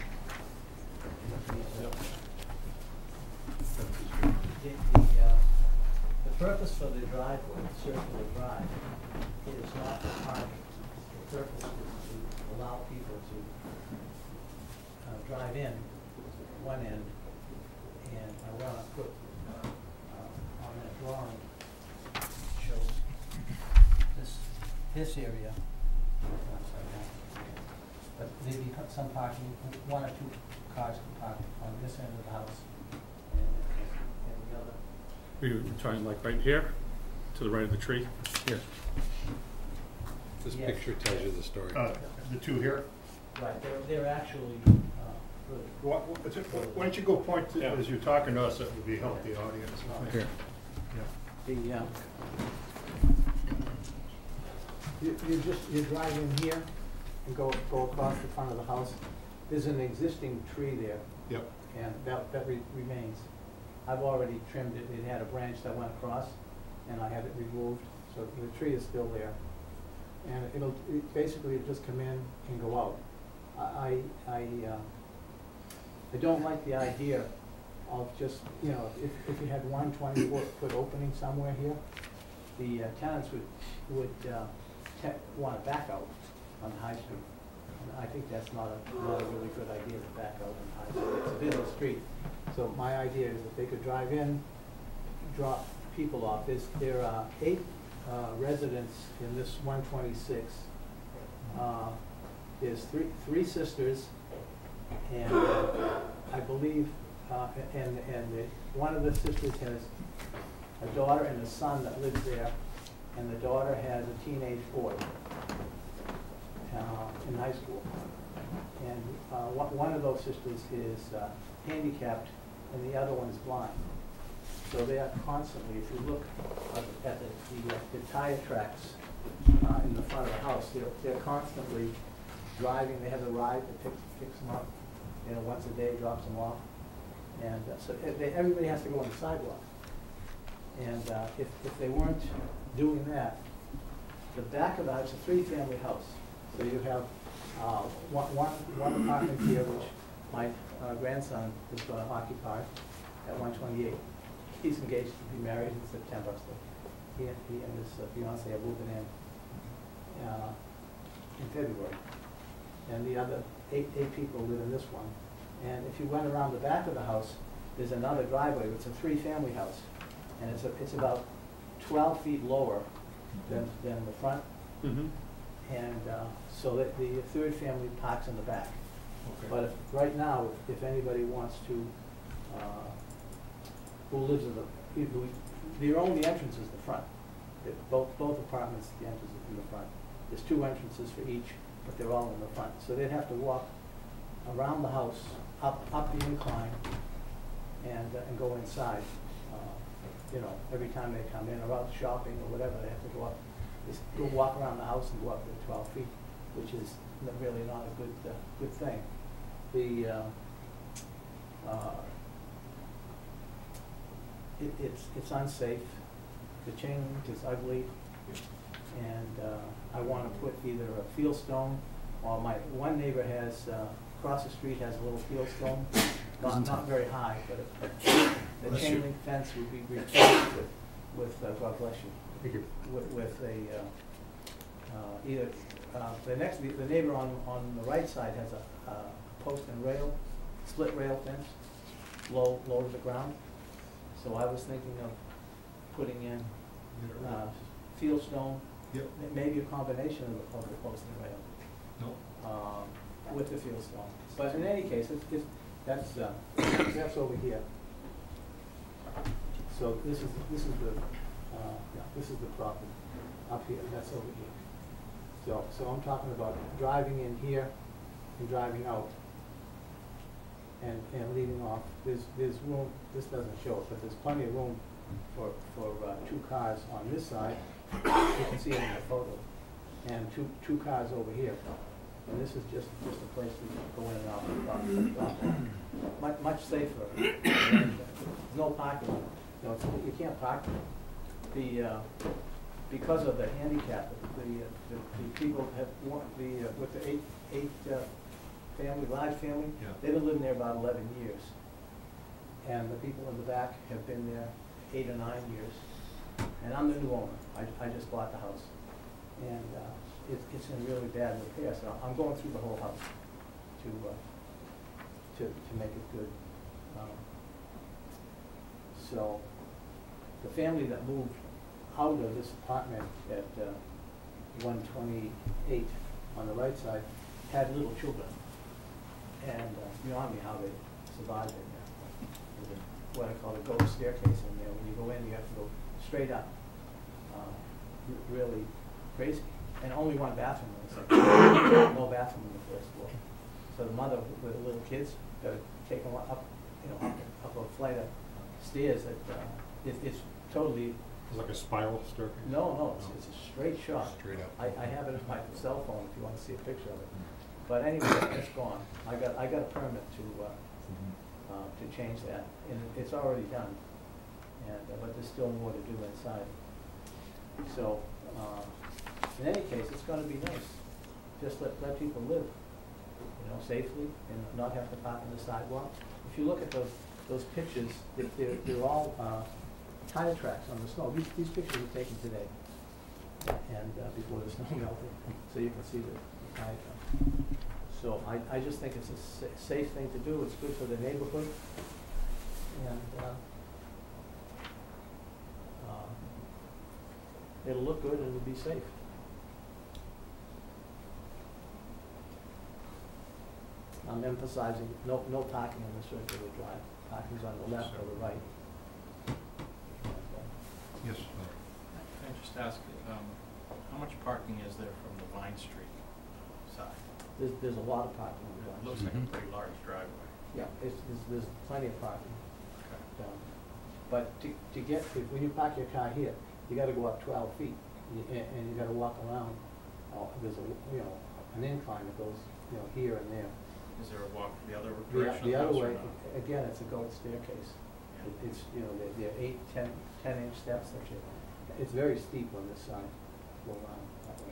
The, the, uh, the purpose for the driveway, circular drive, is not for parking. The purpose is to allow people to, uh, drive in one end, and I wanna put, uh, on that drawing, shows this, this area, upside down. But maybe some parking, one or two cars can park on this end of the house, and, and the other. Are you trying like right here, to the right of the tree? Here. This Yes. picture tells you the story. Uh, the two here. Right, they're, they're actually, uh, really, Why, why don't you go point to, as you're talking to us, that would be help the audience. I think. Here. the, uh, you, you just, you drive in here and go, go across the front of the house. There's an existing tree there, Yep. and that, that re- remains. I've already trimmed it, it had a branch that went across, and I had it removed, so the tree is still there. And it'll, it basically it'll just come in and go out. I, I, I, uh, I don't like the idea of just, you know, if, if you had one twenty-four foot opening somewhere here, the uh, tenants would, would, uh, te- wanna back out on High Street. And I think that's not a, not a really good idea to back out on High Street. It's a busy street. So my idea is that they could drive in, drop people off. There's, there are eight, uh, residents in this one twenty-six. Uh, there's three, three sisters, and uh, I believe, uh, and, and the, one of the sisters has a daughter and a son that lives there, and the daughter has a teenage boy, uh, in high school. And, uh, one, one of those sisters is, uh, handicapped, and the other one is blind. So they are constantly, if you look at the, the, uh, the tire tracks uh, in the front of the house, they're, they're constantly driving, they have a ride that picks, picks them up, you know, once a day, drops them off. And uh, so e- they, everybody has to go on the sidewalk. And uh, if, if they weren't doing that, the back of the house, it's a three-family house. So you have uh, one, one, one apartment here, which my uh, grandson is going to occupy at one twenty-eight. He's engaged to be married in September, so he and, he and his uh, fiancée are moving in uh, in February. And the other eight, eight people live in this one. And if you went around the back of the house, there's another driveway. It's a three-family house, and it's a, it's about twelve feet lower than, than the front. Mm-hmm. And uh, so that the third family parks in the back. Okay. But if, right now, if, if anybody wants to, uh, who lives in the, who, their only entrance is the front. It, both, both apartments, the entrance is in the front. There's two entrances for each, but they're all in the front. So they'd have to walk around the house, up, up the incline, and, uh, and go inside. Uh, you know, every time they come in or out shopping or whatever, they have to go up. Just go walk around the house and go up to twelve feet, which is n- really not a good, uh, good thing. The, uh, uh, it, it's, it's unsafe. The chain link is ugly. And, uh, I wanna put either a fieldstone, or my, one neighbor has, uh, across the street has a little fieldstone, not, not very high, but a, the Bless chain you. link fence would be replaced with, with, uh, God bless you. Thank you. With, with a, uh, uh, either, uh, the next, the neighbor on, on the right side has a, uh, post and rail, split rail fence, low, low to the ground. So I was thinking of putting in, uh, fieldstone, Yep. m- maybe a combination of, the- of the post and rail, No. um, with the fieldstone. But in any case, it's, it's, that's, uh, that's over here. So this is, this is the, uh, yeah, this is the property up here, that's over here. So, so I'm talking about driving in here and driving out and, and leaving off. There's, there's room, this doesn't show it, but there's plenty of room for, for, uh, two cars on this side. You can see it in the photo. And two, two cars over here. And this is just, just a place to go in and out, and drop, drop off. Much, much safer. And, uh, no parking. You know, it's, you can't park. The, uh, because of the handicap, the, uh, the, the people have, wa- the, uh, with the eight, eight, uh, family, large family, Yeah. they've been living there about eleven years. And the people in the back have been there eight or nine years. And I'm the new owner. I, I just bought the house. And, uh, it's, it's in really bad repair, so I'm going through the whole house to, uh, to, to make it good. Um, So, the family that moved out of this apartment at, uh, one twenty-eight on the right side had little children. And, uh, beyond me how they survived in there. There's a- what I call a ghost staircase in there. When you go in, you have to go straight up. Uh, r- really crazy. And only one bathroom on the second floor. No bathroom on the first floor. So the mother with the little kids got to take them up, you know, up, up a flight of stairs that, uh, it, it's totally, It's like a spiral staircase? no, no, it's, it's a straight shot. Straight up. I, I have it on my cell phone if you want to see a picture of it. But anyway, it's gone. I got, I got a permit to, uh, uh, to change that, and it's already done. And, uh, but there's still more to do inside. So, uh, in any case, it's gonna be nice. Just let, let people live, you know, safely and not have to park on the sidewalk. If you look at those, those pictures, they- they're, they're all, uh, tire tracks on the snow. These, these pictures were taken today, and, uh, before the snow melted, so you can see the the tire tracks. So I, I just think it's a sa- safe thing to do. It's good for the neighborhood. And, uh, uh, it'll look good and it'll be safe. I'm emphasizing no, no parking on the circular drive. Parking's on the left or the right. And, uh, Yes. Can I just ask, um, how much parking is there from the Vine Street side? There's, there's a lot of parking on the It drive. looks like a pretty large driveway. Yeah, it's, there's, there's plenty of parking. Um, But to, to get, if- when you park your car here, you gotta go up twelve feet. y- and, and you gotta walk around, uh, there's a, you know, an incline that goes, you know, here and there. Is there a walk the other The, direction the of the other house or way, not? again, it's a goat staircase. It- It's, you know, they're, they're eight, ten, ten inch steps that you, it's very steep on this side, go around that way.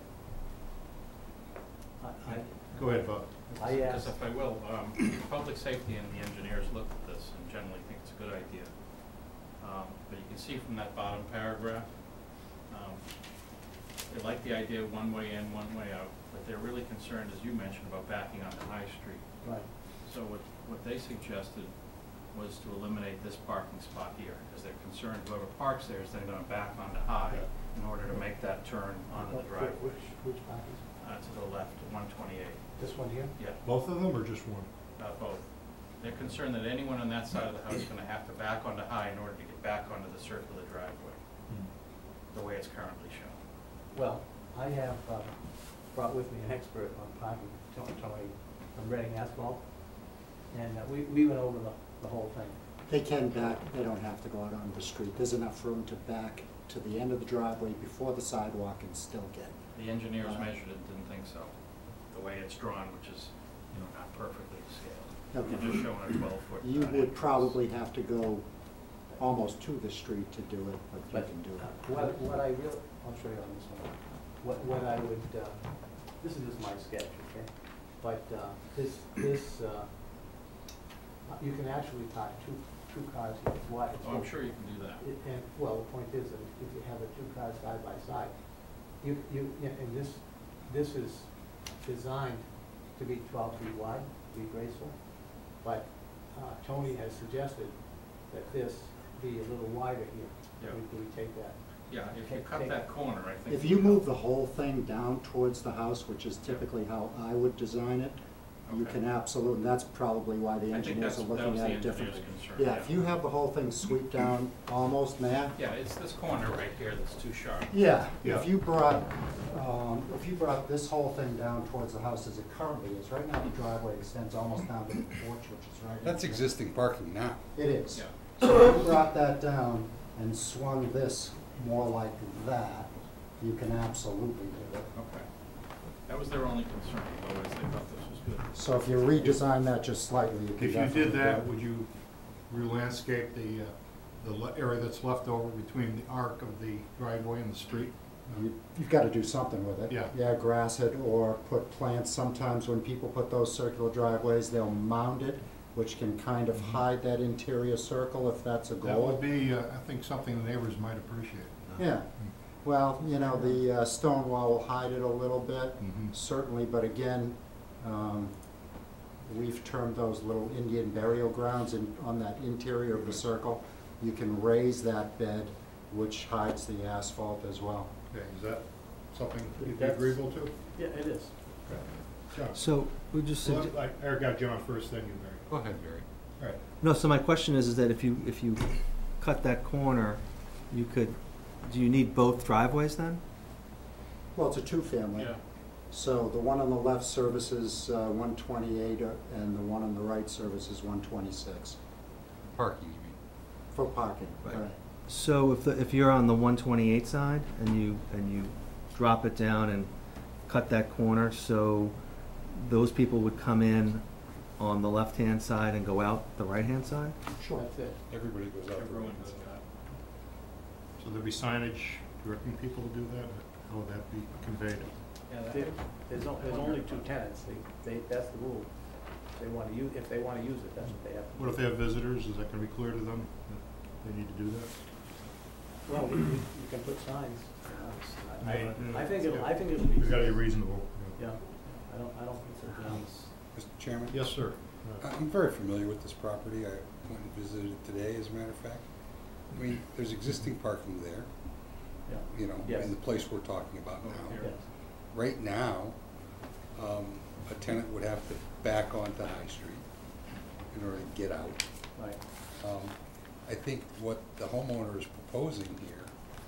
I, I, Go ahead, Bob. I Because asked, if I will, um, public safety and the engineers looked at this and generally think it's a good idea. Um, but you can see from that bottom paragraph, um, they like the idea of one way in, one way out, but they're really concerned, as you mentioned, about backing onto High Street. right, So what, what they suggested was to eliminate this parking spot here, because they're concerned whoever parks there is then gonna back onto High in order to make that turn onto the Wh- driveway. which, which parking? Uh, to the left, one twenty-eight, This one here? yeah. Both of them or just one? Uh, both. They're concerned that anyone on that side of the house is gonna have to back onto High in order to get back onto the circular driveway, the way it's currently shown. Well, I have, uh, brought with me an expert on parking, Tony, Tony from Reading Asphalt, and uh, we, we went over the, the whole thing. They can back, they don't have to go out on the street. There's enough room to back to the end of the driveway before the sidewalk and still get. The engineers Uh, measured it, didn't think so, the way it's drawn, which is, you know, not perfectly scaled. Okay. You're just showing a twelve foot. You would probably have to go almost to the street to do it, but you But can do uh, it. what, what I really, I'll show you on this one. What, what I would, uh, this is just my sketch, okay? But, uh, this, this, uh, you can actually park two, two cars here. It's wide. It's Oh, I'm open. sure you can do that. It- And, well, the point is that if you have the two cars side by side, you, you, yeah, and this, this is designed to be twelve feet wide, to be graceful. But, uh, Tony has suggested that this be a little wider here. Yeah. Do we- do we take that? Yeah, if you Take- cut take- that corner, I think. If you move the whole thing down towards the house, which is typically how I would design it, you Okay. can absolutely, that's probably why the I think engineers that's, are that looking was the at it engineer's differently. concern. Yeah, if you have the whole thing sweep down almost there, Yeah, it's this corner right here that's too sharp. yeah, Yeah. if you brought, um, if you brought this whole thing down towards the house as it currently is, right now the driveway extends almost down to the porch, which is right. in That's there. existing parking now. It is. Yeah. So if you brought that down and swung this more like that, you can absolutely do it. Okay. That was their only concern, otherwise they thought this was good. So if you redesign that just slightly, you can If you definitely did do that, it. would you re-landscape the, uh, the le- area that's left over between the arc of the driveway and the street? You- You've got to do something with it. Yeah. Yeah, grass it or put plants. Sometimes when people put those circular driveways, they'll mound it, which can kind of hide that interior circle if that's a goal. That would be, uh, I think, something the neighbors might appreciate. Yeah, well, you know, the uh, stone wall will hide it a little bit, Mhm. certainly, but again, um, we've termed those little Indian burial grounds in, on that interior of the circle. You can raise that bed, which hides the asphalt as well. Okay, is that something you'd be That's- agreeable to? Yeah, it is. John? So, we just, Well, sugge- I, Eric got John first, then you, Barry. Go ahead, Barry. All right. no, so my question is, is that if you, if you cut that corner, you could, do you need both driveways then? Well, it's a two-family. Yeah. So the one on the left services uh, one twenty-eight, uh, and the one on the right services one twenty-six Parking, you mean? for parking. Right. Right. So if the, if you're on the one twenty-eight side and you, and you drop it down and cut that corner, so those people would come in on the left-hand side and go out the right-hand side? Sure. That's it. Everybody goes out. Everyone does that. So there'd be signage directing people to do that, or how would that be conveyed? Yeah, that- There- There's, o- there's only two tenants, they, they, that's the rule. They wanna use, if they wanna use it, that's what they have to do. What if they have visitors, is that gonna be clear to them, that they need to do that? Well, you, you you can put signs. uh, I- I, May- I think it'll, yeah. I think it'll be. We've gotta be reasonable. Yeah, I don't, I don't think so. no. Mister Chairman? Yes, sir. I- I'm very familiar with this property. I went and visited it today, as a matter of fact. I mean, there's existing parking there, Yeah, you know, Yes. in the place we're talking about Over now. here. yes. Right now, um, a tenant would have to back onto High Street in order to get out. Right. Um, I think what the homeowner is proposing here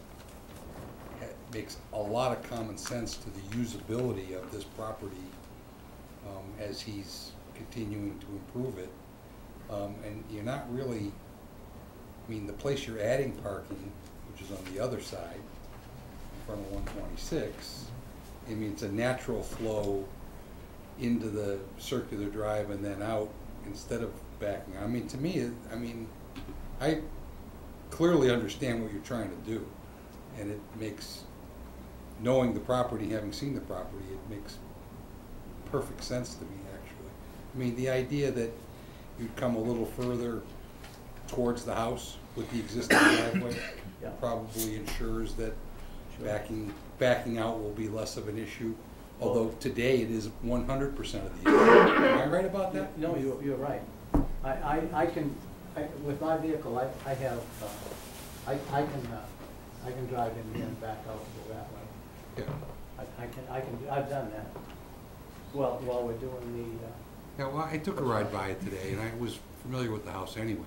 ha- makes a lot of common sense to the usability of this property um, as he's continuing to improve it. Um, and you're not really, I mean, the place you're adding parking, which is on the other side, front of one twenty-six, I mean, it's a natural flow into the circular drive and then out instead of backing. I mean, to me, it- I mean, I clearly understand what you're trying to do, and it makes, knowing the property, having seen the property, it makes perfect sense to me, actually. I mean, the idea that you'd come a little further towards the house with the existing driveway Yeah. probably ensures that backing, backing out will be less of an issue, although today it is one hundred percent of the issue. Am I right about that? No, you're, you're right. I, I, I can, I, with my vehicle, I, I have, uh, I, I can, uh, I can drive in here and back out and go that way. Yeah. I, I can, I can, I've done that. Well, while we're doing the, uh, Yeah, well, I took a ride by it today, and I was familiar with the house anyway.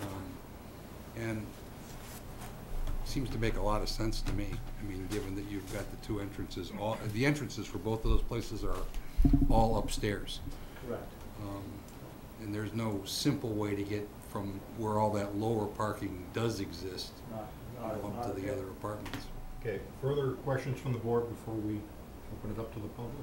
Um, and it seems to make a lot of sense to me. I mean, given that you've got the two entrances, all, the entrances for both of those places are all upstairs. correct. Um, and there's no simple way to get from where all that lower parking does exist Not, uh, not, up not to the a- other apartments. Okay, further questions from the board before we open it up to the public?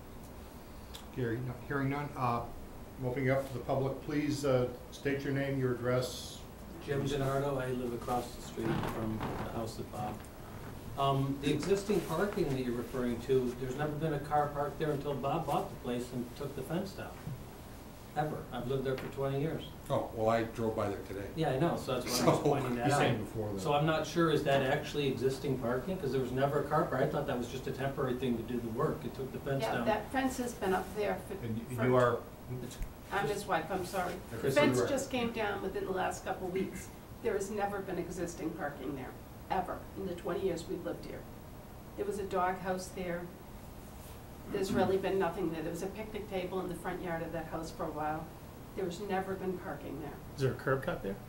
Hearing, hearing none, uh, opening up to the public, please, uh, state your name, your address. Jim Gennardo, I live across the street from the house of Bob. Um, the existing parking that you're referring to, there's never been a car parked there until Bob bought the place and took the fence down. Ever. I've lived there for twenty years. Oh, well, I drove by there today. Yeah, I know, so that's why I was So, pointing that You're out. saying before that. So I'm not sure, is that actually existing parking? Because there was never a car park. I thought that was just a temporary thing to do the work. It took the fence Yeah, down. that fence has been up there And y- for, and you for, are, I'm his wife, I'm sorry. The Chris, fence you are- just came down within the last couple of weeks. There has never been existing parking there, ever, in the twenty years we've lived here. There was a dog house there. There's really been nothing there. There was a picnic table in the front yard of that house for a while. There's never been parking there. Is there a curb cut there?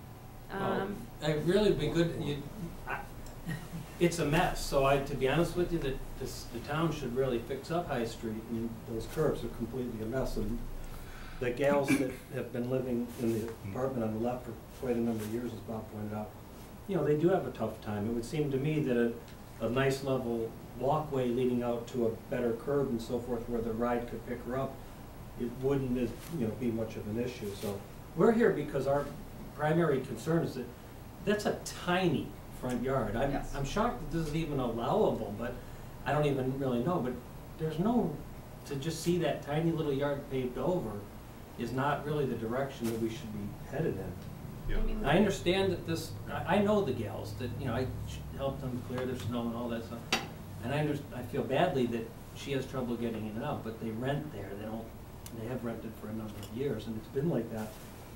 Um, It really be good, you, I, it's a mess, so I, to be honest with you, that this, the town should really fix up High Street. I mean, those curbs are completely a mess, and the gals that have been living in the apartment on the left for quite a number of years, as Bob pointed out, you know, they do have a tough time. It would seem to me that a, a nice level walkway leading out to a better curb and so forth, where the ride could pick her up, it wouldn't, you know, be much of an issue. So we're here because our primary concern is that that's a tiny front yard. I'm, Yes. I'm shocked that this is even allowable, but I don't even really know. But there's no, to just see that tiny little yard paved over is not really the direction that we should be headed in. yeah. I mean, I understand that this, I, I know the gals, that, you know, I helped them clear their snow and all that stuff. And I under, I feel badly that she has trouble getting in and out, but they rent there, they don't, they have rented for a number of years, and it's been like that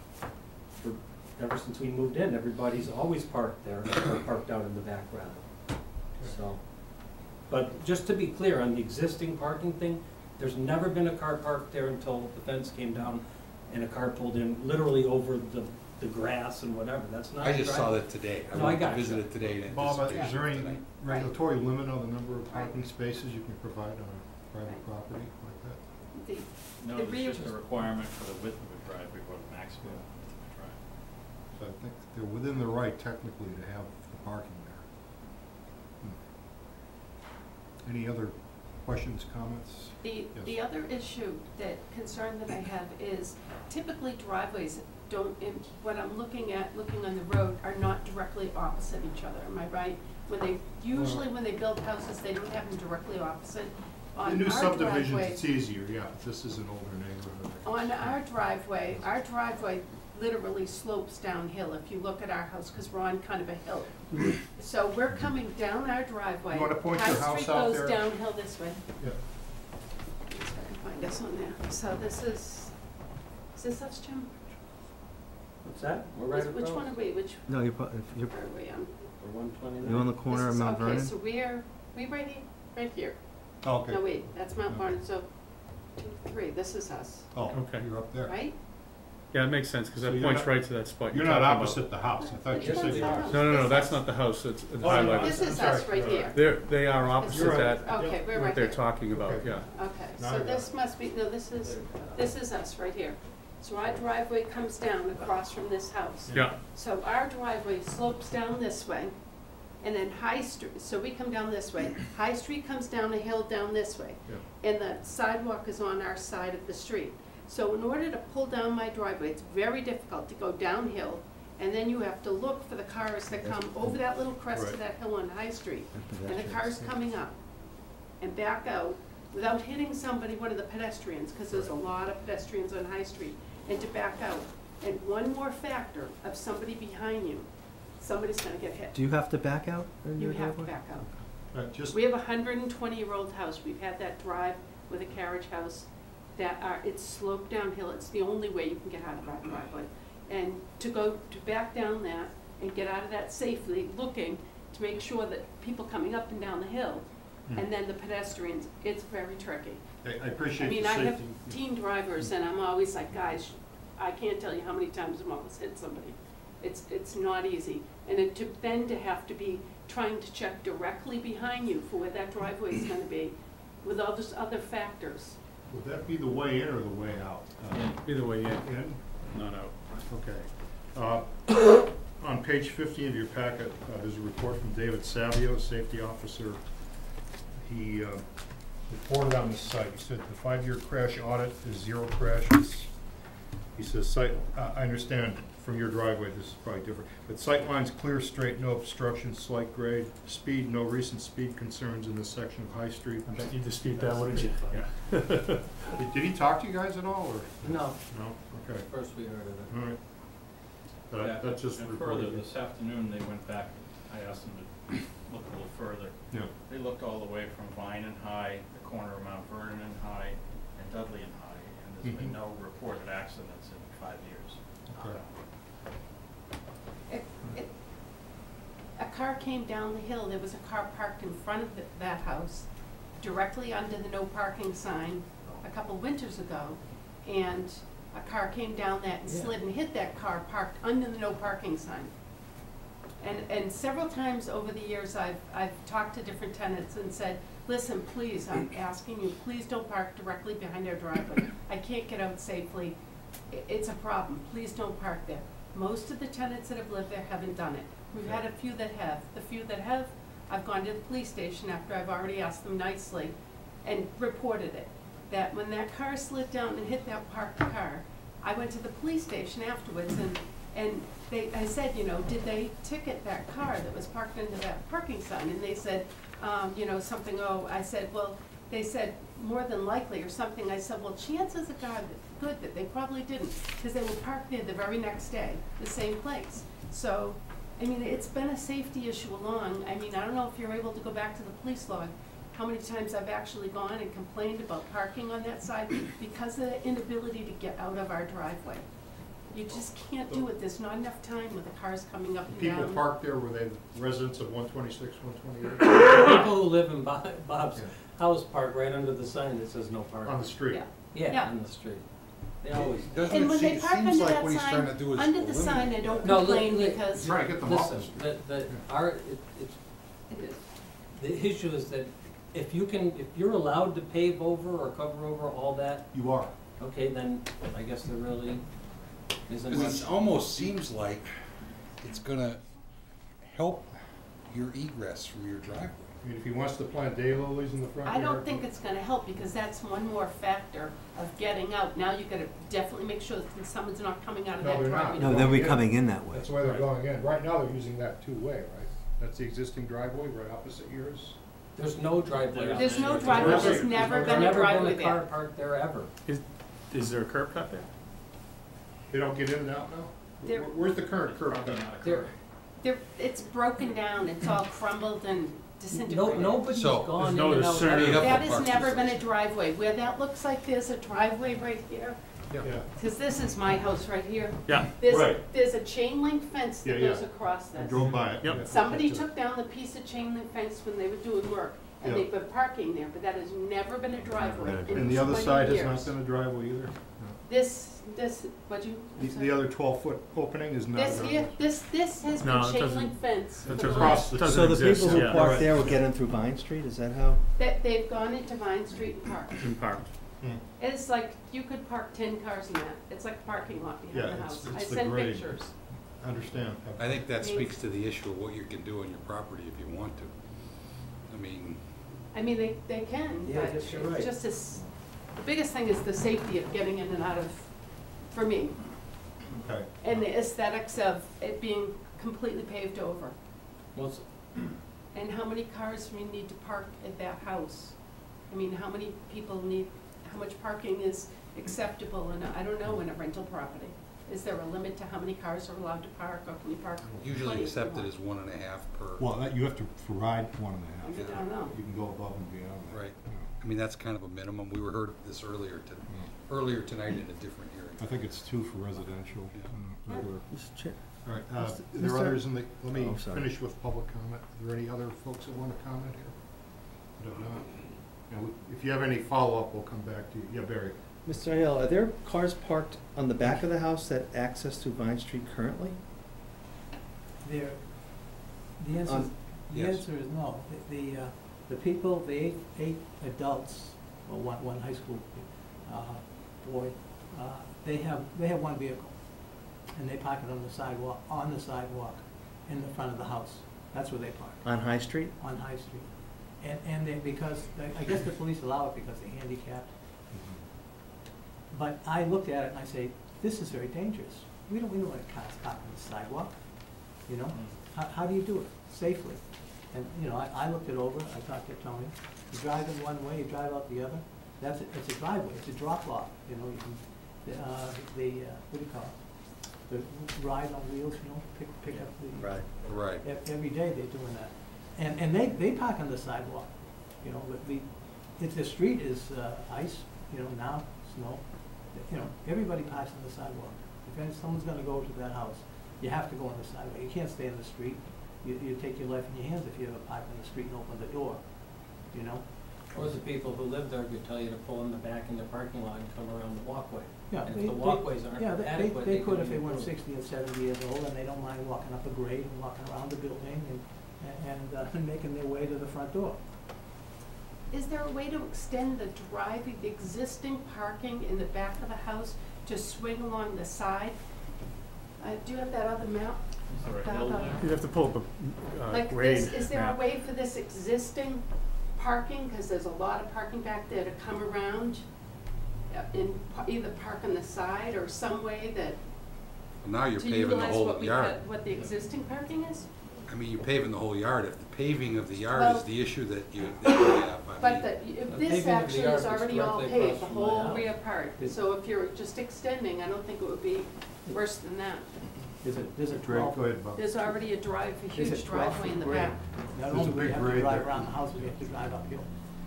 for, ever since we moved in. Everybody's always parked there, or parked out in the back rather, so. But just to be clear, on the existing parking thing, there's never been a car parked there until the fence came down and a car pulled in literally over the, the grass and whatever. That's not. I just saw driveway. that today. I No, I went to got you. visit it today and Bob, uh, anticipated is there any tonight. regulatory limit on the number of parking spaces you can provide on a private property like that? the, No, The there's rear- just a requirement for the width of a driveway or the maximum width of a driveway. So I think they're within the right technically to have the parking there. Hmm. Any other questions, comments? The, Yes. the other issue, that concern that I have is typically driveways don't, in- what I'm looking at, looking on the road, are not directly opposite each other, am I right? When they, usually when they build houses, they don't have them directly opposite. On In new our subdivisions, driveway- it's easier, yeah, this is an older neighborhood. On our driveway, our driveway literally slopes downhill if you look at our house, because we're on kind of a hill. So we're coming down our driveway. You wanna point your house out High Street there? goes downhill this way. Yeah. Let's try and find us on there. So this is, is this us, Jim? What's that? We're right Which- Which across. one are we, which, No, you're, pro- if you're, where are we on? We're one twenty-nine. you're on the corner This of is- Mount Vernon? Okay, so we're, we right here, right here. Oh, okay. No, wait, that's Mount Okay. Vernon, so two, three, this is us, Oh, Okay. you're up there. right? Yeah, it makes sense, because So that you're points not- right to that spot You're you're not talking about. opposite the house, I thought you Which said one's you our were. house? No, no, no, This that's is- not the house, it's it's Oh, highlighted. This I'm is sorry, us right you're here. right. They're, they are opposite You're right. that, Okay, we're what right they're here. talking about, Okay. yeah. Okay, Now I so got this it. must be, no, this is, this is us right here. So our driveway comes down across from this house. Yeah, So our driveway slopes down this way, and then High Street, so we come down this way. High Street comes down a hill down this way, Yeah. and the sidewalk is on our side of the street. So in order to pull down my driveway, it's very difficult to go downhill, and then you have to look for the cars that come over that little crest of Right. that hill on High Street, And and the cars coming up, and back out without hitting somebody, one of the pedestrians, because there's a lot of pedestrians on High Street, and to back out. And one more factor of somebody behind you, somebody's gonna get hit. Do you have to back out? in You your have to driveway? back out. Uh, just, We have a hundred and twenty year old house, we've had that drive with a carriage house, that are, it's sloped downhill, it's the only way you can get out of that driveway. And to go, to back down that and get out of that safely, looking to make sure that people coming up and down the hill, Hmm. and then the pedestrians, it's very tricky. I I I appreciate the mean, safety. I have teen drivers, and I'm always like, guys, I can't tell you how many times I've almost hit somebody. It's, it's not easy. And then to, then to have to be trying to check directly behind you for where that driveway is gonna be, with all those other factors. Would that be the way in or the way out? Uh, Either way, yeah, In? not out. Okay. Uh, On page fifty of your packet, uh, there's a report from David Savio, safety officer. He uh, reported on the site. He said the five-year crash audit is zero crashes. He says site, uh, I understand from your driveway, this is probably different, but sight lines clear, straight, no obstruction, slight grade, speed, no recent speed concerns in this section of High Street. I bet you dispute that, wouldn't you? Yeah. Did did he talk to you guys at all, or? No, No? Okay. first we heard of it. All right. Yeah, That, that's just and reported. further, this afternoon, they went back, I asked them to look a little further. Yeah. They looked all the way from Vine and High, the corner of Mount Vernon and High, and Dudley and High, and there's been Mhm. no reported accidents in five years. Okay. It, it, a car came down the hill, there was a car parked in front of the, that house, directly under the no parking sign a couple winters ago, and a car came down that and Yeah. slid and hit that car parked under the no parking sign. And, and several times over the years, I've, I've talked to different tenants and said, listen, please, I'm asking you, please don't park directly behind our driveway. I can't get out safely. I- It's a problem. Please don't park there. Most of the tenants that have lived there haven't done it. We've had a few that have. The few that have, I've gone to the police station after I've already asked them nicely and reported it. That when that car slid down and hit that parked car, I went to the police station afterwards and, and they, I said, you know, did they ticket that car that was parked under that parking sign? And they said, um, you know, something, oh, I said, well, they said more than likely or something. I said, well, chances are God, good that they probably didn't, because they were parked there the very next day, the same place. So, I mean, it's been a safety issue along. I mean, I don't know if you're able to go back to the police log, how many times I've actually gone and complained about parking on that side because of the inability to get out of our driveway. You just can't do it. There's not enough time with the cars coming up and down. People parked there, were they residents of one twenty-six, one twenty-eight? People who live in Bob- Bob's house park right under the sign that says no parking. On the street? Yeah. Yeah, Yeah. on the street. They always. Doesn't And it when seem, they it park seems under like that what he's trying to do sign, is under the sign, I eliminate don't No, complain li- li- because. Trying to get them off the Listen, street. the, the, our, it, it, It is. the issue is that if you can, if you're allowed to pave over or cover over all that, You are. okay, then I guess there really isn't Because it much. almost seems like it's gonna help your egress from your driveway. I mean, if he wants to plant daylilies in the front I yard. don't think it's gonna help, because that's one more factor of getting out. Now you gotta definitely make sure that someone's not coming out of No, that they're not. driveway. No, they'll be coming in that way. That's why they're going in. Right now, they're using that two-way, right? That's the existing driveway, right opposite yours? There's no driveway. out There's there. no driveway, There's there's no- never there's been a Never driveway been a car there. parked there ever. Is, is there a curb cut there? They don't get in and out now? There- Where- Where's the current curb Probably cut? not a There, curb. There, it's broken down, it's all crumbled and no, disintegrated. nobody's So, gone in there's no and out. discernible- ever. That Parking has never been a spaces. driveway. Where that looks like there's a driveway right here, Yeah. because this is my house right here. Yeah. There's, Right. there's a chain link fence that Yeah, goes yeah. across I this. drove by it. Yep. Yeah. Somebody took down the piece of chain link fence when they were doing work, and Yeah. they've been parking there, but that has never been a driveway Never been a in And the other twenty side has years. not been a driveway either? This, this, what'd you? The, I'm sorry. the other twelve-foot opening is not a This driveway? here, this, this has No, been it chain doesn't- link fence that for the doesn't- last, doesn't So the exist, people who yeah. park Right. there will get in through Vine Street, is that how? that, they've gone into Vine Street and parked. In parked. Hmm. It's like, you could park ten cars in that. It's like a parking lot Yeah, behind the it's- house. I it's the sent grade. pictures. understand. I think that speaks to the issue of what you can do on your property if you want to. I mean, I mean, they, they can, Yeah, I but guess you're right. it's just as, the biggest thing is the safety of getting in and out of, for me, Okay. and the aesthetics of it being completely paved over. Well, it's- And how many cars we need to park at that house? I mean, how many people need, how much parking is acceptable in, a- I don't know, in a rental property? Is there a limit to how many cars are allowed to park, or can you park usually twenty if you accepted want? as one and a half per. Well, that, you have to provide one and a half. I don't know. You can go above and beyond that. Right. I mean, that's kind of a minimum. We were heard this earlier to, earlier tonight in a different hearing. I think it's two for residential. Yeah. uh, regular. Mister Chair, All right, uh, Mister are there Mister others in the, let me Oh, sorry. finish with public comment. Are there any other folks that want to comment here? I don't know. You know, if you have any follow-up, we'll come back to you. Yeah, Barry? Mister Aiello, are there cars parked on the back of the house that access to Vine Street currently? There, the answer, Um, the yes. answer is no. The, the, uh, the people, the eight, eight adults, well, one, one high school, uh, boy, uh, they have, they have one vehicle. And they park it on the sidewalk, on the sidewalk, in the front of the house. That's where they park, On High Street? on High Street. And, and they, because, I guess the police allow it because they're handicapped. But I looked at it and I say, this is very dangerous. We don't, we don't want cars parked on the sidewalk, you know? How, how do you do it safely? And, you know, I, I looked it over, I talked to Tony. You drive in one way, you drive out the other. That's, a- it's a driveway, it's a drop off, you know, you can, uh, the, uh, what do you call it? The ride on wheels, you know, pick, pick up the. Right. Right. Ev- Every day they're doing that. And, and they, they park on the sidewalk, you know, but the, if the street is, uh, ice, you know, now, snow, you know, everybody parks on the sidewalk. If any- someone's gonna go to that house, you have to go on the sidewalk. You can't stay in the street. You, you take your life in your hands if you ever park in the street and open the door, you know? or the people who live there could tell you to pull in the back in the parking lot and come around the walkway. Yeah, And they- if the they- walkways aren't yeah, they- they- adequate, they they could can if they be weren't improved. sixty and seventy years old, and they don't mind walking up a grade and walking around the building and, and, uh, making their way to the front door. Is there a way to extend the driving, the existing parking in the back of the house to swing along the side? Uh, do you have that other map? Is there a That hill other- there? You'd have to pull up a uh, Like grade this, is there a map. way for this existing parking, because there's a lot of parking back there, to come around uh, and pa- either park on the side or some way that, Now you're to paving the utilize whole what we, yard. got- what the existing parking is? I mean, you're paving the whole yard. If the paving of the yard Well- is the issue that you, that you have, I But mean. the, The if paving this of the actually yard is is already all directly across paved, the from my whole house. rear part, Is- so if you're just extending, I don't think it would be worse than that. There's a, there's a Grade, twelve. go ahead, Bob. There's already a drive, a There's a huge twelve driveway in the foot grade. back. Not There's a only do we big have to grade drive there. around the house, we have to drive uphill.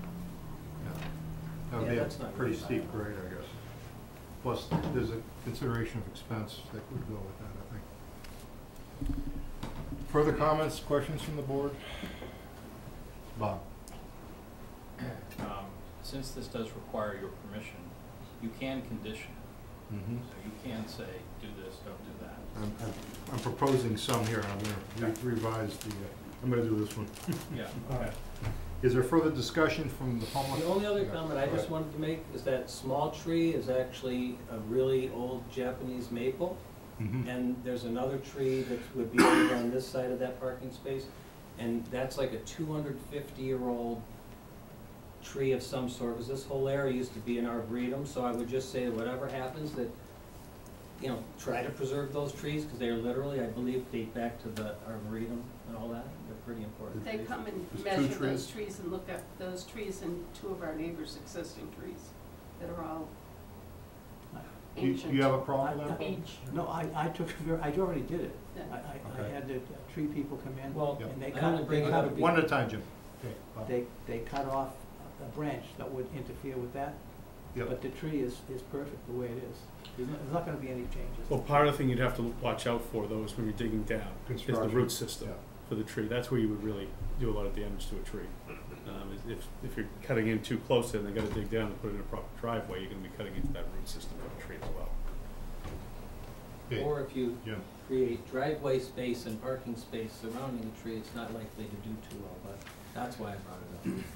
That would Yeah, be a that's not pretty very steep bad. grade, I guess. Plus, there's a consideration of expense that would go with that, I think. Further comments, questions from the board? Bob? Um, Since this does require your permission, you can condition it. Mm-hmm. So you can say, do this, don't do that. I'm, I'm, I'm proposing some here, I'm gonna re- revise the, uh, I'm gonna do this one. Yeah, okay. Is there further discussion from the public? The only other Yeah, comment I go just ahead. wanted to make is that small tree is actually a really old Japanese maple. Mhm. And there's another tree that would be over on this side of that parking space. And that's like a two hundred fifty year old tree of some sort, because this whole area used to be an arboretum. So I would just say that whatever happens, that, you know, try to preserve those trees, because they are literally, I believe, date back to the arboretum and all that. They're pretty important They trees. come and There's two measure those trees? trees and look at those trees and two of our neighbors' existing trees that are all Do you, ancient. do you have a problem with that? Bob? Age. No, I, I took, ver- I already did it. Yeah. I, I, I Okay. had the uh, tree people come in, Well, Yep. and they I only cut, bring they it cut up a, One at a time, Jim. Okay, Bob. they, they cut off a branch that would interfere with that. Yep. But the tree is, is perfect the way it is. There's not, there's not gonna be any changes. Well, part of the thing you'd have to watch out for though is when you're digging down, is the Construction. root system Yeah. for the tree. That's where you would really do a lot of damage to a tree. Um, is if, if you're cutting in too close and they gotta dig down and put it in a proper driveway, you're gonna be cutting into that root system of the tree as well. Okay, Or if you Jim. create driveway space and parking space surrounding the tree, it's not likely to do too well, but that's why I brought it up.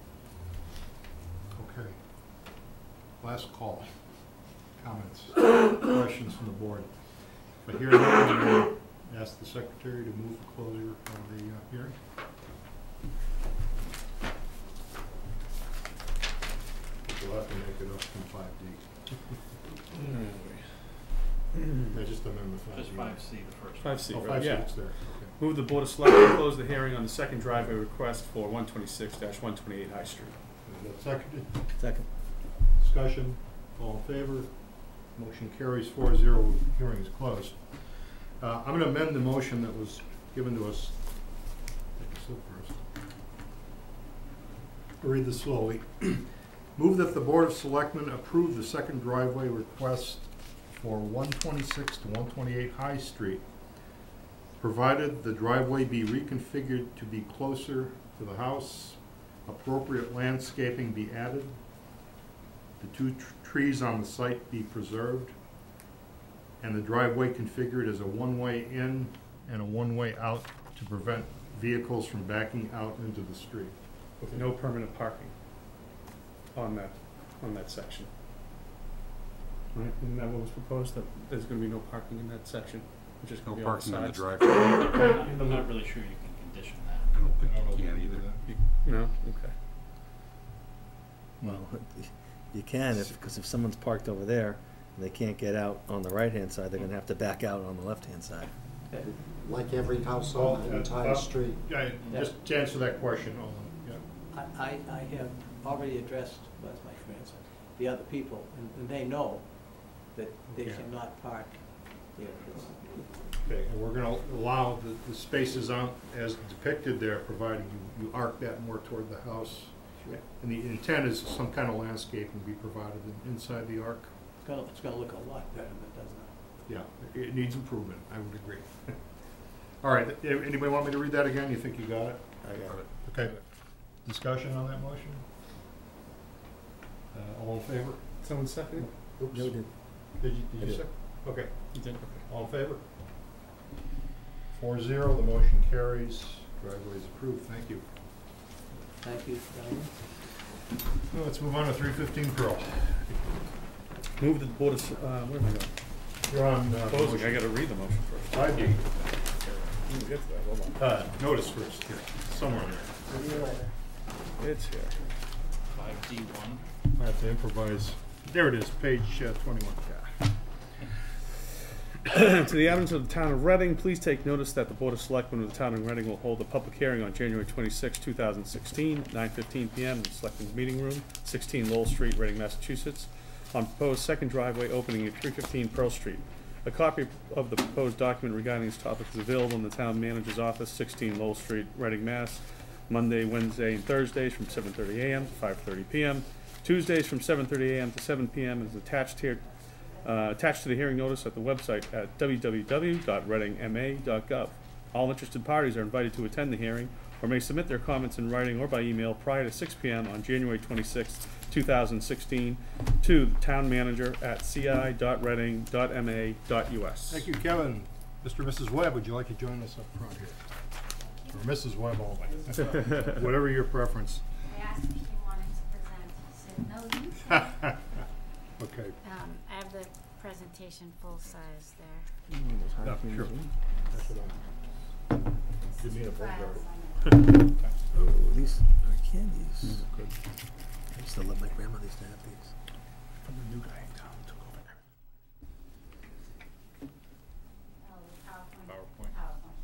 Okay. Last call. Comments, questions from the board. But here, none, ask the secretary to move the closure of the uh, hearing. We'll have to make it up from five D. I just amend the five D. Just five C, the first. Five C, Oh, right, five C, yeah. it's there, okay. Move the Board of Selectmen close the hearing on the second driveway request for one twenty-six one twenty-eight High Street. Is that seconded? Second. Discussion, all in favor? Motion carries four zero, hearing is closed. Uh, I'm gonna amend the motion that was given to us. Take a sip first. I'll read this slowly. Move that the Board of Selectmen approve the second driveway request for one twenty-six to one twenty-eight High Street, provided the driveway be reconfigured to be closer to the house, appropriate landscaping be added, the two tr trees on the site be preserved, and the driveway configured as a one-way in and a one-way out to prevent vehicles from backing out into the street. With no permanent parking on that, on that section. Right, isn't that what was proposed, that there's gonna be no parking in that section? Which is gonna No be on the parking in the sides? driveway. I'm not really sure you can condition that. I don't think I don't know you if can we can either. do You- No, okay. Well, you can if, because if someone's parked over there and they can't get out on the right-hand side, they're gonna have to back out on the left-hand side. Like every house Well, on the uh, entire uh, street. Yeah, just to answer that question, Olin, yeah. I, I, I have already addressed, well, that's my grandson, the other people, and, and they know that they Yeah. cannot park there. It's- Okay, and we're gonna allow the, the spaces on, as depicted there, provided you, you arc that more toward the house. Sure. And the intent is some kind of landscaping be provided in- inside the arc. It's gonna, it's gonna look a lot better than it does now. Yeah, it needs improvement, I would agree. All right, a- anybody want me to read that again? You think you got it? I got it. Okay, discussion on that motion? Uh, all in favor? Someone second it? Oops. No, we did. Did you, I did you did. say? Okay, You did, okay. all in favor? Four zero, the motion carries, driveway is approved, thank you. Thank you, Diane. Well, let's move on to three fifteen Pearl. Move the Board of, S- uh, where am I going? You're on, uh, Closing, I motion. gotta read the motion first. Five D. Let me get to that, hold on. Uh, notice first, here, somewhere there. It's here. Five D one. I have to improvise. There it is, page uh, twenty-one. To the inhabitants of the town of Reading, please take notice that the Board of Selectmen of the town of Reading will hold a public hearing on January twenty-sixth, two thousand sixteen, nine fifteen p m in the Selectmen's Meeting Room, sixteen Lowell Street, Reading, Massachusetts, on proposed second driveway opening at three fifteen Pearl Street. A copy of the proposed document regarding this topic is available in the town manager's office, sixteen Lowell Street, Reading, Mass, Monday, Wednesday, and Thursdays from seven thirty a m to five thirty p m Tuesdays from seven thirty a m to seven p m is attached here, uh, attached to the hearing notice at the website at w w w dot reading m a dot gov. All interested parties are invited to attend the hearing or may submit their comments in writing or by email prior to six p m on January twenty-sixth, two thousand sixteen to the town manager at c i dot reading dot m a dot u s. Thank you, Kevin. Mister and Missus Webb, would you like to join us up front here? Or Missus Webb only, whatever your preference. I asked if she wanted to present, she said, no, you. Okay. Um, I have the presentation full size there. Yeah, sure. That's what I'm- Give me a full Files guard. on it. Oh, these are candies. Mm, good. I used to love my grandmother used to have these. From the new guy in town took over there. Oh, the PowerPoint. PowerPoint. PowerPoint,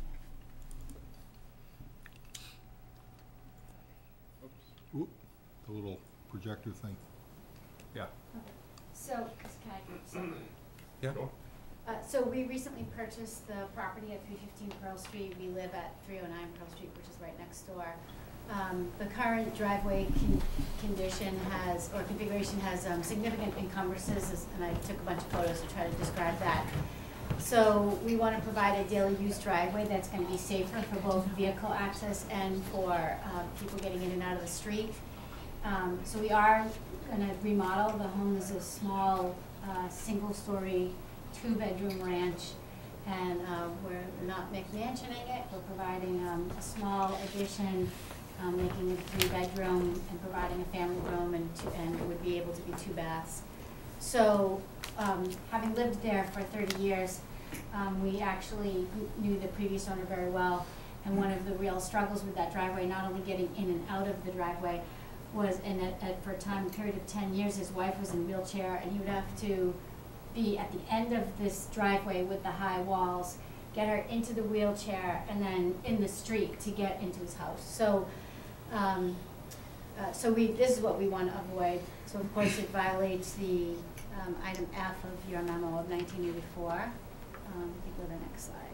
yeah. Oop, the little projector thing. Yeah. So, can I do some? Yeah. Uh, so we recently purchased the property at three fifteen Pearl Street. We live at three oh nine Pearl Street, which is right next door. Um, the current driveway con condition has, or configuration has um, significant encumbrances, as- and I took a bunch of photos to try to describe that. So we want to provide a daily use driveway that's going to be safer for both vehicle access and for uh, people getting in and out of the street. Um, so we are going to remodel. The home is a small, uh, single-story, two-bedroom ranch, and uh, we're not McMansioning it. We're providing um, a small addition, um, making it a three-bedroom, and providing a family room, and, two, and it would be able to be two baths. So, um, having lived there for thirty years, Um, we actually knew the previous owner very well, and one of the real struggles with that driveway, not only getting in and out of the driveway, was, and at, at, for a time, period of ten years, his wife was in a wheelchair, and he would have to be at the end of this driveway with the high walls, get her into the wheelchair, and then in the street to get into his house. So, um, uh, so we, this is what we want to avoid. So of course it violates the um, item F of your memo of nineteen eighty-four. Um, you go to the next slide.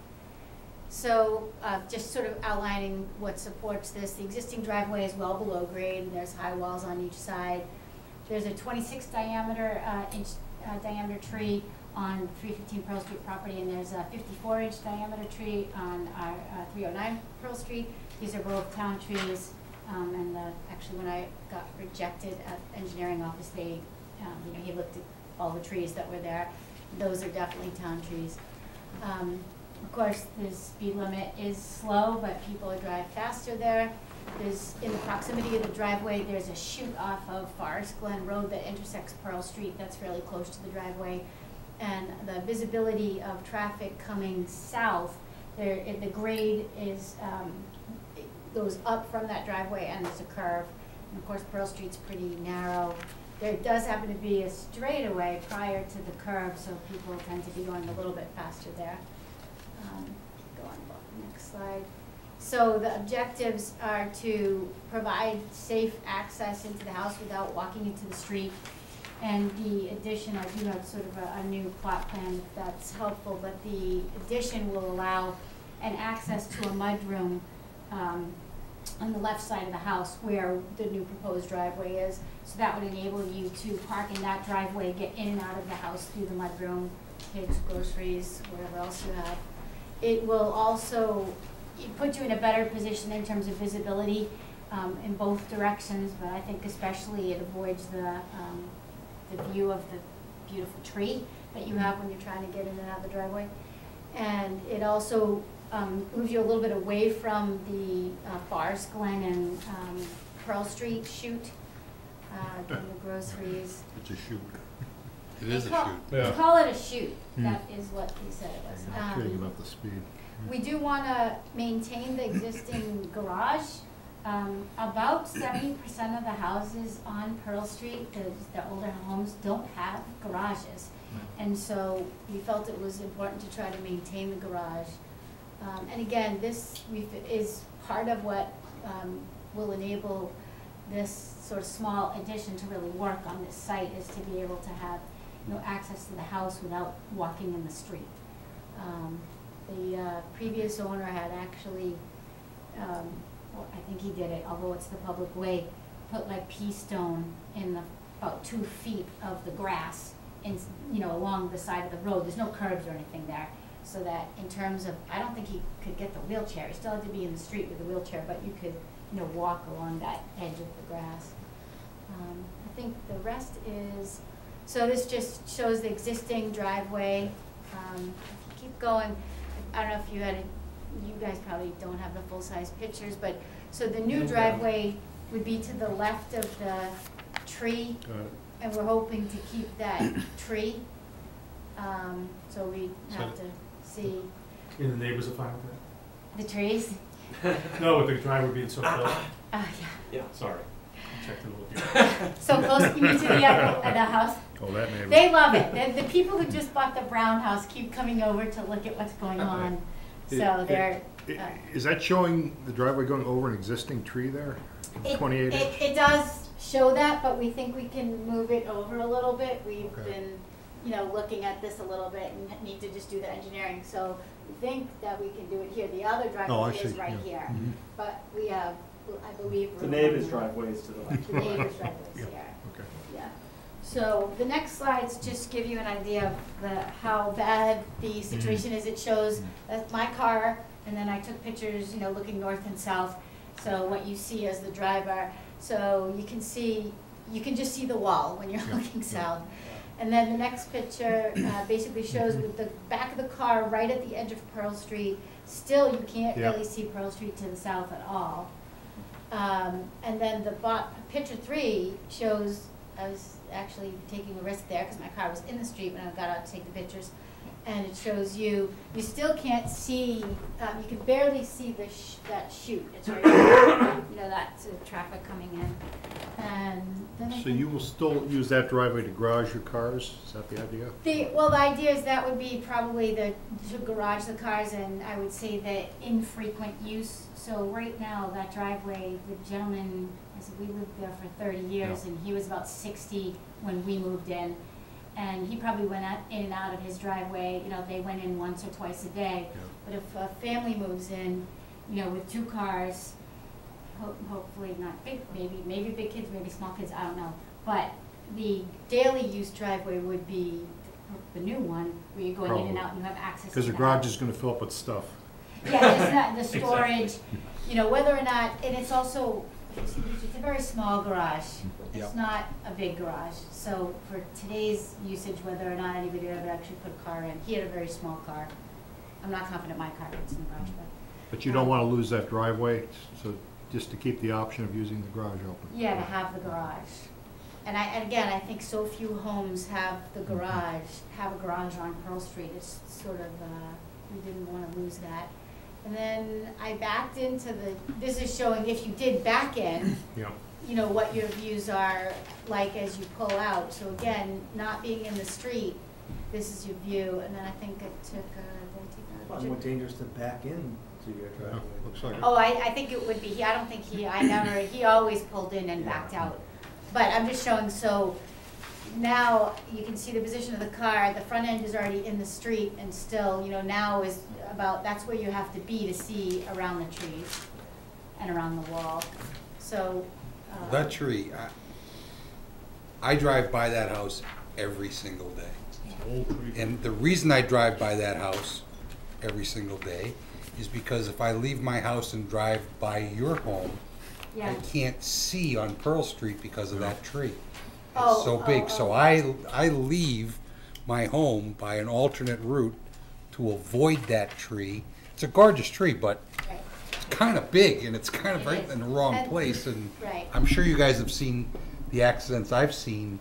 So uh, just sort of outlining what supports this. The existing driveway is well below grade, and there's high walls on each side. There's a twenty-six diameter uh, inch uh, diameter tree on three fifteen Pearl Street property, and there's a fifty-four inch diameter tree on our uh, three oh nine Pearl Street. These are both town trees, um, and the, actually when I got rejected at engineering office, they, um, you know, he looked at all the trees that were there. Those are definitely town trees. Um, of course, the speed limit is slow, but people drive faster there. There's, in the proximity of the driveway, there's a chute off of Forest Glen Road that intersects Pearl Street. That's fairly close to the driveway. And the visibility of traffic coming south, there, it, the grade is, um, it goes up from that driveway, and there's a curve. And of course, Pearl Street's pretty narrow. There does happen to be a straightaway prior to the curve, so people tend to be going a little bit faster there. Um, go on to the next slide. So the objectives are to provide safe access into the house without walking into the street. And the addition, I do have sort of a, a new plot plan if that's helpful, but the addition will allow an access to a mudroom um, on the left side of the house where the new proposed driveway is. So that would enable you to park in that driveway, get in and out of the house through the mudroom, pigs, groceries, whatever else you have. It will also put you in a better position in terms of visibility um, in both directions, but I think especially it avoids the um, the view of the beautiful tree that you have when you're trying to get in and out of the driveway. And it also um, moves you a little bit away from the uh, Forest Glen and um, Pearl Street chute, uh, getting the groceries. It's a chute. It is a They call- chute. They Yeah. call it a chute. Hmm. That is what he said it was. I'm kidding Um, about the speed. we do want to maintain the existing garage. Um, about seventy percent of the houses on Pearl Street, the, the older homes, don't have garages. And so we felt it was important to try to maintain the garage. Um, and again, this we f- is part of what um, will enable this sort of small addition to really work on this site, is to be able to have, you know, access to the house without walking in the street. Um, the uh, previous owner had actually, um, well, I think he did it, although it's the public way, put like pea stone in the, about two feet of the grass, in, you know, along the side of the road. There's no curbs or anything there, so that in terms of, I don't think he could get the wheelchair. He still had to be in the street with the wheelchair, but you could, you know, walk along that edge of the grass. Um, I think the rest is, so this just shows the existing driveway. Um, if you keep going, I don't know if you had, a, you guys probably don't have the full-size pictures, but, so the new driveway would be to the left of the tree, Got it. and we're hoping to keep that tree. Um, so we have to see And the neighbors are fine with the trees. that? No, with the driveway being so close. Uh, yeah. Yeah, sorry. I checked it a little bit. So close, you mean to the, uh, the house? Oh, that neighbor. They love it. The, the people who just bought the brown house keep coming over to look at what's going on. So It- they're, it- uh, Is that showing the driveway going over an existing tree there? it, twenty-eight it, inch? it does show that, but we think we can move it over a little bit. We've Okay. been, you know, looking at this a little bit and need to just do the engineering. So we think that we can do it here. The other Oh, I driveway is see, right yeah. here. Mhm. But we have, I believe. The room neighbor's on driveway is to the left. The neighbor's driveway is Yeah. here. Okay. Yeah. So the next slides just give you an idea of the, how bad the situation is. It shows that's my car, and then I took pictures, you know, looking north and south. So what you see as the driver. So you can see, you can just see the wall when you're Yeah. looking south. And then the next picture uh, basically shows with the back of the car right at the edge of Pearl Street. Still, you can't Yeah. really see Pearl Street to the south at all. Um, and then the bot, picture three shows, I was actually taking a risk there because my car was in the street when I got out to take the pictures. and it shows you, you still can't see, um, you can barely see the sh that chute. It's right there. You know, that's uh, traffic coming in. And then I So think you will still use that driveway to garage your cars? Is that the idea? the, well, the idea is that would be probably the, to garage the cars, and I would say the infrequent use. So right now, that driveway, the gentleman, I said, we lived there for thirty years, Yeah. and he was about sixty when we moved in. And he probably went out, in and out of his driveway, you know, they went in once or twice a day. Yeah. But if a family moves in, you know, with two cars, ho- hopefully not big, maybe, maybe big kids, maybe small kids, I don't know. But the daily use driveway would be the new one, where you're going in and Probably. out and you have access to Because the the garage house. is gonna fill up with stuff. Yeah, there's not, the storage, you know, whether or not, and it's also, it's a very small garage. It's Yep. not a big garage. So for today's usage, whether or not anybody would ever actually put a car in, he had a very small car. I'm not confident my car fits in the garage, but. But you don't wanna lose that driveway, so just to keep the option of using the garage open. Yeah, to have the garage. And I, and again, I think so few homes have the garage, have a garage on Pearl Street. It's sort of, uh, we didn't wanna lose that. And then I backed into the, this is showing if you did back in, Yeah. you know, what your views are like as you pull out. So again, not being in the street, this is your view. And then I think it took, uh, did I take that? It's more dangerous to back in to your driveway. Looks like it. Oh, I, I think it would be. He, I don't think he, I never, he always pulled in and backed out. But I'm just showing, so now you can see the position of the car. The front end is already in the street and still, you know, now is about, that's where you have to be to see around the trees and around the wall. So. uh, That tree, I, I drive by that house every single day. And the reason I drive by that house every single day is because if I leave my house and drive by your home, Yeah. I can't see on Pearl Street because of that tree. Oh, It's so oh, big, oh. so I, I leave my home by an alternate route to avoid that tree. It's a gorgeous tree, but Right. it's kind of big and it's kind of It right is. in the wrong And- place, and Right. I'm sure you guys have seen the accidents I've seen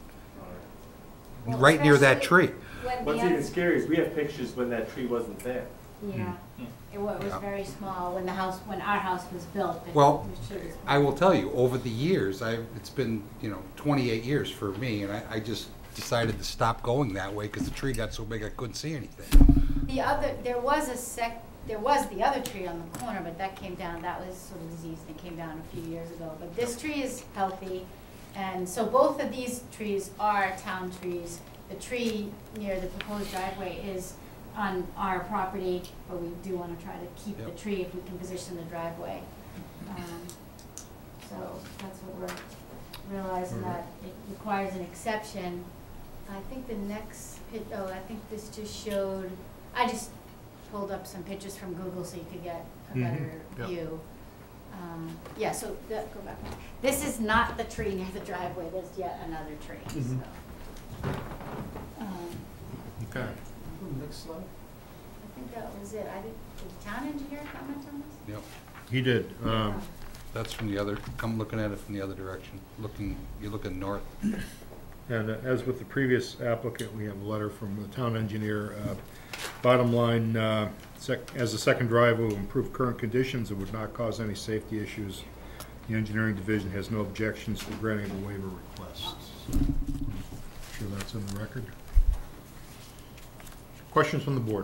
Well, right near that especially tree. when What's the even oth- scarier is we have pictures when that tree wasn't there. Yeah, it wa- it was Yeah. very small when the house, when our house was built. it- Well, it was- I will tell you, over the years, I, it's been, you know, twenty-eight years for me, and I, I just decided to stop going that way because the tree got so big I couldn't see anything. The other, there was a sec, there was the other tree on the corner, but that came down, that was sort of diseased, and it came down a few years ago. But this tree is healthy, and so both of these trees are town trees. The tree near the proposed driveway is on our property, but we do wanna try to keep the Yep. tree if we can position the driveway. Um, So that's what we're realizing, that it requires an exception. I think the next pic, oh, I think this just showed, I just pulled up some pictures from Google so you could get a Mhm, better yep. view. Um, yeah, so that, go back. This is not the tree near the driveway, there's yet another tree, Mhm. so. Um, Okay. Next slide. I think that was it. I did, did the town engineer comment on this? Yep. He did. Um, That's from the other, come looking at it from the other direction, looking, you're looking north. And uh, as with the previous applicant, we have a letter from the town engineer. Uh, Bottom line, uh, sec- as the second drive will improve current conditions, it would not cause any safety issues. The engineering division has no objections to granting the waiver request. I'm sure that's in the record. Questions from the board?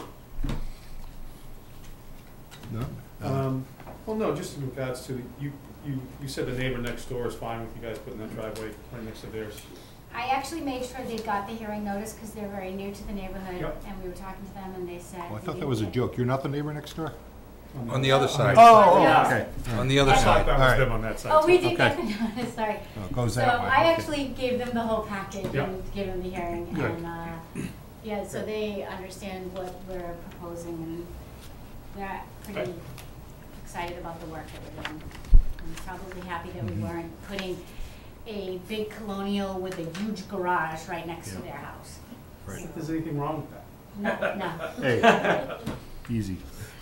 No? Um, well, no, just in regards to, you, you, you said the neighbor next door is fine with you guys putting that driveway right next to theirs. I actually made sure they got the hearing notice because they're very new to the neighborhood, Yep. and we were talking to them and they said. Oh, I we thought that was a didn't joke. You're not the neighbor next door? On the other side. Oh, oh, Yeah. okay. On the other I thought side. that All was right. them on that side. Oh, we too. did Okay. get the notice, sorry. Oh, it goes So that way. I Okay. actually gave them the whole package Yep. and gave them the hearing, Good. and, uh, yeah, so they understand what we're proposing, and they're pretty Okay. excited about the work that we're doing. And probably happy that we Mhm. weren't putting a big colonial with a huge garage right next to Yeah. their house. Right. If there's anything wrong with that. No, no. Hey, easy.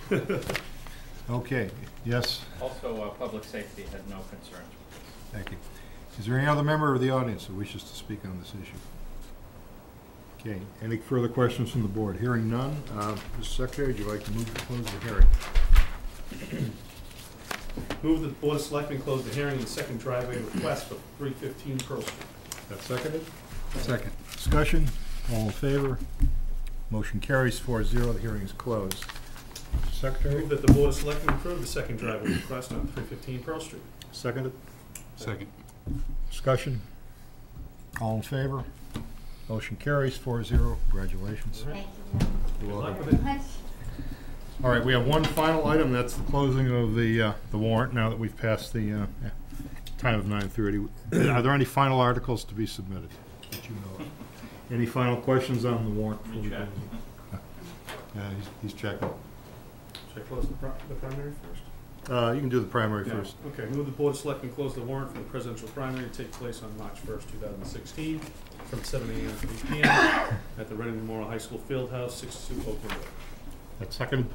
Okay, yes, Also, uh, public safety had no concerns with this. thank you. Is there any other member of the audience who wishes to speak on this issue? Okay, any further questions from the board? Hearing none, uh, Mister Secretary, would you like to move to close the hearing? Move that the Board of Selectmen close the hearing on the second driveway request for three fifteen Pearl Street. That seconded? Second. Discussion, all in favor? Motion carries four zero, the hearing is closed. Mister Secretary? Move that the Board of Selectmen approve the second driveway request on three fifteen Pearl Street. Seconded? Second. Discussion, all in favor? Motion carries four zero, congratulations. Thank you. You're Good luck welcome. with it. Much. All right, we have one final item, that's the closing of the, uh, the warrant, now that we've passed the, uh, yeah, time of nine thirty. Are there any final articles to be submitted that you know of? Any final questions on the warrant? before we check. go? Yeah, he's, he's checking. Should I close the, pri- the primary first? Uh, you can do the primary Yeah. first. Okay, move the Board of Selectmen close the warrant for the presidential primary to take place on March first, two thousand sixteen, from seven A M to eight P M at the Reading Memorial High School Fieldhouse, sixty-two Oakland Road. That's second.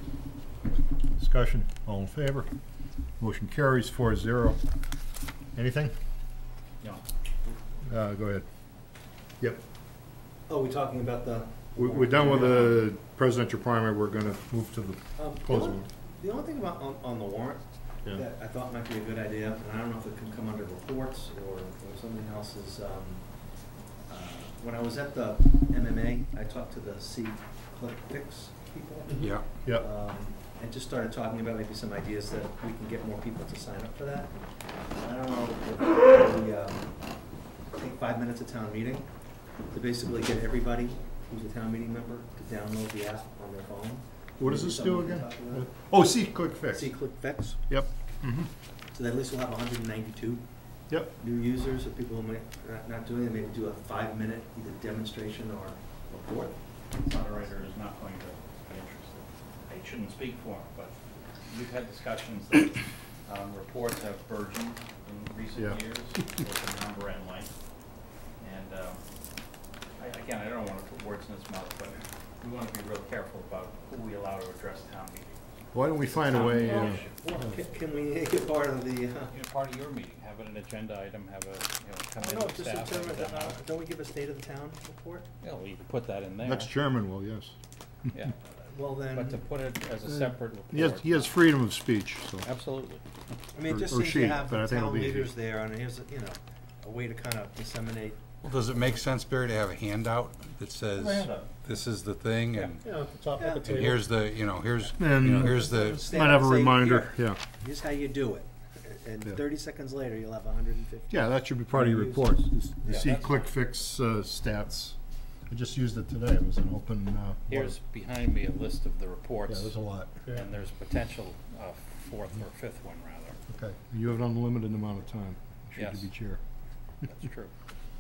Discussion, all in favor? Motion carries four zero. Anything? No. Uh, go ahead. Yep. Oh, we're talking about the. We- We're done with the presidential primary, we're gonna move to the Um, the closing. only- The only thing about, on, on the warrant, Yeah. that I thought might be a good idea, and I don't know if it can come under reports or, or something else, is, um, uh, when I was at the M M A, I talked to the C Click Fix people. Yeah. Yep. Um, and just started talking about maybe some ideas that we can get more people to sign up for that. I don't know if we, um, take five minutes at town meeting to basically get everybody who's a town meeting member to download the app on their phone. What does Maybe this something do we can again? talk about. Oh, see, click fix. See Click Fix. Yep. Mm-hmm. So that at least we'll have hundred and ninety-two Yep. new users, or people who might not, not doing it, maybe do a five-minute either demonstration or report. Moderator is not going to be interested. I shouldn't speak for him, but we've had discussions that um, reports have burgeoned in recent Yeah. years, both in number and length. And um, I, again, I don't want to put words in his mouth, but we want to be real careful about who we allow to address town meeting. Why don't we find a way, uh, Well, can, can we make it part of the, uh? You know, part of your meeting, have it an agenda item, have a, you know, come Oh, in no, with just in staff. terms have of, a uh, demo. don't we give a state of the town report? Yeah, well, you can put that in there. next chairman will, yes. Yeah, Well, then. but to put it as a Uh, separate report. He has, he has freedom of speech, so. Absolutely. I mean, or- it just or seems she, to have but I the think it'll town be he. leaders there, and here's, a- you know, a way to kind of disseminate. Well, does it make sense, Barry, to have a handout that says, handout. this is the thing, and, Yeah, at the top Yeah. of the and table. here's the, you know, here's, you And- know, here's the, Stand Might up have a and say, reminder, "Here, yeah. Here's how you do it, and Yeah. thirty seconds later, you'll have hundred and fifty. Yeah, that should be part of your Users. report. You Yeah, see that's click fix, uh, stats. I just used it today, it was an open, uh. Here's behind me a list of the Yeah, reports, there's a lot. and there's potential uh, fourth or fifth one, rather. Okay, you have an unlimited amount of time, should Yes. you be chair. That's true.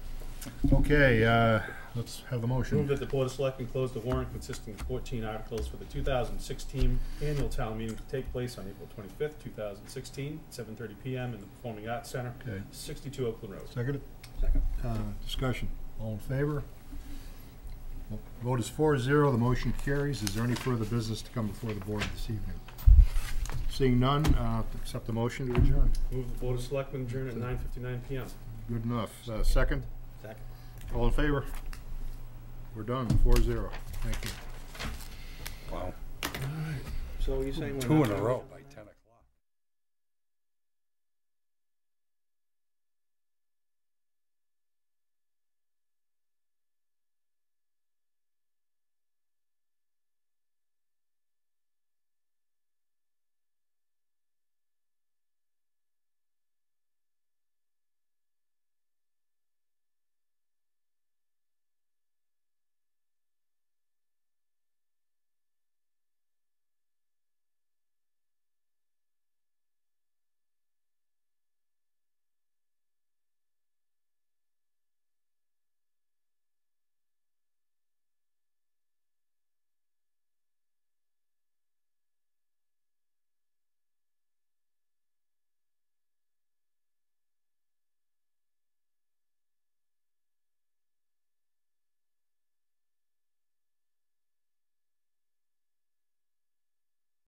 Okay, uh, let's have the Move motion. that the Board of Selectmen close the warrant consisting of fourteen articles for the two thousand sixteen annual town meeting to take place on April twenty-fifth, two thousand sixteen, seven thirty P M in the Performing Arts Center, Okay, sixty-two Oakland Road. second, Second. uh, discussion, all in favor? Vote is four zero, the motion carries. Is there any further business to come before the board this evening? Seeing none, uh, accept the motion to adjourn. Move the Board of Selectmen adjourn at nine fifty-nine P M. Good enough. Uh, second, Second. all in favor? We're done, four zero. Thank you. wow, So you're saying we're two not in a gonna- row.